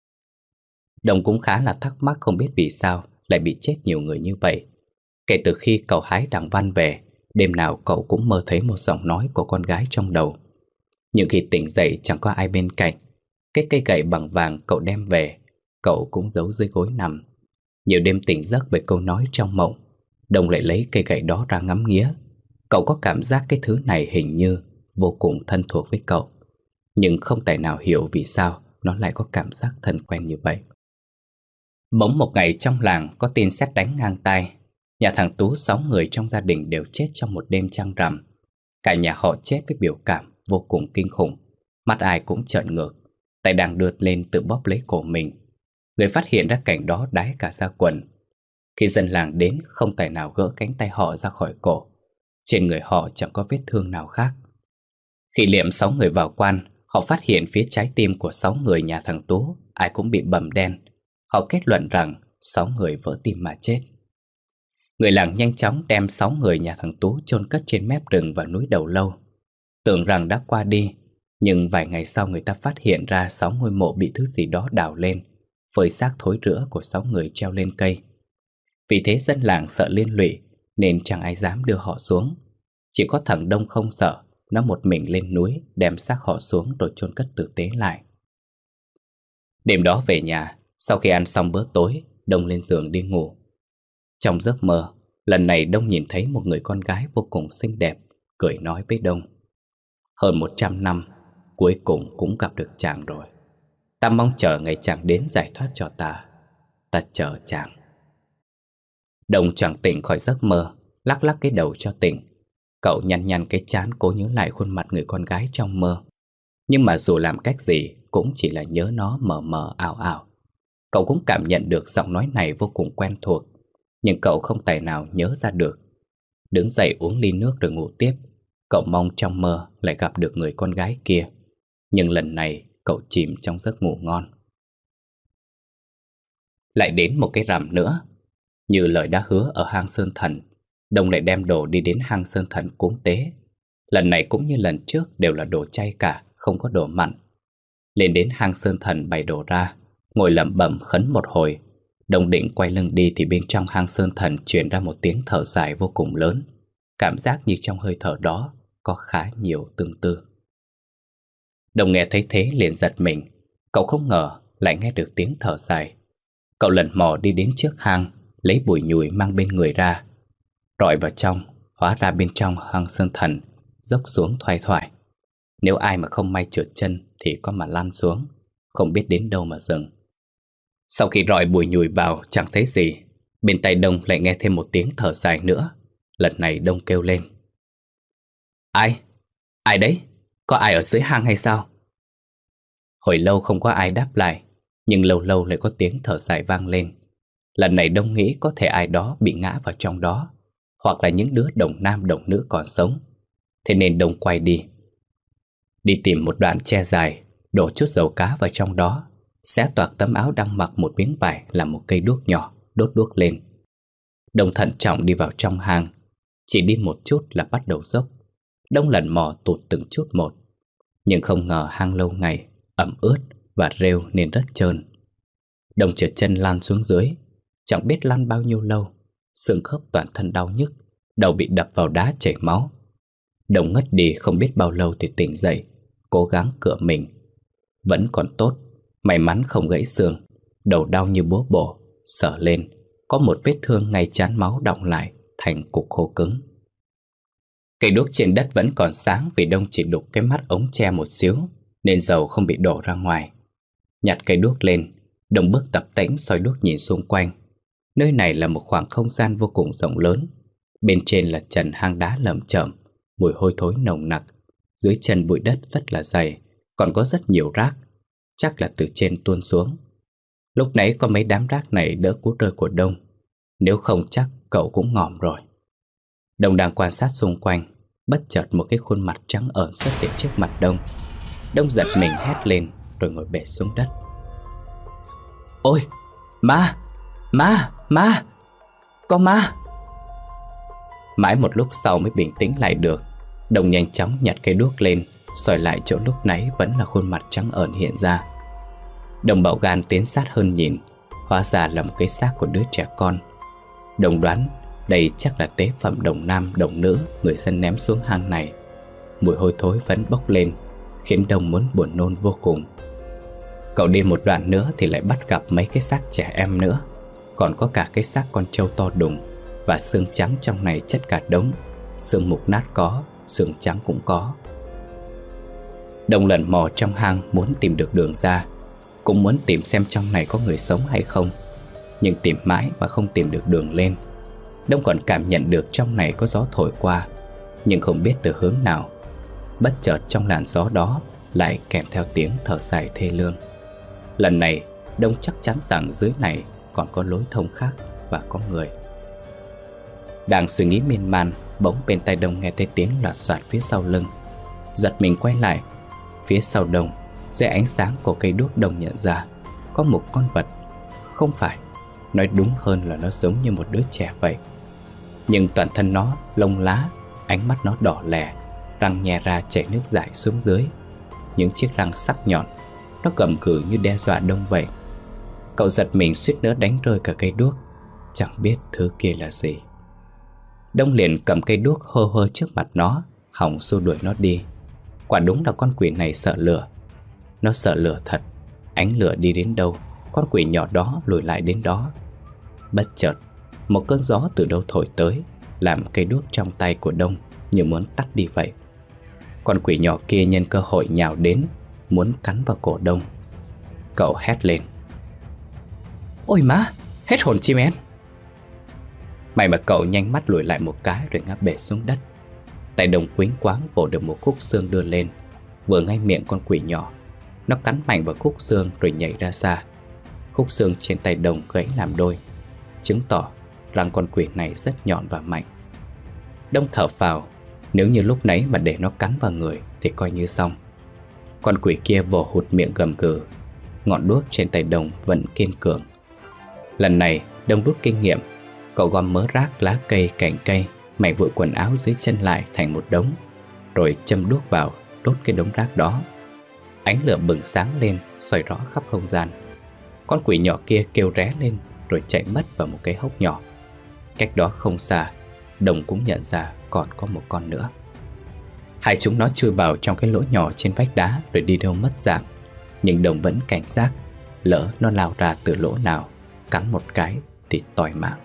A: Đồng cũng khá là thắc mắc không biết vì sao lại bị chết nhiều người như vậy. Kể từ khi cậu hái đằng văn về, đêm nào cậu cũng mơ thấy một giọng nói của con gái trong đầu. Nhưng khi tỉnh dậy chẳng có ai bên cạnh. Cái cây gậy bằng vàng cậu đem về, cậu cũng giấu dưới gối nằm. Nhiều đêm tỉnh giấc bởi câu nói trong mộng, Đồng lại lấy cây gậy đó ra ngắm nghía. Cậu có cảm giác cái thứ này hình như vô cùng thân thuộc với cậu, nhưng không tài nào hiểu vì sao nó lại có cảm giác thân quen như vậy. Bỗng một ngày trong làng có tin sét đánh ngang tai. Nhà thằng Tú sáu người trong gia đình đều chết trong một đêm trăng rằm. Cả nhà họ chết với biểu cảm vô cùng kinh khủng. Mắt ai cũng trợn ngược, tay đang đưa lên tự bóp lấy cổ mình. Người phát hiện ra cảnh đó đái cả da quần. Khi dân làng đến không tài nào gỡ cánh tay họ ra khỏi cổ. Trên người họ chẳng có vết thương nào khác. Khi liệm sáu người vào quan, họ phát hiện phía trái tim của sáu người nhà thằng Tú ai cũng bị bầm đen. Họ kết luận rằng sáu người vỡ tim mà chết. Người làng nhanh chóng đem sáu người nhà thằng Tú chôn cất trên mép rừng và núi Đầu Lâu. Tưởng rằng đã qua đi, nhưng vài ngày sau người ta phát hiện ra sáu ngôi mộ bị thứ gì đó đào lên, phơi xác thối rữa của sáu người treo lên cây. Vì thế dân làng sợ liên lụy nên chẳng ai dám đưa họ xuống. Chỉ có thằng Đông không sợ, nó một mình lên núi đem xác họ xuống rồi chôn cất tử tế lại. Đêm đó về nhà, sau khi ăn xong bữa tối, Đông lên giường đi ngủ. Trong giấc mơ, lần này Đông nhìn thấy một người con gái vô cùng xinh đẹp, cười nói với Đông: hơn một trăm năm, cuối cùng cũng gặp được chàng rồi. Ta mong chờ ngày chàng đến giải thoát cho ta. Ta chờ chàng. Đông choàng tỉnh khỏi giấc mơ, lắc lắc cái đầu cho tỉnh. Cậu nhăn nhăn cái trán cố nhớ lại khuôn mặt người con gái trong mơ. Nhưng mà dù làm cách gì cũng chỉ là nhớ nó mờ mờ ảo ảo. Cậu cũng cảm nhận được giọng nói này vô cùng quen thuộc, nhưng cậu không tài nào nhớ ra được. Đứng dậy uống ly nước rồi ngủ tiếp. Cậu mong trong mơ lại gặp được người con gái kia, nhưng lần này cậu chìm trong giấc ngủ ngon. Lại đến một cái rằm nữa. Như lời đã hứa ở hang Sơn Thần, Đông lại đem đồ đi đến hang Sơn Thần cúng tế. Lần này cũng như lần trước đều là đồ chay cả, không có đồ mặn. Lên đến hang Sơn Thần bày đồ ra, ngồi lẩm bẩm khấn một hồi. Đông định quay lưng đi thì bên trong hang Sơn Thần truyền ra một tiếng thở dài vô cùng lớn. Cảm giác như trong hơi thở đó có khá nhiều tương tư. Đông nghe thấy thế liền giật mình. Cậu không ngờ lại nghe được tiếng thở dài. Cậu lần mò đi đến trước hang, lấy bùi nhùi mang bên người ra, rọi vào trong. Hóa ra bên trong hang Sơn Thần dốc xuống thoai thoải. Nếu ai mà không may trượt chân thì có mà lăn xuống, không biết đến đâu mà dừng. Sau khi rọi bùi nhùi vào chẳng thấy gì, bên tai Đông lại nghe thêm một tiếng thở dài nữa. Lần này Đông kêu lên: Ai? Ai đấy? Có ai ở dưới hang hay sao? Hồi lâu không có ai đáp lại, nhưng lâu lâu lại có tiếng thở dài vang lên. Lần này Đông nghĩ có thể ai đó bị ngã vào trong đó, hoặc là những đứa đồng nam đồng nữ còn sống. Thế nên Đông quay đi Đi tìm một đoạn tre dài, đổ chút dầu cá vào trong đó, xé toạc tấm áo đang mặc một miếng vải làm một cây đuốc nhỏ, đốt đuốc lên. Đông thận trọng đi vào trong hang. Chỉ đi một chút là bắt đầu dốc. Đông lần mò tụt từng chút một, nhưng không ngờ hang lâu ngày, ẩm ướt và rêu nên rất trơn. Đông trượt chân lăn xuống dưới, chẳng biết lăn bao nhiêu lâu. Xương khớp toàn thân đau nhức, đầu bị đập vào đá chảy máu. Đông ngất đi không biết bao lâu thì tỉnh dậy, cố gắng cựa mình. Vẫn còn tốt, may mắn không gãy xương. Đầu đau như búa bổ, sờ lên có một vết thương ngay trán máu đọng lại thành cục khô cứng. Cây đuốc trên đất vẫn còn sáng vì Đông chỉ đục cái mắt ống tre một xíu, nên dầu không bị đổ ra ngoài. Nhặt cây đuốc lên, Đông bước tập tễnh soi đuốc nhìn xung quanh. Nơi này là một khoảng không gian vô cùng rộng lớn. Bên trên là trần hang đá lởm chởm, mùi hôi thối nồng nặc. Dưới chân bụi đất rất là dày, còn có rất nhiều rác, chắc là từ trên tuôn xuống. Lúc nãy có mấy đám rác này đỡ cú rơi của Đông, nếu không chắc cậu cũng ngỏm rồi. Đông đang quan sát xung quanh, bất chợt một cái khuôn mặt trắng ởn xuất hiện trước mặt Đông. Đông giật mình hét lên rồi ngồi bệt xuống đất. Ôi, ma, ma, ma, có ma. Mãi một lúc sau mới bình tĩnh lại được. Đông nhanh chóng nhặt cây đuốc lên, soi lại chỗ lúc nãy vẫn là khuôn mặt trắng ởn hiện ra. Đông bạo gan tiến sát hơn nhìn, hóa ra là một cái xác của đứa trẻ con. Đông đoán đây chắc là tế phẩm đồng nam đồng nữ người dân ném xuống hang này. Mùi hôi thối vẫn bốc lên, khiến Đông muốn buồn nôn vô cùng. Cậu đi một đoạn nữa thì lại bắt gặp mấy cái xác trẻ em nữa, còn có cả cái xác con trâu to đùng, và xương trắng trong này chất cả đống. Xương mục nát có, xương trắng cũng có. Đông lần mò trong hang muốn tìm được đường ra, cũng muốn tìm xem trong này có người sống hay không. Nhưng tìm mãi mà không tìm được đường lên. Đông còn cảm nhận được trong này có gió thổi qua, nhưng không biết từ hướng nào. Bất chợt trong làn gió đó lại kèm theo tiếng thở dài thê lương. Lần này Đông chắc chắn rằng dưới này còn có lối thông khác và có người. Đang suy nghĩ miên man, bỗng bên tai Đông nghe thấy tiếng loạt soạt phía sau lưng. Giật mình quay lại, phía sau Đông, dưới ánh sáng của cây đuốc, Đông nhận ra có một con vật. Không phải, nói đúng hơn là nó giống như một đứa trẻ vậy. Nhưng toàn thân nó lông lá, ánh mắt nó đỏ lè, răng nhè ra chảy nước dãi xuống dưới. Những chiếc răng sắc nhọn, nó gầm gừ như đe dọa Đông vậy. Cậu giật mình suýt nữa đánh rơi cả cây đuốc, chẳng biết thứ kia là gì. Đông liền cầm cây đuốc hơ hơ trước mặt nó, hòng xua đuổi nó đi. Quả đúng là con quỷ này sợ lửa. Nó sợ lửa thật. Ánh lửa đi đến đâu, con quỷ nhỏ đó lùi lại đến đó. Bất chợt, một cơn gió từ đâu thổi tới, làm cây đuốc trong tay của Đông như muốn tắt đi vậy. Con quỷ nhỏ kia nhân cơ hội nhào đến, muốn cắn vào cổ Đông. Cậu hét lên: Ôi má, hết hồn chim én. May mà cậu nhanh mắt lùi lại một cái rồi ngã bệt xuống đất. Tay Đông quýnh quáng vồ được một khúc xương đưa lên, vừa ngay miệng con quỷ nhỏ. Nó cắn mạnh vào khúc xương rồi nhảy ra xa. Khúc xương trên tay Đông gãy làm đôi, chứng tỏ răng con quỷ này rất nhọn và mạnh. Đông thở phào, nếu như lúc nãy mà để nó cắn vào người thì coi như xong. Con quỷ kia vồ hụt miệng gầm gừ. Ngọn đuốc trên tay Đông vẫn kiên cường. Lần này Đông rút kinh nghiệm. Cậu gom mớ rác, lá cây, cành cây mảnh vụn quần áo dưới chân lại thành một đống, rồi châm đuốc vào đốt cái đống rác đó. Ánh lửa bừng sáng lên, soi rõ khắp không gian. Con quỷ nhỏ kia kêu ré lên rồi chạy mất vào một cái hốc nhỏ. Cách đó không xa, Đồng cũng nhận ra còn có một con nữa. Hai chúng nó chui vào trong cái lỗ nhỏ trên vách đá rồi đi đâu mất dạng. Nhưng Đồng vẫn cảnh giác, lỡ nó lao ra từ lỗ nào, cắn một cái thì tỏi mạng.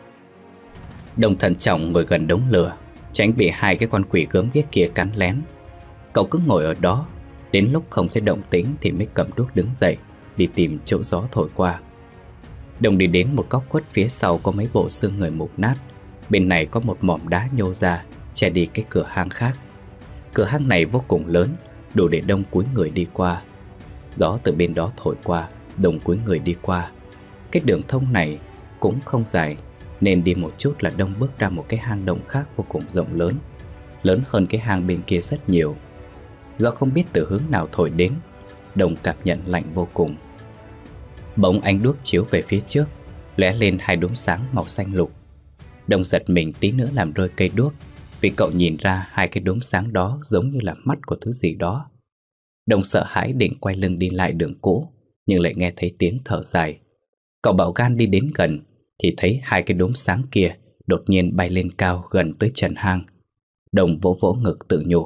A: Đồng thận trọng ngồi gần đống lửa, tránh bị hai cái con quỷ gớm ghiếc kia cắn lén. Cậu cứ ngồi ở đó, đến lúc không thấy động tĩnh thì mới cầm đuốc đứng dậy, đi tìm chỗ gió thổi qua. Đồng đi đến một góc khuất phía sau có mấy bộ xương người mục nát. Bên này có một mỏm đá nhô ra, che đi cái cửa hang khác. Cửa hang này vô cùng lớn, đủ để Đông cúi người đi qua. Gió từ bên đó thổi qua, Đồng cúi người đi qua. Cái đường thông này cũng không dài, nên đi một chút là Đông bước ra một cái hang động khác vô cùng rộng lớn, lớn hơn cái hang bên kia rất nhiều. Gió không biết từ hướng nào thổi đến, Đồng cảm nhận lạnh vô cùng. Bỗng ánh đuốc chiếu về phía trước, lóe lên hai đốm sáng màu xanh lục. Đồng giật mình tí nữa làm rơi cây đuốc, vì cậu nhìn ra hai cái đốm sáng đó giống như là mắt của thứ gì đó. Đồng sợ hãi định quay lưng đi lại đường cũ, nhưng lại nghe thấy tiếng thở dài. Cậu bạo gan đi đến gần thì thấy hai cái đốm sáng kia đột nhiên bay lên cao gần tới trần hang. Đồng vỗ vỗ ngực tự nhủ: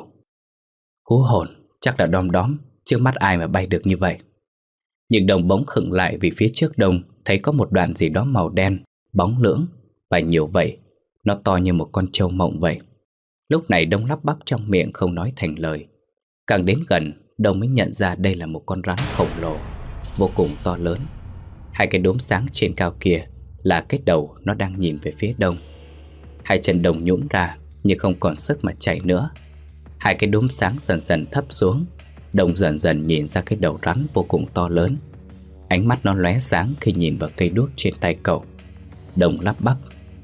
A: hú hồn, chắc là đom đóm, trước mắt ai mà bay được như vậy. Nhưng Đồng bỗng khựng lại vì phía trước Đồng thấy có một đoạn gì đó màu đen, bóng lưỡng, và nhiều vậy, nó to như một con trâu mộng vậy. Lúc này Đông lắp bắp trong miệng không nói thành lời. Càng đến gần, Đông mới nhận ra đây là một con rắn khổng lồ, vô cùng to lớn. Hai cái đốm sáng trên cao kia là cái đầu nó đang nhìn về phía Đông. Hai chân Đồng nhũn ra nhưng không còn sức mà chạy nữa. Hai cái đốm sáng dần dần thấp xuống. Đồng dần dần nhìn ra cái đầu rắn vô cùng to lớn. Ánh mắt nó lóe sáng khi nhìn vào cây đuốc trên tay cậu. Đồng lắp bắp: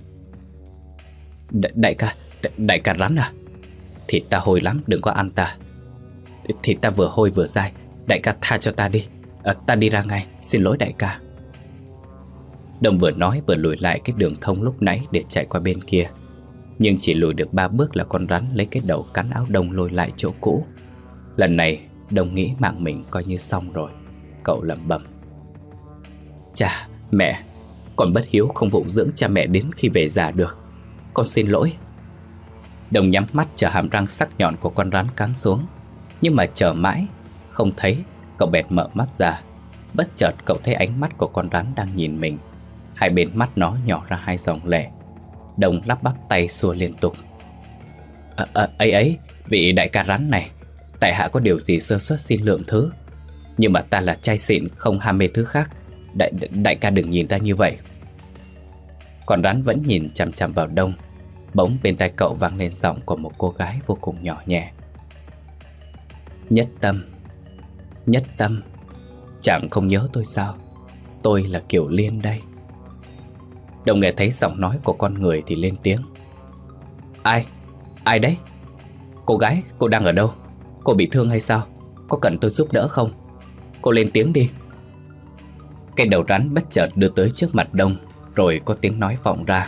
A: D Đại ca, D đại ca rắn à? Thịt ta hôi lắm, đừng có ăn ta. Thịt ta vừa hôi vừa dai, đại ca tha cho ta đi. à, Ta đi ra ngay, xin lỗi đại ca. Đồng vừa nói vừa lùi lại cái đường thông lúc nãy để chạy qua bên kia. Nhưng chỉ lùi được ba bước là con rắn lấy cái đầu cắn áo Đông lôi lại chỗ cũ. Lần này Đông nghĩ mạng mình coi như xong rồi. Cậu lẩm bẩm: chà, mẹ, con bất hiếu không phụng dưỡng cha mẹ đến khi về già được. Con xin lỗi. Đồng nhắm mắt chờ hàm răng sắc nhọn của con rắn cắn xuống. Nhưng mà chờ mãi không thấy, cậu bèn mở mắt ra. Bất chợt cậu thấy ánh mắt của con rắn đang nhìn mình. Hai bên mắt nó nhỏ ra hai dòng lệ. Đồng lắp bắp tay xua liên tục: à, à, ấy ấy, vị đại ca rắn này, tại hạ có điều gì sơ suất xin lượng thứ. Nhưng mà ta là trai xịn, không ham mê thứ khác. Đại, đại ca đừng nhìn ta như vậy. Con rắn vẫn nhìn chằm chằm vào Đông. Bỗng bên tai cậu vang lên giọng của một cô gái vô cùng nhỏ nhẹ: Nhất Tâm, Nhất Tâm, chẳng không nhớ tôi sao? Tôi là Kiều Liên đây. Đồng nghe thấy giọng nói của con người thì lên tiếng: Ai? Ai đấy? Cô gái, cô đang ở đâu? Cô bị thương hay sao? Có cần tôi giúp đỡ không? Cô lên tiếng đi. Cái đầu rắn bất chợt đưa tới trước mặt Đông, rồi có tiếng nói vọng ra: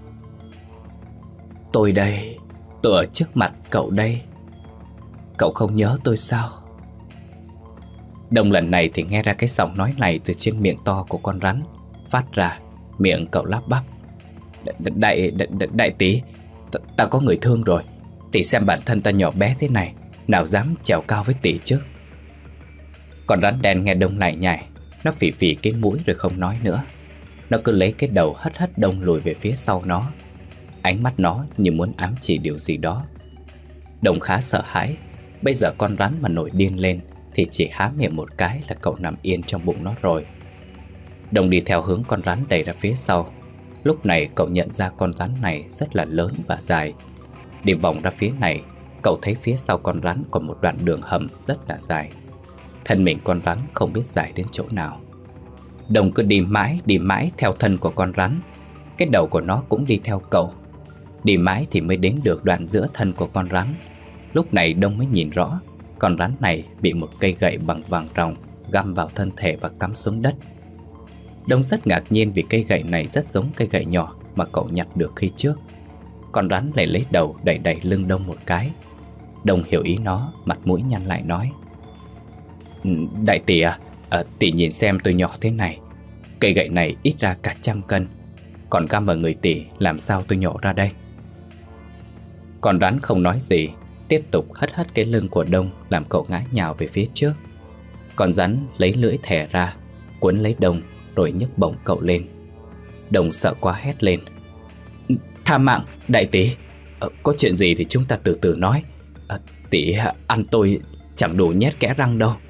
A: Tôi đây, tôi ở trước mặt cậu đây. Cậu không nhớ tôi sao? Đông lần này thì nghe ra cái giọng nói này từ trên miệng to của con rắn phát ra. Miệng cậu lắp bắp: Đại, đại, đại tỷ, ta có người thương rồi. Tỷ xem bản thân ta nhỏ bé thế này, nào dám trèo cao với tỷ chứ. Con rắn đen nghe Đông lại nhảy, nó phì phì cái mũi rồi không nói nữa. Nó cứ lấy cái đầu hất hất Đông lùi về phía sau nó. Ánh mắt nó như muốn ám chỉ điều gì đó. Đông khá sợ hãi. Bây giờ con rắn mà nổi điên lên thì chỉ há miệng một cái là cậu nằm yên trong bụng nó rồi. Đông đi theo hướng con rắn đẩy ra phía sau. Lúc này cậu nhận ra con rắn này rất là lớn và dài. Đi vòng ra phía này, cậu thấy phía sau con rắn còn một đoạn đường hầm rất là dài. Thân mình con rắn không biết dài đến chỗ nào. Đông cứ đi mãi đi mãi theo thân của con rắn. Cái đầu của nó cũng đi theo cậu. Đi mãi thì mới đến được đoạn giữa thân của con rắn. Lúc này Đông mới nhìn rõ, con rắn này bị một cây gậy bằng vàng ròng găm vào thân thể và cắm xuống đất. Đông rất ngạc nhiên vì cây gậy này rất giống cây gậy nhỏ mà cậu nhặt được khi trước. Con rắn lại lấy đầu đẩy đẩy lưng Đông một cái. Đông hiểu ý nó, mặt mũi nhăn lại nói: "Ừ, đại tỷ à, à, tỷ nhìn xem tôi nhỏ thế này, cây gậy này ít ra cả trăm cân, còn găm vào người tỷ làm sao tôi nhổ ra đây?" Con rắn không nói gì, tiếp tục hất hất cái lưng của Đông, làm cậu ngã nhào về phía trước. Con rắn lấy lưỡi thè ra, cuốn lấy Đông rồi nhấc bổng cậu lên. Đông sợ quá hét lên: "Tha mạng, đại tỷ, ờ, có chuyện gì thì chúng ta từ từ nói. à, Tỷ ăn tôi chẳng đủ nhét kẽ răng đâu."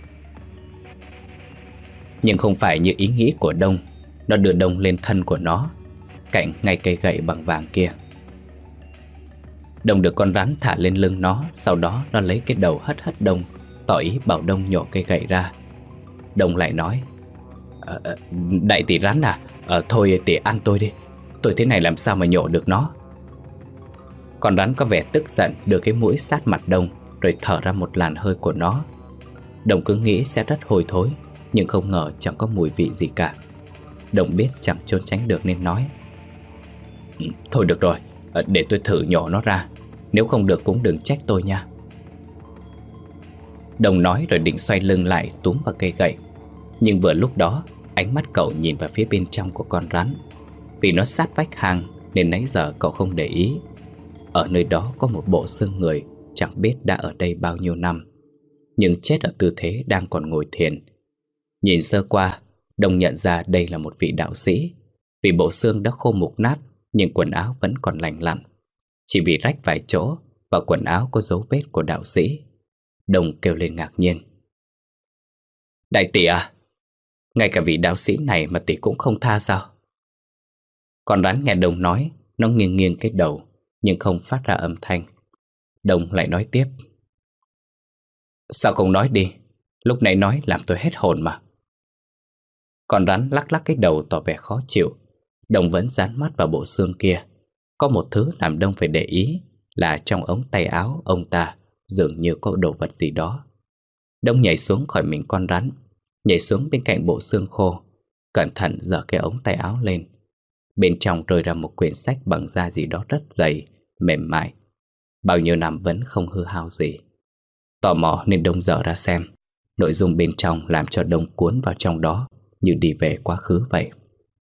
A: Nhưng không phải như ý nghĩ của Đông. Nó đưa Đông lên thân của nó, cạnh ngay cây gậy bằng vàng kia. Đông được con rắn thả lên lưng nó. Sau đó nó lấy cái đầu hất hất Đông, tỏ ý bảo Đông nhổ cây gậy ra. Đông lại nói: à, "Đại tỷ rắn à, à thôi tỷ ăn tôi đi, tôi thế này làm sao mà nhổ được nó." Con rắn có vẻ tức giận, đưa cái mũi sát mặt Đông, rồi thở ra một làn hơi của nó. Đông cứ nghĩ sẽ rất hôi thối, nhưng không ngờ chẳng có mùi vị gì cả. Đông biết chẳng trốn tránh được nên nói: "Ừ, thôi được rồi, để tôi thử nhổ nó ra, nếu không được cũng đừng trách tôi nha." Đông nói rồi định xoay lưng lại túm vào cây gậy. Nhưng vừa lúc đó, ánh mắt cậu nhìn vào phía bên trong của con rắn. Vì nó sát vách hang nên nãy giờ cậu không để ý. Ở nơi đó có một bộ xương người chẳng biết đã ở đây bao nhiêu năm, nhưng chết ở tư thế đang còn ngồi thiền. Nhìn sơ qua, Đông nhận ra đây là một vị đạo sĩ. Vì bộ xương đã khô mục nát, nhưng quần áo vẫn còn lành lặn, chỉ vì rách vài chỗ và quần áo có dấu vết của đạo sĩ. Đông kêu lên ngạc nhiên: "Đại tỷ à, ngay cả vị đạo sĩ này mà tỷ cũng không tha sao?" Con rắn nghe Đông nói, nó nghiêng nghiêng cái đầu nhưng không phát ra âm thanh. Đông lại nói tiếp: "Sao không nói đi, lúc nãy nói làm tôi hết hồn mà." Con rắn lắc lắc cái đầu tỏ vẻ khó chịu. Đông vẫn dán mắt vào bộ xương kia. Có một thứ làm Đông phải để ý là trong ống tay áo ông ta dường như có đồ vật gì đó. Đông nhảy xuống khỏi mình con rắn, nhảy xuống bên cạnh bộ xương khô, cẩn thận giở cái ống tay áo lên. Bên trong rơi ra một quyển sách bằng da gì đó rất dày, mềm mại, bao nhiêu năm vẫn không hư hao gì. Tò mò nên Đông dở ra xem. Nội dung bên trong làm cho Đông cuốn vào trong đó như đi về quá khứ vậy.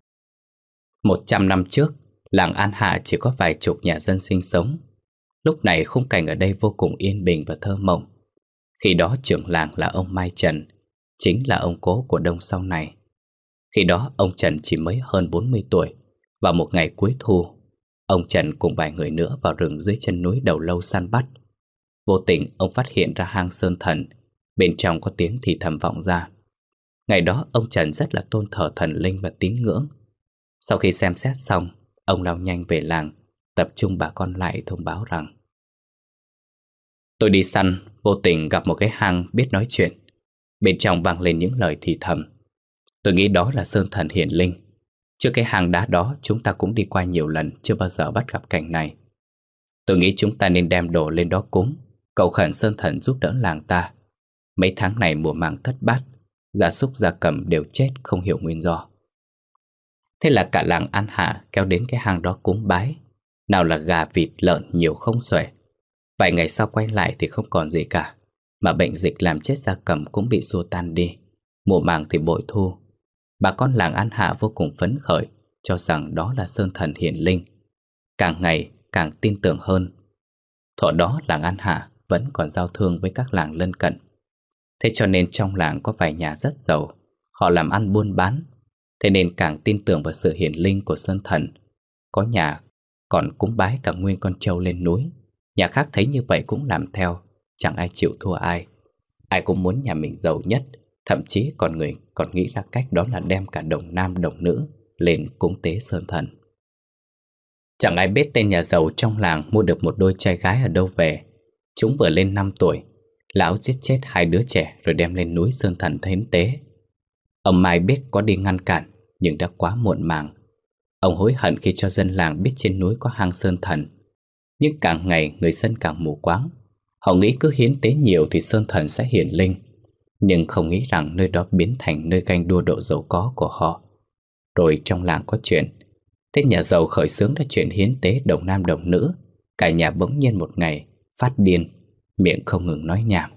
A: Một trăm năm trước, làng An Hạ chỉ có vài chục nhà dân sinh sống. Lúc này khung cảnh ở đây vô cùng yên bình và thơ mộng. Khi đó trưởng làng là ông Mai Trần, chính là ông cố của Đông sau này. Khi đó ông Trần chỉ mới hơn bốn mươi tuổi. Vào một ngày cuối thu, ông Trần cùng vài người nữa vào rừng dưới chân núi Đầu Lâu săn bắt. Vô tình ông phát hiện ra hang Sơn Thần. Bên trong có tiếng thì thầm vọng ra. Ngày đó ông Trần rất là tôn thờ thần linh và tín ngưỡng. Sau khi xem xét xong, ông lao nhanh về làng, tập trung bà con lại thông báo rằng: "Tôi đi săn, vô tình gặp một cái hang biết nói chuyện. Bên trong vang lên những lời thì thầm. Tôi nghĩ đó là Sơn Thần hiển linh. Trước cái hang đá đó chúng ta cũng đi qua nhiều lần, chưa bao giờ bắt gặp cảnh này. Tôi nghĩ chúng ta nên đem đồ lên đó cúng, cầu khẩn Sơn Thần giúp đỡ làng ta. Mấy tháng này mùa màng thất bát, gia súc gia cầm đều chết không hiểu nguyên do." Thế là cả làng An Hạ kéo đến cái hang đó cúng bái. Nào là gà, vịt, lợn nhiều không xuể. Vài ngày sau quay lại thì không còn gì cả, mà bệnh dịch làm chết gia cầm cũng bị xua tan đi. Mùa màng thì bội thu. Bà con làng An Hạ vô cùng phấn khởi, cho rằng đó là Sơn Thần hiển linh. Càng ngày càng tin tưởng hơn. Thuở đó làng An Hạ vẫn còn giao thương với các làng lân cận. Thế cho nên trong làng có vài nhà rất giàu, họ làm ăn buôn bán, thế nên càng tin tưởng vào sự hiển linh của Sơn Thần. Có nhà còn cúng bái cả nguyên con trâu lên núi. Nhà khác thấy như vậy cũng làm theo, chẳng ai chịu thua ai. Ai cũng muốn nhà mình giàu nhất. Thậm chí còn người còn nghĩ ra cách, đó là đem cả đồng nam đồng nữ lên cúng tế Sơn Thần. Chẳng ai biết tên nhà giàu trong làng mua được một đôi trai gái ở đâu về. Chúng vừa lên năm tuổi. Lão giết chết hai đứa trẻ rồi đem lên núi Sơn Thần hiến tế. Ông Mai biết có đi ngăn cản, nhưng đã quá muộn màng. Ông hối hận khi cho dân làng biết trên núi có hang Sơn Thần. Nhưng càng ngày người dân càng mù quáng. Họ nghĩ cứ hiến tế nhiều thì Sơn Thần sẽ hiển linh, nhưng không nghĩ rằng nơi đó biến thành nơi ganh đua độ giàu có của họ. Rồi trong làng có chuyện. Thế nhà giàu khởi xướng ra chuyện hiến tế đồng nam đồng nữ. Cả nhà bỗng nhiên một ngày phát điên, miệng không ngừng nói nhảm.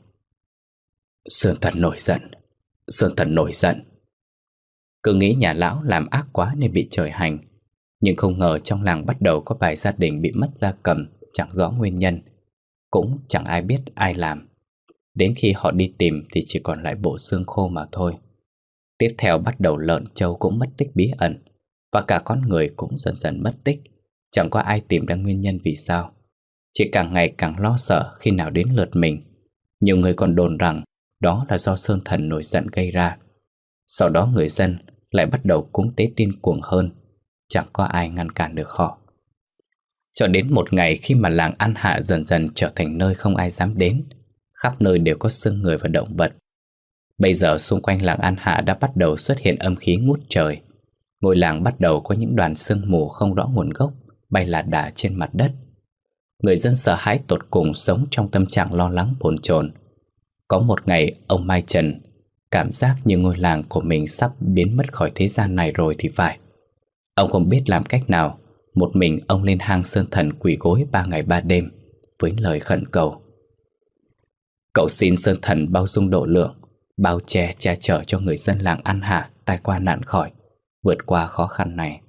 A: Sơn Thần nổi giận, Sơn Thần nổi giận. Cứ nghĩ nhà lão làm ác quá nên bị trời hành. Nhưng không ngờ trong làng bắt đầu có vài gia đình bị mất gia cầm, chẳng rõ nguyên nhân. Cũng chẳng ai biết ai làm. Đến khi họ đi tìm thì chỉ còn lại bộ xương khô mà thôi. Tiếp theo bắt đầu lợn trâu cũng mất tích bí ẩn. Và cả con người cũng dần dần mất tích. Chẳng có ai tìm ra nguyên nhân vì sao. Chỉ càng ngày càng lo sợ khi nào đến lượt mình. Nhiều người còn đồn rằng đó là do Sơn Thần nổi giận gây ra. Sau đó người dân lại bắt đầu cúng tế điên cuồng hơn. Chẳng có ai ngăn cản được họ. Cho đến một ngày khi mà làng An Hạ dần dần trở thành nơi không ai dám đến. Khắp nơi đều có xương người và động vật. Bây giờ xung quanh làng An Hạ đã bắt đầu xuất hiện âm khí ngút trời. Ngôi làng bắt đầu có những đoàn sương mù không rõ nguồn gốc bay lả đả trên mặt đất. Người dân sợ hãi tột cùng, sống trong tâm trạng lo lắng bồn chồn. Có một ngày ông Mai Trần cảm giác như ngôi làng của mình sắp biến mất khỏi thế gian này rồi thì phải. Ông không biết làm cách nào. Một mình ông lên hang Sơn Thần quỳ gối ba ngày ba đêm với lời khẩn cầu. Cậu xin Sơn Thần bao dung độ lượng, bao che che chở cho người dân làng An Hạ tai qua nạn khỏi, vượt qua khó khăn này.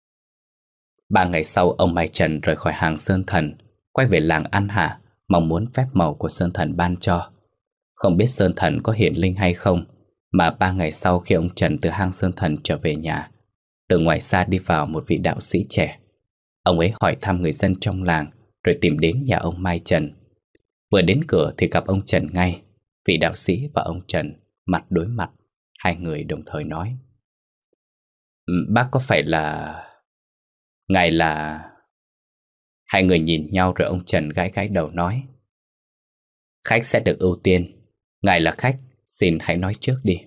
A: Ba ngày sau, ông Mai Trần rời khỏi hang Sơn Thần, quay về làng An Hạ, mong muốn phép màu của Sơn Thần ban cho. Không biết Sơn Thần có hiển linh hay không, mà ba ngày sau khi ông Trần từ hang Sơn Thần trở về nhà, từ ngoài xa đi vào một vị đạo sĩ trẻ. Ông ấy hỏi thăm người dân trong làng, rồi tìm đến nhà ông Mai Trần. Vừa đến cửa thì gặp ông Trần ngay. Vị đạo sĩ và ông Trần mặt đối mặt. Hai người đồng thời nói: Bác có phải là... Ngài là... Hai người nhìn nhau rồi ông Trần gãi gãi đầu nói: Khách sẽ được ưu tiên. Ngài là khách, xin hãy nói trước đi.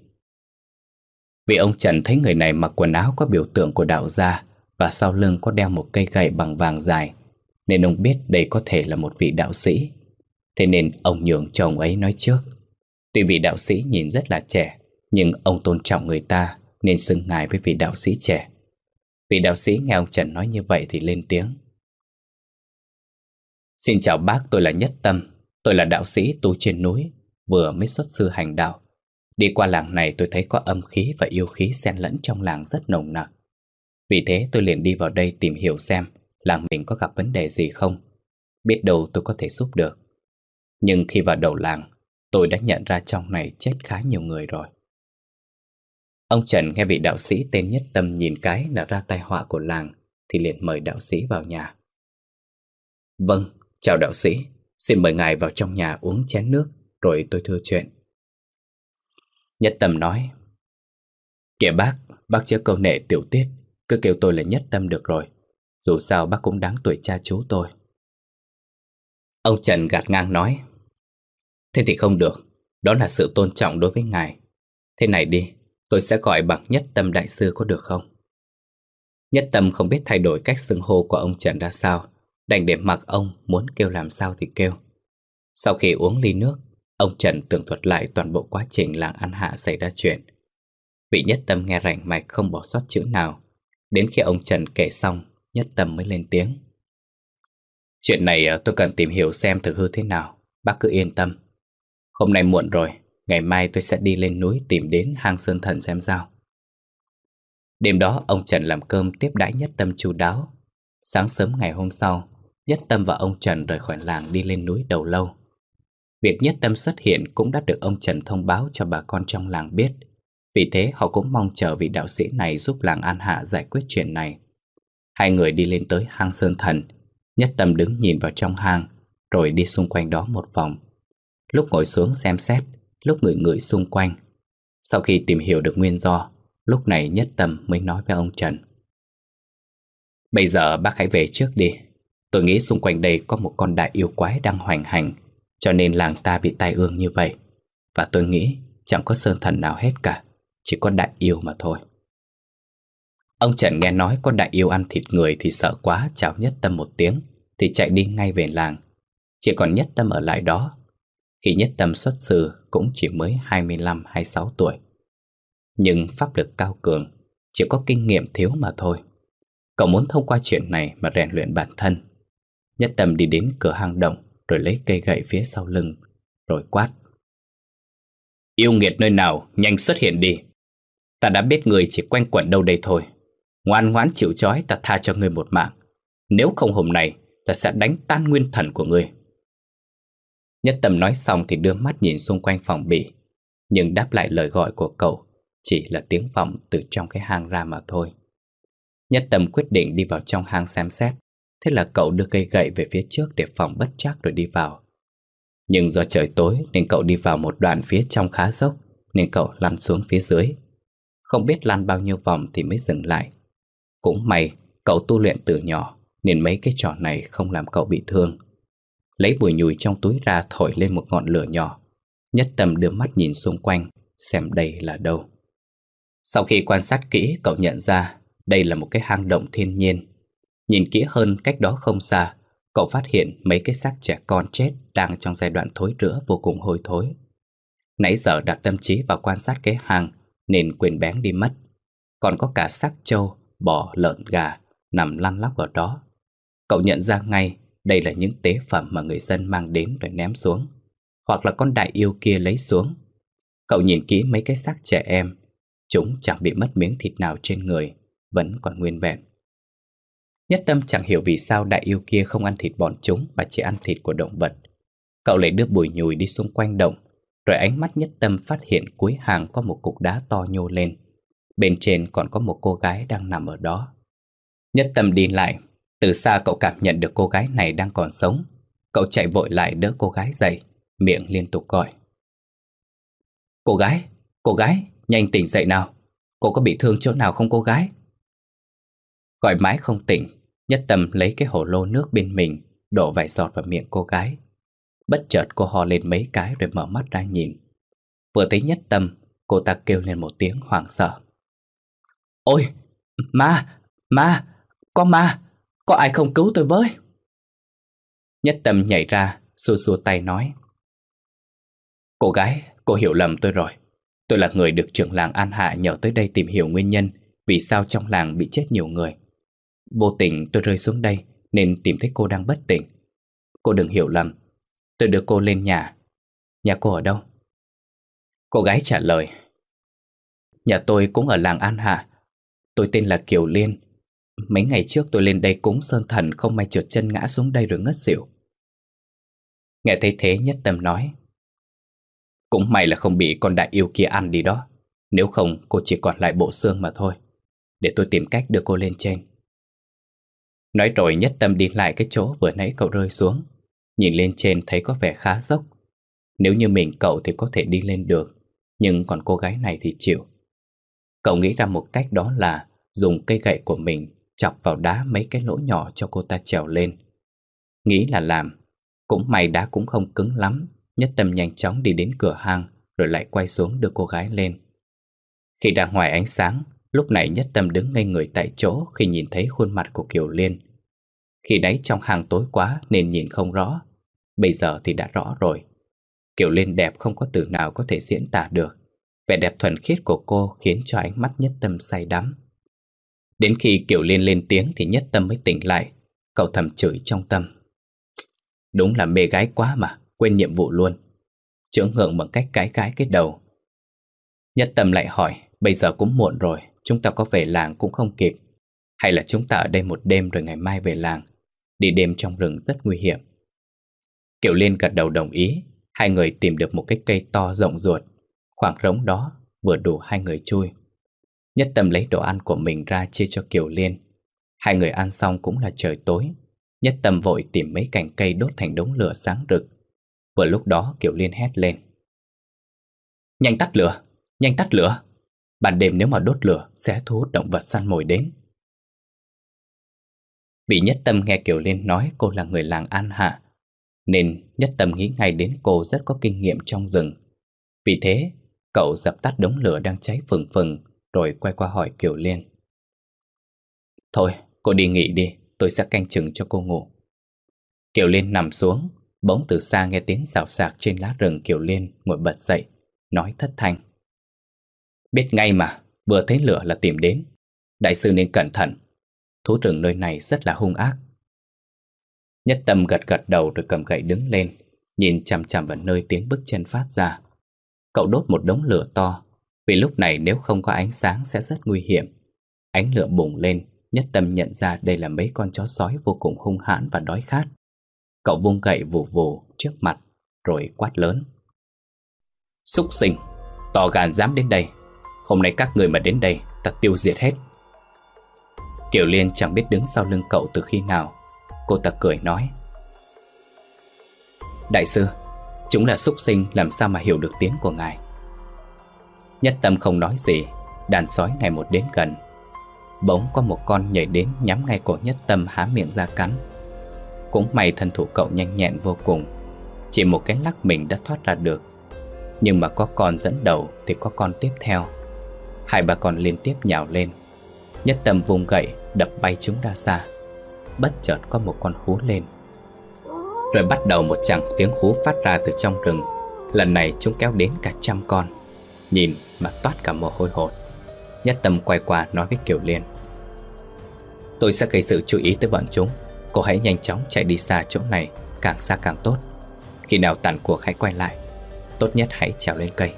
A: Vì ông Trần thấy người này mặc quần áo có biểu tượng của đạo gia và sau lưng có đeo một cây gậy bằng vàng dài, nên ông biết đây có thể là một vị đạo sĩ. Thế nên ông nhường cho ông ấy nói trước. Tuy vị đạo sĩ nhìn rất là trẻ, nhưng ông tôn trọng người ta nên xưng ngài với vị đạo sĩ trẻ. Vị đạo sĩ nghe ông Trần nói như vậy thì lên tiếng: Xin chào bác, tôi là Nhất Tâm. Tôi là đạo sĩ tu trên núi, vừa mới xuất sư hành đạo. Đi qua làng này tôi thấy có âm khí và yêu khí xen lẫn trong làng rất nồng nặc. Vì thế tôi liền đi vào đây tìm hiểu xem làng mình có gặp vấn đề gì không. Biết đâu tôi có thể giúp được. Nhưng khi vào đầu làng, tôi đã nhận ra trong này chết khá nhiều người rồi. Ông Trần nghe vị đạo sĩ tên Nhất Tâm nhìn cái là ra tai họa của làng, thì liền mời đạo sĩ vào nhà. Vâng, chào đạo sĩ, xin mời ngài vào trong nhà uống chén nước, rồi tôi thưa chuyện. Nhất Tâm nói: Kìa bác, bác chớ câu nệ tiểu tiết, cứ kêu tôi là Nhất Tâm được rồi. Dù sao bác cũng đáng tuổi cha chú tôi. Ông Trần gạt ngang nói: Thế thì không được, đó là sự tôn trọng đối với ngài. Thế này đi, tôi sẽ gọi bằng Nhất Tâm đại sư có được không? Nhất Tâm không biết thay đổi cách xưng hô của ông Trần ra sao, đành để mặc ông muốn kêu làm sao thì kêu. Sau khi uống ly nước, ông Trần tường thuật lại toàn bộ quá trình làng An Hạ xảy ra chuyện. Vị Nhất Tâm nghe rành mạch không bỏ sót chữ nào. Đến khi ông Trần kể xong, Nhất Tâm mới lên tiếng: Chuyện này tôi cần tìm hiểu xem thử hư thế nào. Bác cứ yên tâm. Hôm nay muộn rồi, ngày mai tôi sẽ đi lên núi tìm đến hang Sơn Thần xem sao. Đêm đó ông Trần làm cơm tiếp đãi Nhất Tâm chu đáo. Sáng sớm ngày hôm sau, Nhất Tâm và ông Trần rời khỏi làng đi lên núi Đầu Lâu. Việc Nhất Tâm xuất hiện cũng đã được ông Trần thông báo cho bà con trong làng biết. Vì thế họ cũng mong chờ vị đạo sĩ này giúp làng An Hạ giải quyết chuyện này. Hai người đi lên tới hang Sơn Thần. Nhất Tâm đứng nhìn vào trong hang, rồi đi xung quanh đó một vòng. Lúc ngồi xuống xem xét, lúc ngửi ngửi xung quanh. Sau khi tìm hiểu được nguyên do, lúc này Nhất Tâm mới nói với ông Trần: Bây giờ bác hãy về trước đi. Tôi nghĩ xung quanh đây có một con đại yêu quái đang hoành hành, cho nên làng ta bị tai ương như vậy. Và tôi nghĩ chẳng có Sơn Thần nào hết cả, chỉ có đại yêu mà thôi. Ông Trần nghe nói có đại yêu ăn thịt người thì sợ quá, chào Nhất Tâm một tiếng thì chạy đi ngay về làng. Chỉ còn Nhất Tâm ở lại đó. Khi Nhất Tâm xuất sư cũng chỉ mới hai mươi lăm hai mươi sáu tuổi. Nhưng pháp lực cao cường, chỉ có kinh nghiệm thiếu mà thôi. Cậu muốn thông qua chuyện này mà rèn luyện bản thân. Nhất Tâm đi đến cửa hang động, rồi lấy cây gậy phía sau lưng, rồi quát: Yêu nghiệt nơi nào, nhanh xuất hiện đi. Ta đã biết người chỉ quanh quẩn đâu đây thôi. Ngoan ngoãn chịu trói, ta tha cho ngươi một mạng. Nếu không hôm nay, ta sẽ đánh tan nguyên thần của ngươi. Nhất Tâm nói xong thì đưa mắt nhìn xung quanh phòng bị, nhưng đáp lại lời gọi của cậu chỉ là tiếng vọng từ trong cái hang ra mà thôi. Nhất Tâm quyết định đi vào trong hang xem xét. Thế là cậu đưa cây gậy về phía trước để phòng bất trắc rồi đi vào. Nhưng do trời tối nên cậu đi vào một đoạn phía trong khá dốc, nên cậu lăn xuống phía dưới. Không biết lăn bao nhiêu vòng thì mới dừng lại. Cũng may cậu tu luyện từ nhỏ nên mấy cái trò này không làm cậu bị thương. Lấy bùi nhùi trong túi ra thổi lên một ngọn lửa nhỏ. Nhất Tâm đưa mắt nhìn xung quanh xem đây là đâu. Sau khi quan sát kỹ, cậu nhận ra đây là một cái hang động thiên nhiên. Nhìn kỹ hơn, cách đó không xa, cậu phát hiện mấy cái xác trẻ con chết đang trong giai đoạn thối rữa vô cùng hôi thối. Nãy giờ đặt tâm trí vào quan sát cái hang nên quên bén đi mất. Còn có cả xác trâu, bò, lợn, gà nằm lăn lóc ở đó. Cậu nhận ra ngay đây là những tế phẩm mà người dân mang đến rồi ném xuống, hoặc là con đại yêu kia lấy xuống. Cậu nhìn kỹ mấy cái xác trẻ em, chúng chẳng bị mất miếng thịt nào trên người, vẫn còn nguyên vẹn. Nhất Tâm chẳng hiểu vì sao đại yêu kia không ăn thịt bọn chúng mà chỉ ăn thịt của động vật. Cậu lại đưa bùi nhùi đi xung quanh động, rồi ánh mắt Nhất Tâm phát hiện cuối hàng có một cục đá to nhô lên. Bên trên còn có một cô gái đang nằm ở đó. Nhất Tâm đi lại. Từ xa cậu cảm nhận được cô gái này đang còn sống. Cậu chạy vội lại đỡ cô gái dậy, miệng liên tục gọi: Cô gái, cô gái, nhanh tỉnh dậy nào. Cô có bị thương chỗ nào không cô gái? Gọi mãi không tỉnh. Nhất Tâm lấy cái hồ lô nước bên mình, đổ vài giọt vào miệng cô gái. Bất chợt cô ho lên mấy cái rồi mở mắt ra nhìn. Vừa thấy Nhất Tâm, cô ta kêu lên một tiếng hoảng sợ: Ôi, ma, ma, có ma, có ai không cứu tôi với? Nhất Tâm nhảy ra, xua xua tay nói: Cô gái, cô hiểu lầm tôi rồi. Tôi là người được trưởng làng An Hạ nhờ tới đây tìm hiểu nguyên nhân vì sao trong làng bị chết nhiều người. Vô tình tôi rơi xuống đây nên tìm thấy cô đang bất tỉnh. Cô đừng hiểu lầm, tôi đưa cô lên nhà. Nhà cô ở đâu? Cô gái trả lời: Nhà tôi cũng ở làng An Hạ. Tôi tên là Kiều Liên. Mấy ngày trước tôi lên đây cúng sơn thần, không may trượt chân ngã xuống đây rồi ngất xỉu. Nghe thấy thế, Nhất Tâm nói: Cũng may là không bị con đại yêu kia ăn đi đó. Nếu không cô chỉ còn lại bộ xương mà thôi. Để tôi tìm cách đưa cô lên trên. Nói rồi Nhất Tâm đi lại cái chỗ vừa nãy cậu rơi xuống. Nhìn lên trên thấy có vẻ khá dốc. Nếu như mình cậu thì có thể đi lên được, nhưng còn cô gái này thì chịu. Cậu nghĩ ra một cách, đó là dùng cây gậy của mình chọc vào đá mấy cái lỗ nhỏ cho cô ta trèo lên. Nghĩ là làm. Cũng may đá cũng không cứng lắm. Nhất Tâm nhanh chóng đi đến cửa hang, rồi lại quay xuống đưa cô gái lên. Khi đang ngoài ánh sáng, lúc này Nhất Tâm đứng ngây người tại chỗ khi nhìn thấy khuôn mặt của Kiều Liên. Khi đáy trong hang tối quá nên nhìn không rõ. Bây giờ thì đã rõ rồi. Kiều Liên đẹp không có từ nào có thể diễn tả được. Vẻ đẹp thuần khiết của cô khiến cho ánh mắt Nhất Tâm say đắm. Đến khi Kiều Liên lên tiếng thì Nhất Tâm mới tỉnh lại. Cậu thầm chửi trong tâm: Đúng là mê gái quá mà, quên nhiệm vụ luôn. Chưởng ngượng bằng cách gái gái cái đầu. Nhất Tâm lại hỏi: Bây giờ cũng muộn rồi, chúng ta có về làng cũng không kịp. Hay là chúng ta ở đây một đêm rồi ngày mai về làng? Đi đêm trong rừng rất nguy hiểm. Kiều Liên gật đầu đồng ý. Hai người tìm được một cái cây to rộng ruột. Khoảng trống đó vừa đủ hai người chui. Nhất Tâm lấy đồ ăn của mình ra chia cho Kiều Liên. Hai người ăn xong cũng là trời tối. Nhất Tâm vội tìm mấy cành cây đốt thành đống lửa sáng rực. Vừa lúc đó Kiều Liên hét lên: Nhanh tắt lửa, nhanh tắt lửa. Ban đêm nếu mà đốt lửa sẽ thu hút động vật săn mồi đến. Vì Nhất Tâm nghe Kiều Liên nói cô là người làng An Hạ, nên Nhất Tâm nghĩ ngay đến cô rất có kinh nghiệm trong rừng. Vì thế cậu dập tắt đống lửa đang cháy phừng phừng, rồi quay qua hỏi Kiều Liên: Thôi cô đi nghỉ đi, tôi sẽ canh chừng cho cô ngủ. Kiều Liên nằm xuống. Bỗng từ xa nghe tiếng xào xạc trên lá rừng. Kiều Liên ngồi bật dậy, nói thất thanh: Biết ngay mà, vừa thấy lửa là tìm đến. Đại sư nên cẩn thận. thú rừng nơi này rất là hung ác. Nhất Tâm gật gật đầu rồi cầm gậy đứng lên, nhìn chằm chằm vào nơi tiếng bước chân phát ra. Cậu đốt một đống lửa to, vì lúc này nếu không có ánh sáng sẽ rất nguy hiểm. Ánh lửa bùng lên, Nhất Tâm nhận ra đây là mấy con chó sói vô cùng hung hãn và đói khát. Cậu vung gậy vù vù trước mặt, rồi quát lớn: "Súc sinh, to gan dám đến đây! Hôm nay các người mà đến đây, ta tiêu diệt hết." Kiều Liên chẳng biết đứng sau lưng cậu từ khi nào. Cô ta cười nói: "Đại sư, chúng là súc sinh, làm sao mà hiểu được tiếng của ngài?" Nhất Tâm không nói gì. Đàn sói ngày một đến gần. Bỗng có một con nhảy đến nhắm ngay cổ Nhất Tâm, há miệng ra cắn. Cũng may thân thủ cậu nhanh nhẹn vô cùng, chỉ một cái lắc mình đã thoát ra được. Nhưng mà có con dẫn đầu thì có con tiếp theo. Hai ba con liên tiếp nhào lên. Nhất Tâm vung gậy đập bay chúng ra xa. Bất chợt có một con hú lên, rồi bắt đầu một chàng tiếng hú phát ra từ trong rừng. Lần này chúng kéo đến cả trăm con, nhìn mà toát cả mồ hôi hột. Nhất Tâm quay qua nói với Kiều Liên: "Tôi sẽ gây sự chú ý tới bọn chúng. Cô hãy nhanh chóng chạy đi xa chỗ này, càng xa càng tốt. Khi nào tàn cuộc hãy quay lại. Tốt nhất hãy trèo lên cây."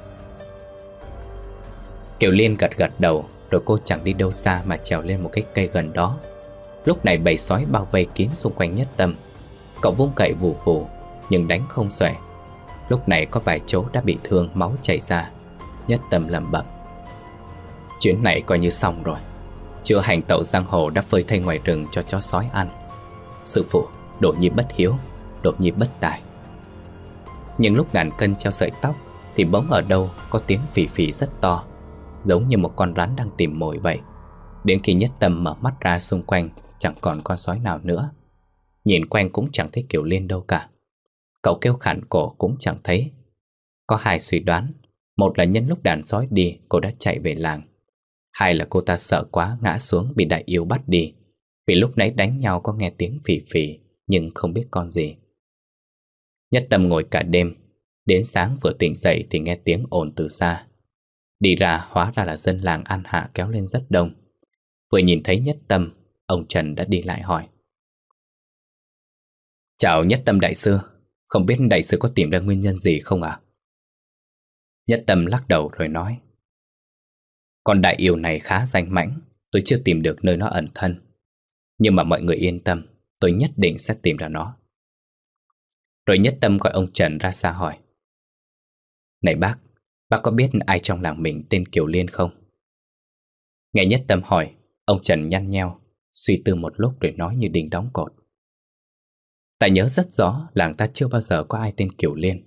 A: Kiều Liên gật gật đầu, rồi cô chẳng đi đâu xa mà trèo lên một cái cây gần đó. Lúc này bầy sói bao vây kín xung quanh Nhất Tâm. Cậu vung cậy vù vù nhưng đánh không xuể. Lúc này có vài chỗ đã bị thương, máu chảy ra. Nhất Tâm lẩm bẩm: "Chuyến này coi như xong rồi. Chưa hành tẩu giang hồ đã phơi thây ngoài rừng cho chó sói ăn. Sư phụ, Đỗ Nhi bất hiếu, Đỗ Nhi bất tài." Nhưng lúc ngàn cân treo sợi tóc thì bỗng ở đâu có tiếng phì phì rất to, giống như một con rắn đang tìm mồi vậy. Đến khi Nhất Tâm mở mắt ra, xung quanh chẳng còn con sói nào nữa. Nhìn quanh cũng chẳng thấy Kiều Liên đâu cả. Cậu kêu khản cổ cũng chẳng thấy. Có hai suy đoán: một là nhân lúc đàn sói đi cô đã chạy về làng, hai là cô ta sợ quá ngã xuống bị đại yêu bắt đi. Vì lúc nãy đánh nhau có nghe tiếng phì phì nhưng không biết con gì. Nhất Tâm ngồi cả đêm, đến sáng vừa tỉnh dậy thì nghe tiếng ồn từ xa. Đi ra hóa ra là dân làng An Hạ kéo lên rất đông. Vừa nhìn thấy Nhất Tâm, ông Trần đã đi lại hỏi: "Chào Nhất Tâm đại sư, không biết đại sư có tìm ra nguyên nhân gì không ạ?" Nhất Tâm lắc đầu rồi nói: "Con đại yêu này khá danh mãnh, tôi chưa tìm được nơi nó ẩn thân. Nhưng mà mọi người yên tâm, tôi nhất định sẽ tìm ra nó." Rồi Nhất Tâm gọi ông Trần ra xa hỏi: "Này bác, bác có biết ai trong làng mình tên Kiều Liên không?" Nghe Nhất Tâm hỏi, ông Trần nhăn nheo, suy tư một lúc rồi nói như đinh đóng cột: "Ta nhớ rất rõ làng ta chưa bao giờ có ai tên Kiều Liên."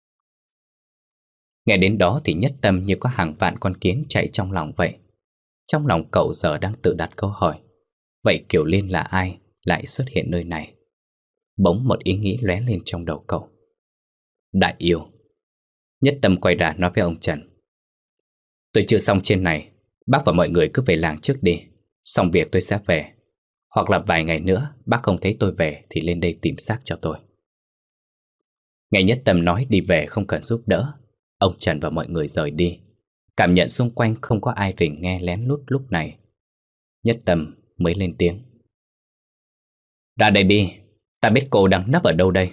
A: Nghe đến đó thì Nhất Tâm như có hàng vạn con kiến chạy trong lòng vậy. Trong lòng cậu giờ đang tự đặt câu hỏi: vậy Kiều Liên là ai lại xuất hiện nơi này? Bỗng một ý nghĩ lóe lên trong đầu cậu: đại yêu. Nhất Tâm quay ra nói với ông Trần: "Tôi chưa xong trên này, bác và mọi người cứ về làng trước đi. Xong việc tôi sẽ về. Hoặc là vài ngày nữa bác không thấy tôi về thì lên đây tìm xác cho tôi." Nghe Nhất Tâm nói đi về không cần giúp đỡ, ông Trần và mọi người rời đi. Cảm nhận xung quanh không có ai rình nghe lén lút lúc này, Nhất Tâm mới lên tiếng: "Ra đây đi, ta biết cô đang nấp ở đâu đây."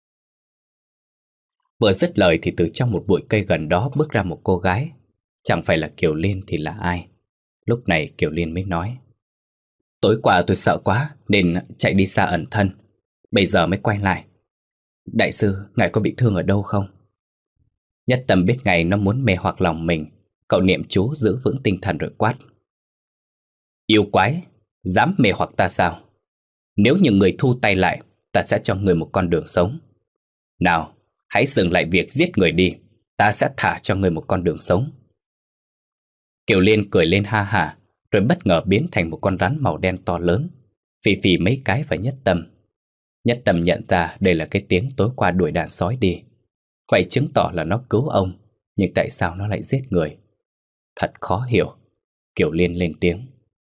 A: Vừa dứt lời thì từ trong một bụi cây gần đó bước ra một cô gái. Chẳng phải là Kiều Liên thì là ai? Lúc này Kiều Liên mới nói: "Tối qua tôi sợ quá nên chạy đi xa ẩn thân, bây giờ mới quay lại. Đại sư, ngài có bị thương ở đâu không?" Nhất Tâm biết ngay nó muốn mê hoặc lòng mình. Cậu niệm chú giữ vững tinh thần rồi quát: "Yêu quái, dám mê hoặc ta sao? Nếu như người thu tay lại, ta sẽ cho người một con đường sống. Nào, hãy dừng lại việc giết người đi, ta sẽ thả cho người một con đường sống." Kiều Liên cười lên ha hả, rồi bất ngờ biến thành một con rắn màu đen to lớn, phì phì mấy cái vào Nhất Tâm. Nhất Tâm nhận ra đây là cái tiếng tối qua đuổi đàn sói đi. Vậy chứng tỏ là nó cứu ông, nhưng tại sao nó lại giết người? Thật khó hiểu. Kiều Liên lên tiếng: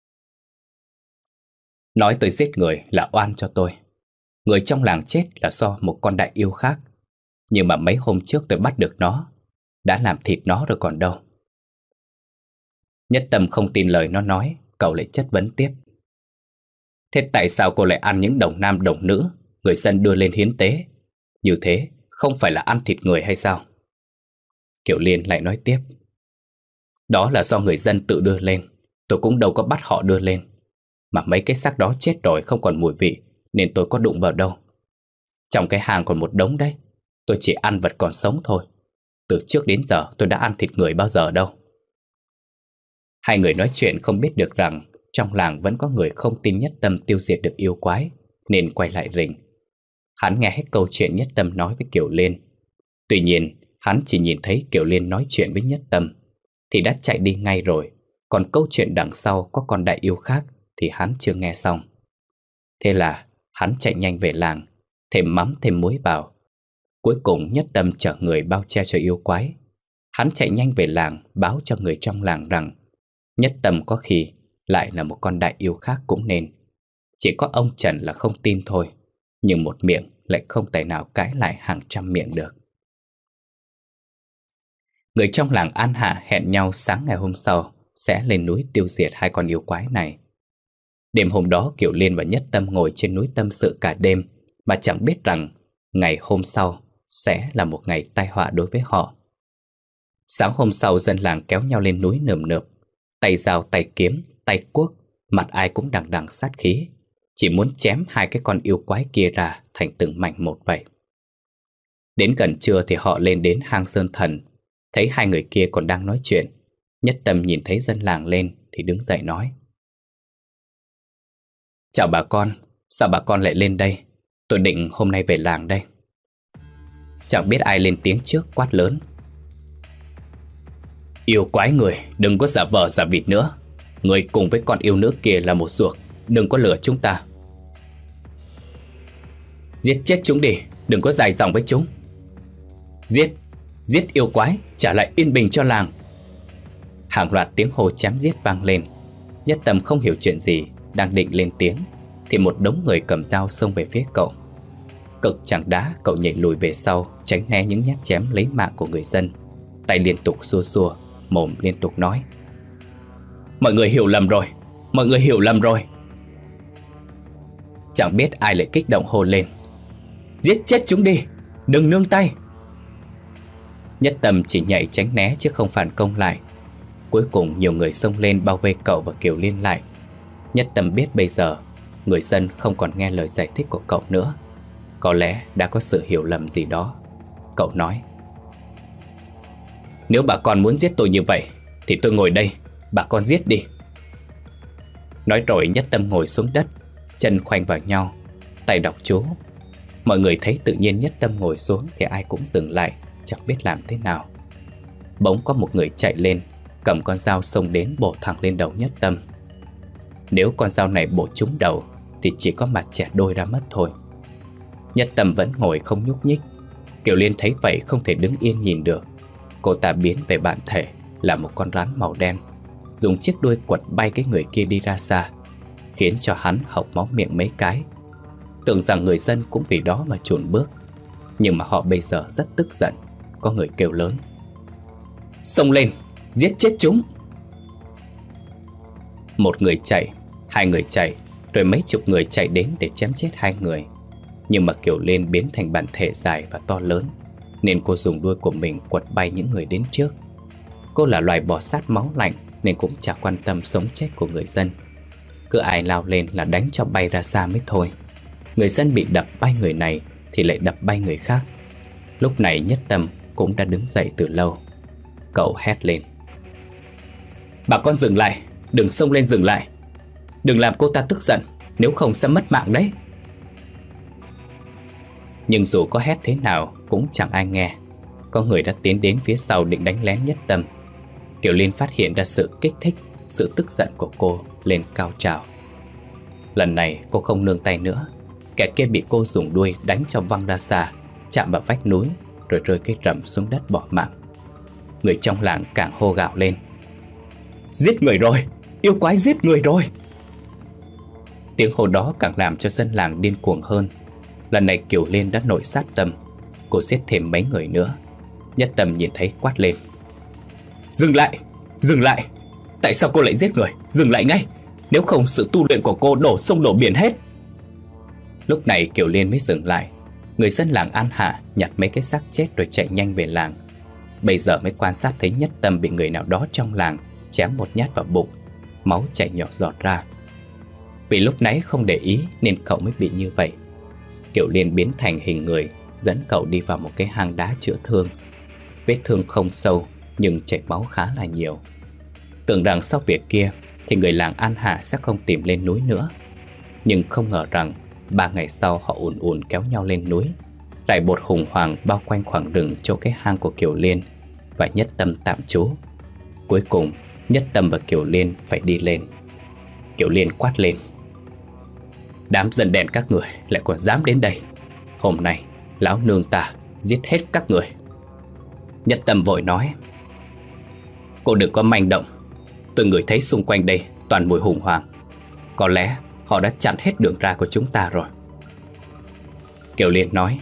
A: "Nói tôi giết người là oan cho tôi. Người trong làng chết là do một con đại yêu khác. Nhưng mà mấy hôm trước tôi bắt được nó, đã làm thịt nó rồi còn đâu." Nhất Tâm không tin lời nó nói, cậu lại chất vấn tiếp: Thế tại sao cô lại ăn những đồng nam đồng nữ người dân đưa lên hiến tế? Như thế không phải là ăn thịt người hay sao? Kiều Liên lại nói tiếp. Đó là do người dân tự đưa lên, tôi cũng đâu có bắt họ đưa lên. Mà mấy cái xác đó chết rồi không còn mùi vị, nên tôi có đụng vào đâu. Trong cái hàng còn một đống đấy, tôi chỉ ăn vật còn sống thôi. Từ trước đến giờ tôi đã ăn thịt người bao giờ đâu. Hai người nói chuyện không biết được rằng trong làng vẫn có người không tin Nhất Tâm tiêu diệt được yêu quái, nên quay lại rình. Hắn nghe hết câu chuyện Nhất Tâm nói với Kiều Liên. Tuy nhiên hắn chỉ nhìn thấy Kiều Liên nói chuyện với Nhất Tâm thì đã chạy đi ngay rồi. Còn câu chuyện đằng sau có con đại yêu khác thì hắn chưa nghe xong. Thế là hắn chạy nhanh về làng, thêm mắm thêm muối vào. Cuối cùng Nhất Tâm chở người bao che cho yêu quái. Hắn chạy nhanh về làng báo cho người trong làng rằng Nhất Tâm có khi lại là một con đại yêu khác cũng nên. Chỉ có ông Trần là không tin thôi, nhưng một miệng lại không tài nào cãi lại hàng trăm miệng được. Người trong làng An Hạ hẹn nhau sáng ngày hôm sau sẽ lên núi tiêu diệt hai con yêu quái này. Đêm hôm đó Kiều Liên và Nhất Tâm ngồi trên núi tâm sự cả đêm, mà chẳng biết rằng ngày hôm sau sẽ là một ngày tai họa đối với họ. Sáng hôm sau dân làng kéo nhau lên núi nườm nượp, tay dao tay kiếm, tay cuốc, mặt ai cũng đằng đằng sát khí, chỉ muốn chém hai cái con yêu quái kia ra thành từng mảnh một vậy. Đến gần trưa thì họ lên đến hang Sơn Thần, thấy hai người kia còn đang nói chuyện. Nhất Tâm nhìn thấy dân làng lên thì đứng dậy nói. Chào bà con, sao bà con lại lên đây? Tôi định hôm nay về làng đây. Chẳng biết ai lên tiếng trước quát lớn. Yêu quái người, đừng có giả vờ giả vịt nữa. Người cùng với con yêu nữ kia là một ruột, đừng có lừa chúng ta. Giết chết chúng đi, đừng có dài dòng với chúng. Giết, giết yêu quái, trả lại yên bình cho làng. Hàng loạt tiếng hô chém giết vang lên. Nhất Tâm không hiểu chuyện gì, đang định lên tiếng thì một đống người cầm dao xông về phía cậu. Cực chẳng đá, cậu nhảy lùi về sau, tránh né những nhát chém lấy mạng của người dân. Tay liên tục xua xua, mồm liên tục nói. Mọi người hiểu lầm rồi, mọi người hiểu lầm rồi. Chẳng biết ai lại kích động hô lên. Giết chết chúng đi, đừng nương tay. Nhất Tâm chỉ nhảy tránh né chứ không phản công lại. Cuối cùng nhiều người xông lên bao vây cậu và Kiều Liên lại. Nhất Tâm biết bây giờ người dân không còn nghe lời giải thích của cậu nữa. Có lẽ đã có sự hiểu lầm gì đó. Cậu nói. Nếu bà con muốn giết tôi như vậy thì tôi ngồi đây, bà con giết đi. Nói rồi Nhất Tâm ngồi xuống đất, chân khoanh vào nhau, tay đọc chú. Mọi người thấy tự nhiên Nhất Tâm ngồi xuống thì ai cũng dừng lại, chẳng biết làm thế nào. Bỗng có một người chạy lên, cầm con dao xông đến bổ thẳng lên đầu Nhất Tâm. Nếu con dao này bổ trúng đầu thì chỉ có mặt chẻ đôi ra mất thôi. Nhất Tâm vẫn ngồi không nhúc nhích. Kiều Liên thấy vậy không thể đứng yên nhìn được. Cô ta biến về bản thể là một con rắn màu đen, dùng chiếc đuôi quật bay cái người kia đi ra xa, khiến cho hắn hộc máu miệng mấy cái. Tưởng rằng người dân cũng vì đó mà chùn bước, nhưng mà họ bây giờ rất tức giận. Có người kêu lớn. Xông lên, giết chết chúng. Một người chạy, hai người chạy, rồi mấy chục người chạy đến để chém chết hai người. Nhưng mà Kiều Liên biến thành bản thể dài và to lớn, nên cô dùng đuôi của mình quật bay những người đến trước. Cô là loài bò sát máu lạnh nên cũng chẳng quan tâm sống chết của người dân. Cứ ai lao lên là đánh cho bay ra xa mới thôi. Người dân bị đập bay người này thì lại đập bay người khác. Lúc này Nhất Tâm cũng đã đứng dậy từ lâu. Cậu hét lên. Bà con dừng lại, đừng xông lên, dừng lại. Đừng làm cô ta tức giận, nếu không sẽ mất mạng đấy. Nhưng dù có hét thế nào cũng chẳng ai nghe. Có người đã tiến đến phía sau định đánh lén Nhất Tâm. Kiều Liên phát hiện ra sự kích thích, sự tức giận của cô lên cao trào. Lần này cô không nương tay nữa. Kẻ kia bị cô dùng đuôi đánh cho văng ra xa, chạm vào vách núi, rồi rơi cái rầm xuống đất bỏ mạng. Người trong làng càng hô gào lên. Giết người rồi, yêu quái giết người rồi. Tiếng hô đó càng làm cho dân làng điên cuồng hơn. Lần này Kiều Liên đã nổi sát tâm. Cô giết thêm mấy người nữa. Nhất Tâm nhìn thấy quát lên. Dừng lại, dừng lại. Tại sao cô lại giết người, dừng lại ngay. Nếu không sự tu luyện của cô đổ sông đổ biển hết. Lúc này Kiều Liên mới dừng lại. Người dân làng An Hạ nhặt mấy cái xác chết rồi chạy nhanh về làng. Bây giờ mới quan sát thấy Nhất Tâm bị người nào đó trong làng chém một nhát vào bụng, máu chảy nhỏ giọt ra. Vì lúc nãy không để ý nên cậu mới bị như vậy. Kiều Liên biến thành hình người, dẫn cậu đi vào một cái hang đá chữa thương. Vết thương không sâu nhưng chảy máu khá là nhiều. Tưởng rằng sau việc kia thì người làng An Hạ sẽ không tìm lên núi nữa. Nhưng không ngờ rằng ba ngày sau họ ùn ùn kéo nhau lên núi. Rải bột hùng hoàng bao quanh khoảng rừng chỗ cái hang của Kiều Liên và Nhất Tâm tạm trú. Cuối cùng Nhất Tâm và Kiều Liên phải đi lên. Kiều Liên quát lên: đám dân đen các người lại còn dám đến đây. Hôm nay lão nương ta giết hết các người. Nhất Tâm vội nói: cô đừng có manh động. Tôi ngửi thấy xung quanh đây toàn mùi hùng hoàng. Có lẽ họ đã chặn hết đường ra của chúng ta rồi. Kiều Liên nói: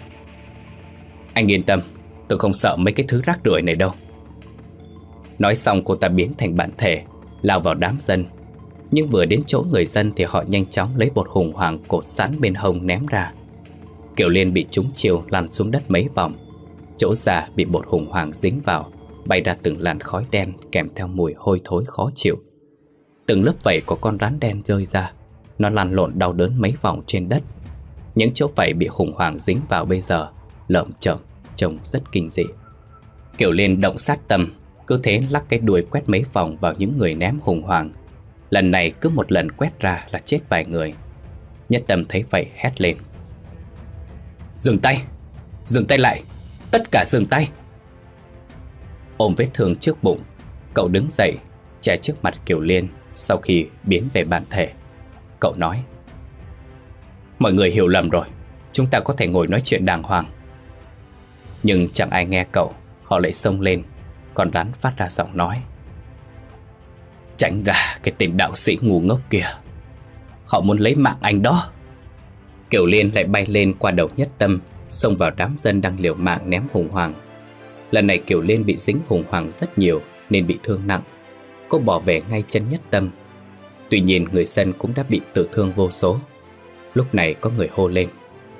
A: anh yên tâm, tôi không sợ mấy cái thứ rác rưởi này đâu. Nói xong cô ta biến thành bản thể, lao vào đám dân. Nhưng vừa đến chỗ người dân thì họ nhanh chóng lấy bột hùng hoàng cột sẵn bên hông ném ra. Kiều Liên bị trúng chiêu lăn xuống đất mấy vòng. Chỗ da bị bột hùng hoàng dính vào, bay ra từng làn khói đen kèm theo mùi hôi thối khó chịu. Từng lớp vảy của con rắn đen rơi ra. Nó lăn lộn đau đớn mấy vòng trên đất. Những chỗ vảy bị hùng hoàng dính vào bây giờ lởm chởm, trông rất kinh dị. Kiều Liên động sát tâm, cứ thế lắc cái đuôi quét mấy vòng vào những người ném hùng hoàng. Lần này cứ một lần quét ra là chết vài người. Nhất Tâm thấy vậy hét lên: dừng tay! Dừng tay lại! Tất cả dừng tay! Ôm vết thương trước bụng, cậu đứng dậy che trước mặt Kiều Liên. Sau khi biến về bản thể, cậu nói: mọi người hiểu lầm rồi, chúng ta có thể ngồi nói chuyện đàng hoàng. Nhưng chẳng ai nghe cậu. Họ lại xông lên. Con rắn phát ra giọng nói: tránh ra cái tên đạo sĩ ngu ngốc kia, họ muốn lấy mạng anh đó. Kiều Liên lại bay lên qua đầu Nhất Tâm, xông vào đám dân đang liều mạng ném hùng hoàng. Lần này Kiều Liên bị dính hùng hoàng rất nhiều nên bị thương nặng. Cô bỏ về ngay chân Nhất Tâm. Tuy nhiên người dân cũng đã bị tử thương vô số. Lúc này có người hô lên: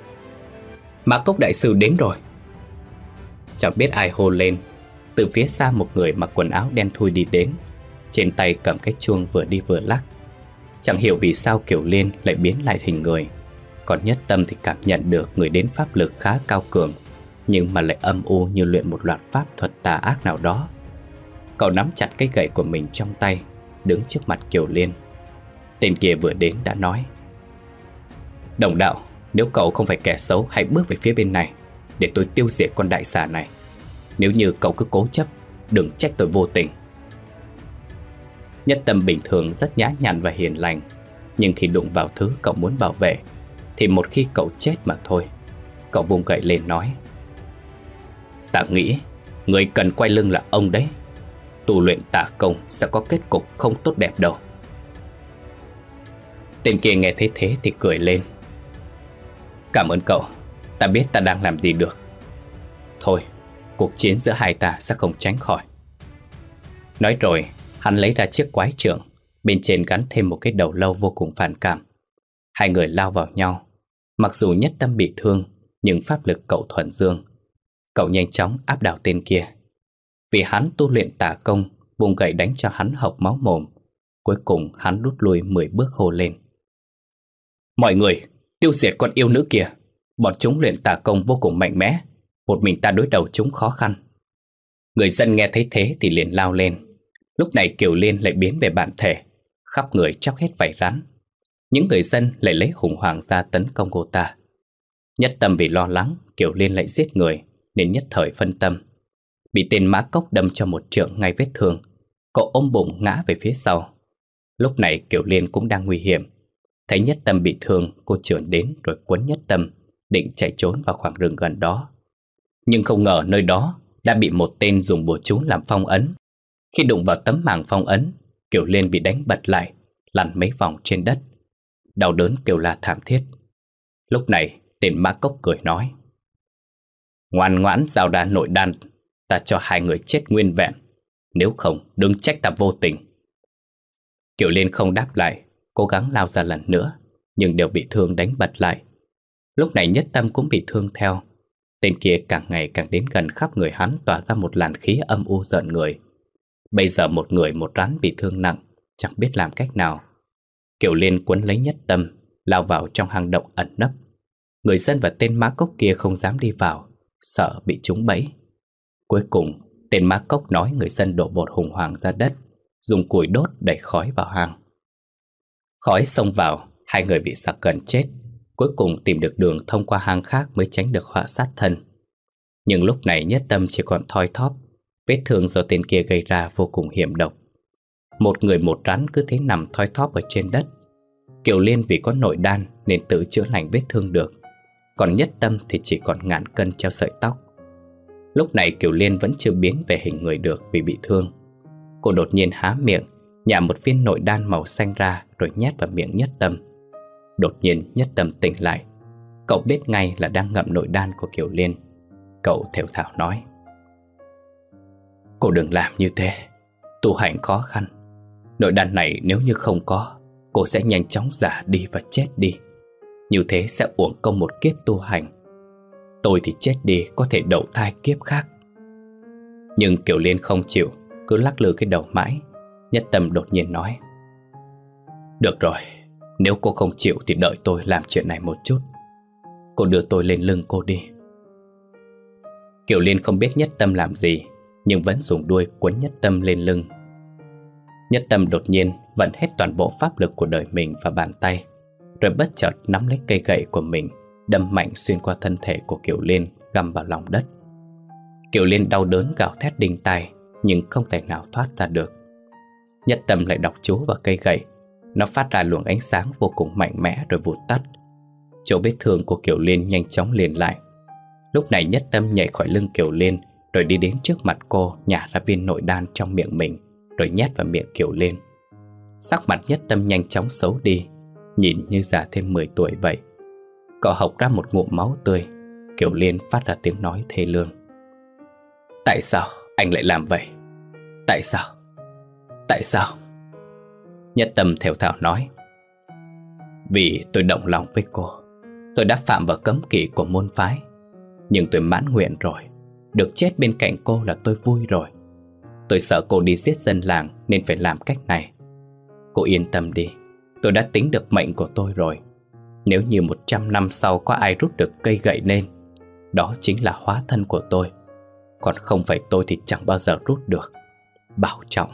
A: Mã Cốc đại sư đến rồi. Chẳng biết ai hô lên. Từ phía xa một người mặc quần áo đen thui đi đến, trên tay cầm cái chuông vừa đi vừa lắc. Chẳng hiểu vì sao Kiều Liên lại biến lại hình người. Còn Nhất Tâm thì cảm nhận được người đến pháp lực khá cao cường, nhưng mà lại âm u như luyện một loạt pháp thuật tà ác nào đó. Cậu nắm chặt cái gậy của mình trong tay, đứng trước mặt Kiều Liên. Tên kia vừa đến đã nói: đồng đạo, nếu cậu không phải kẻ xấu, hãy bước về phía bên này để tôi tiêu diệt con đại xà này. Nếu như cậu cứ cố chấp, đừng trách tôi vô tình. Nhất Tâm bình thường rất nhã nhặn và hiền lành, nhưng khi đụng vào thứ cậu muốn bảo vệ thì một khi cậu chết mà thôi. Cậu vung gậy lên nói: ta nghĩ người cần quay lưng là ông đấy. Tu luyện tà công sẽ có kết cục không tốt đẹp đâu. Tên kia nghe thấy thế thì cười lên: cảm ơn cậu, ta biết ta đang làm gì được. Thôi, cuộc chiến giữa hai ta sẽ không tránh khỏi. Nói rồi, hắn lấy ra chiếc quái trượng, bên trên gắn thêm một cái đầu lâu vô cùng phản cảm. Hai người lao vào nhau. Mặc dù Nhất Tâm bị thương, nhưng pháp lực cậu thuần dương. Cậu nhanh chóng áp đảo tên kia. Vì hắn tu luyện tà công, vùng gậy đánh cho hắn hộc máu mồm. Cuối cùng hắn rút lui mười bước hô lên: mọi người, tiêu diệt con yêu nữ kia. Bọn chúng luyện tà công vô cùng mạnh mẽ, một mình ta đối đầu chúng khó khăn. Người dân nghe thấy thế thì liền lao lên. Lúc này Kiều Liên lại biến về bản thể, khắp người chóc hết vảy rắn. Những người dân lại lấy hùng hoàng ra tấn công cô ta. Nhất Tâm vì lo lắng Kiều Liên lại giết người nên nhất thời phân tâm, bị tên Mã Cốc đâm cho một trượng ngay vết thương. Cậu ôm bụng ngã về phía sau. Lúc này Kiều Liên cũng đang nguy hiểm. Thấy Nhất Tâm bị thương, cô trườn đến rồi quấn Nhất Tâm, định chạy trốn vào khoảng rừng gần đó. Nhưng không ngờ nơi đó đã bị một tên dùng bùa chú làm phong ấn. Khi đụng vào tấm màng phong ấn, Kiều Liên bị đánh bật lại, lăn mấy vòng trên đất, đau đớn kêu la thảm thiết. Lúc này tên Mã Cốc cười nói: ngoan ngoãn giao ra nội đan, ta cho hai người chết nguyên vẹn. Nếu không đừng trách ta vô tình. Kiều Liên không đáp lại. Cô cố gắng lao ra lần nữa, nhưng đều bị Thương đánh bật lại. Lúc này Nhất Tâm cũng bị thương theo. Tên kia càng ngày càng đến gần, khắp người hắn tỏa ra một làn khí âm u rợn người. Bây giờ một người một rắn bị thương nặng, chẳng biết làm cách nào. Kiều Liên quấn lấy Nhất Tâm, lao vào trong hang động ẩn nấp. Người dân và tên Mã Cốc kia không dám đi vào, sợ bị trúng bẫy. Cuối cùng, tên Mã Cốc nói người dân đổ bột hùng hoàng ra đất, dùng củi đốt đẩy khói vào hang. Khói xông vào, hai người bị sặc gần chết. Cuối cùng tìm được đường thông qua hang khác mới tránh được họa sát thân. Nhưng lúc này Nhất Tâm chỉ còn thoi thóp, vết thương do tên kia gây ra vô cùng hiểm độc. Một người một rắn cứ thế nằm thoi thóp ở trên đất. Kiều Liên vì có nội đan nên tự chữa lành vết thương được, còn Nhất Tâm thì chỉ còn ngàn cân treo sợi tóc. Lúc này Kiều Liên vẫn chưa biến về hình người được vì bị thương. Cô đột nhiên há miệng, nhả một viên nội đan màu xanh ra rồi nhét vào miệng Nhất Tâm. Đột nhiên Nhất Tâm tỉnh lại. Cậu biết ngay là đang ngậm nội đan của Kiều Liên. Cậu thều thào nói: "Cô đừng làm như thế, tu hành khó khăn. Nội đan này nếu như không có, cô sẽ nhanh chóng già đi và chết đi. Như thế sẽ uổng công một kiếp tu hành. Tôi thì chết đi có thể đậu thai kiếp khác." Nhưng Kiều Liên không chịu, cứ lắc lư cái đầu mãi. Nhất Tâm đột nhiên nói: "Được rồi, nếu cô không chịu thì đợi tôi làm chuyện này một chút. Cô đưa tôi lên lưng cô đi." Kiều Liên không biết Nhất Tâm làm gì, nhưng vẫn dùng đuôi quấn Nhất Tâm lên lưng. Nhất Tâm đột nhiên vận hết toàn bộ pháp lực của đời mình vào bàn tay, rồi bất chợt nắm lấy cây gậy của mình, đâm mạnh xuyên qua thân thể của Kiều Liên, găm vào lòng đất. Kiều Liên đau đớn gào thét đinh tai, nhưng không thể nào thoát ra được. Nhất Tâm lại đọc chú vào cây gậy. Nó phát ra luồng ánh sáng vô cùng mạnh mẽ rồi vụt tắt. Chỗ vết thương của Kiều Liên nhanh chóng liền lại. Lúc này Nhất Tâm nhảy khỏi lưng Kiều Liên, rồi đi đến trước mặt cô, nhả ra viên nội đan trong miệng mình, rồi nhét vào miệng Kiều Liên. Sắc mặt Nhất Tâm nhanh chóng xấu đi, nhìn như già thêm mười tuổi vậy. Cậu hộc ra một ngụm máu tươi. Kiều Liên phát ra tiếng nói thê lương: "Tại sao anh lại làm vậy? Tại sao? Tại sao?" Nhất Tâm thều thào nói: "Vì tôi động lòng với cô. Tôi đã phạm vào cấm kỵ của môn phái, nhưng tôi mãn nguyện rồi. Được chết bên cạnh cô là tôi vui rồi. Tôi sợ cô đi giết dân làng nên phải làm cách này. Cô yên tâm đi, tôi đã tính được mệnh của tôi rồi. Nếu như một trăm năm sau có ai rút được cây gậy lên, đó chính là hóa thân của tôi. Còn không phải tôi thì chẳng bao giờ rút được. Bảo trọng."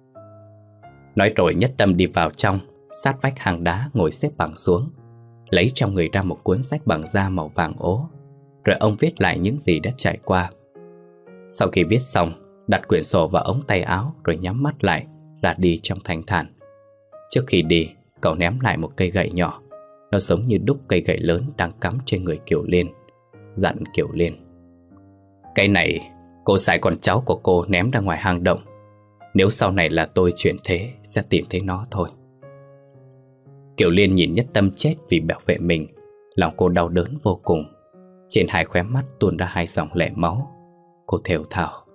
A: Nói rồi Nhất Tâm đi vào trong, sát vách hang đá ngồi xếp bằng xuống, lấy trong người ra một cuốn sách bằng da màu vàng ố. Rồi ông viết lại những gì đã trải qua. Sau khi viết xong, đặt quyển sổ vào ống tay áo rồi nhắm mắt lại, ra đi trong thanh thản. Trước khi đi, cậu ném lại một cây gậy nhỏ. Nó giống như đúc cây gậy lớn đang cắm trên người Kiều Liên. Dặn Kiều Liên: "Cái này cô sai con cháu của cô ném ra ngoài hang động. Nếu sau này là tôi chuyển thế, sẽ tìm thấy nó thôi." Kiều Liên nhìn Nhất Tâm chết vì bảo vệ mình, lòng cô đau đớn vô cùng. Trên hai khóe mắt tuôn ra hai dòng lệ máu. Cô thều thào: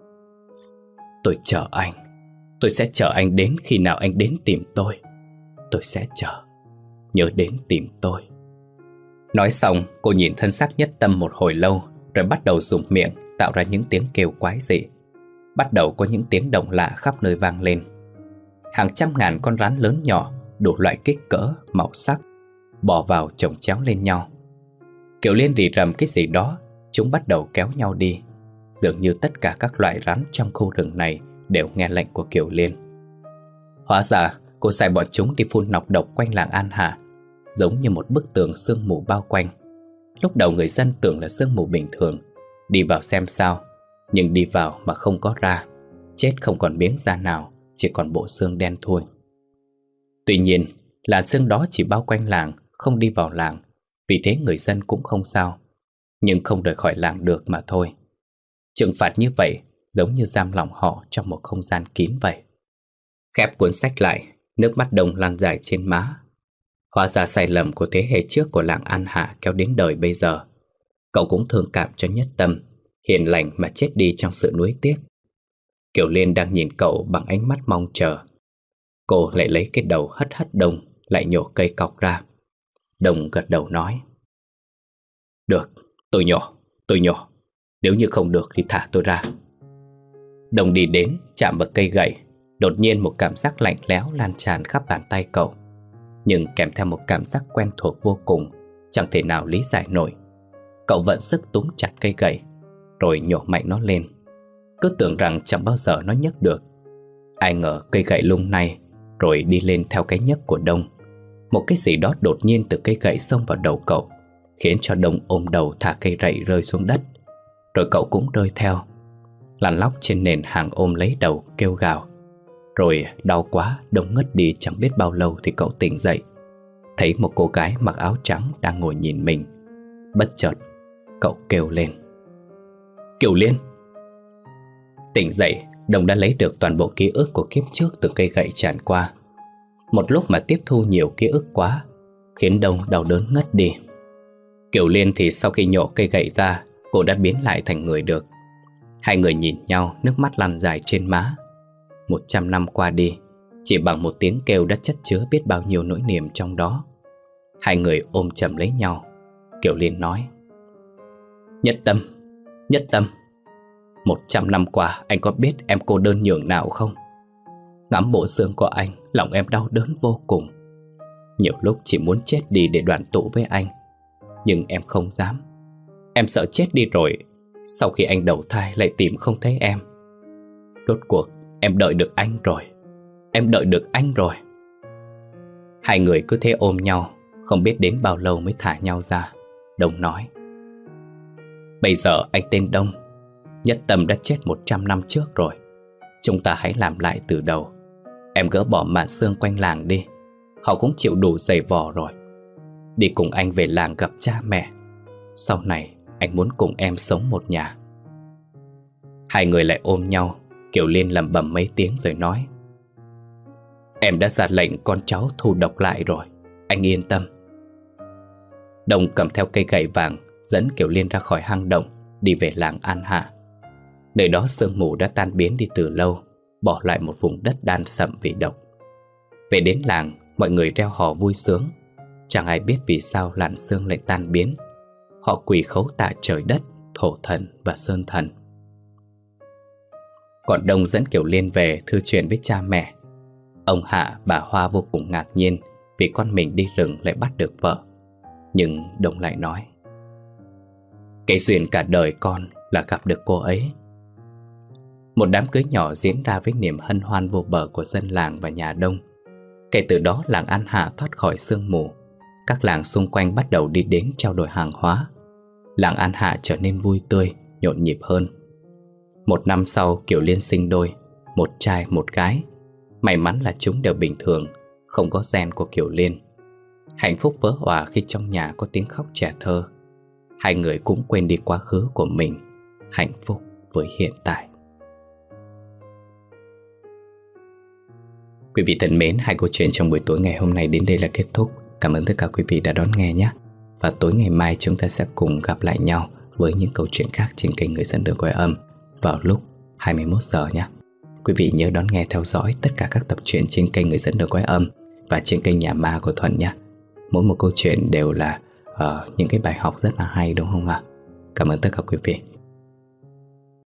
A: "Tôi chờ anh. Tôi sẽ chờ anh đến khi nào anh đến tìm tôi. Tôi sẽ chờ. Nhớ đến tìm tôi." Nói xong, cô nhìn thân xác Nhất Tâm một hồi lâu, rồi bắt đầu dùng miệng tạo ra những tiếng kêu quái dị. Bắt đầu có những tiếng động lạ khắp nơi vang lên. Hàng trăm ngàn con rắn lớn nhỏ, đủ loại kích cỡ, màu sắc, bò vào chồng chéo lên nhau. Kiều Liên rì rầm cái gì đó, chúng bắt đầu kéo nhau đi. Dường như tất cả các loại rắn trong khu rừng này đều nghe lệnh của Kiều Liên. Hóa ra cô sai bọn chúng đi phun nọc độc quanh làng An Hà, giống như một bức tường sương mù bao quanh. Lúc đầu người dân tưởng là sương mù bình thường, đi vào xem sao, nhưng đi vào mà không có ra. Chết không còn miếng da nào, chỉ còn bộ xương đen thui. Tuy nhiên, làn sương đó chỉ bao quanh làng, không đi vào làng. Vì thế người dân cũng không sao, nhưng không rời khỏi làng được mà thôi. Trừng phạt như vậy giống như giam lỏng họ trong một không gian kín vậy. Khép cuốn sách lại, nước mắt Đông lan dài trên má. Hóa ra sai lầm của thế hệ trước của làng An Hạ kéo đến đời bây giờ. Cậu cũng thương cảm cho Nhất Tâm, hiền lành mà chết đi trong sự nuối tiếc. Kiều Liên đang nhìn cậu bằng ánh mắt mong chờ. Cô lại lấy cái đầu hất hất Đông, lại nhổ cây cọc ra. Đồng gật đầu nói: Được, tôi nhổ, tôi nhổ. Nếu như không được thì thả tôi ra. Đồng đi đến, chạm vào cây gậy. Đột nhiên một cảm giác lạnh lẽo lan tràn khắp bàn tay cậu, nhưng kèm theo một cảm giác quen thuộc vô cùng, chẳng thể nào lý giải nổi. Cậu vận sức túm chặt cây gậy, rồi nhổ mạnh nó lên. Cứ tưởng rằng chẳng bao giờ nó nhấc được. Ai ngờ cây gậy lung lay, rồi đi lên theo cái nhấc của Đông. Một cái gì đó đột nhiên từ cây gậy xông vào đầu cậu, khiến cho Đông ôm đầu thả cây gậy rơi xuống đất. Rồi cậu cũng rơi theo, lăn lóc trên nền hàng ôm lấy đầu kêu gào. Rồi đau quá, Đông ngất đi. Chẳng biết bao lâu thì cậu tỉnh dậy, thấy một cô gái mặc áo trắng đang ngồi nhìn mình. Bất chợt cậu kêu lên: Kiều Liên! Tỉnh dậy, Đông đã lấy được toàn bộ ký ức của kiếp trước từ cây gậy tràn qua. Một lúc mà tiếp thu nhiều ký ức quá, khiến Đông đau đớn ngất đi. Kiều Liên thì sau khi nhổ cây gậy ra, cô đã biến lại thành người được. Hai người nhìn nhau, nước mắt lăn dài trên má. Một trăm năm qua đi, chỉ bằng một tiếng kêu đã chất chứa biết bao nhiêu nỗi niềm trong đó. Hai người ôm chầm lấy nhau. Kiều Liên nói: Nhất Tâm, Nhất Tâm, một trăm năm qua anh có biết em cô đơn nhường nào không? Ngắm bộ xương của anh, lòng em đau đớn vô cùng. Nhiều lúc chỉ muốn chết đi để đoàn tụ với anh, nhưng em không dám. Em sợ chết đi rồi, sau khi anh đầu thai lại tìm không thấy em. Rốt cuộc em đợi được anh rồi, em đợi được anh rồi. Hai người cứ thế ôm nhau, không biết đến bao lâu mới thả nhau ra. Đông nói: Bây giờ anh tên Đông, Nhất Tâm đã chết một trăm năm trước rồi. Chúng ta hãy làm lại từ đầu. Em gỡ bỏ màn sương quanh làng đi, họ cũng chịu đủ giày vò rồi. Đi cùng anh về làng gặp cha mẹ. Sau này anh muốn cùng em sống một nhà. Hai người lại ôm nhau. Kiều Liên lẩm bẩm mấy tiếng rồi nói: Em đã ra lệnh con cháu thu độc lại rồi, anh yên tâm. Đông cầm theo cây gậy vàng, dẫn Kiều Liên ra khỏi hang động, đi về làng An Hạ. Nơi đó sương mù đã tan biến đi từ lâu, bỏ lại một vùng đất đan sậm vì độc. Về đến làng, mọi người reo hò vui sướng. Chẳng ai biết vì sao làn sương lại tan biến. Họ quỳ khấu tạ trời đất, thổ thần và sơn thần. Còn Đông dẫn Kiều Liên về thư chuyện với cha mẹ. Ông Hạ, bà Hoa vô cùng ngạc nhiên vì con mình đi rừng lại bắt được vợ. Nhưng Đông lại nói: Cái duyên cả đời con là gặp được cô ấy. Một đám cưới nhỏ diễn ra với niềm hân hoan vô bờ của dân làng và nhà Đông. Kể từ đó làng An Hạ thoát khỏi sương mù. Các làng xung quanh bắt đầu đi đến trao đổi hàng hóa. Làng An Hạ trở nên vui tươi, nhộn nhịp hơn. Một năm sau, Kiều Liên sinh đôi, một trai một gái. May mắn là chúng đều bình thường, không có gen của Kiều Liên. Hạnh phúc vỡ òa khi trong nhà có tiếng khóc trẻ thơ. Hai người cũng quên đi quá khứ của mình, hạnh phúc với hiện tại. Quý vị thân mến, hai câu chuyện trong buổi tối ngày hôm nay đến đây là kết thúc. Cảm ơn tất cả quý vị đã đón nghe nhé. Và tối ngày mai chúng ta sẽ cùng gặp lại nhau với những câu chuyện khác trên kênh Người Dẫn Đường Quay Âm vào lúc hai mươi mốt giờ nhé. Quý vị nhớ đón nghe theo dõi tất cả các tập truyện trên kênh Người Dẫn Đường Quay Âm và trên kênh Nhà Ma của Thuận nhé. Mỗi một câu chuyện đều là uh, những cái bài học rất là hay, đúng không ạ? Cảm ơn tất cả quý vị.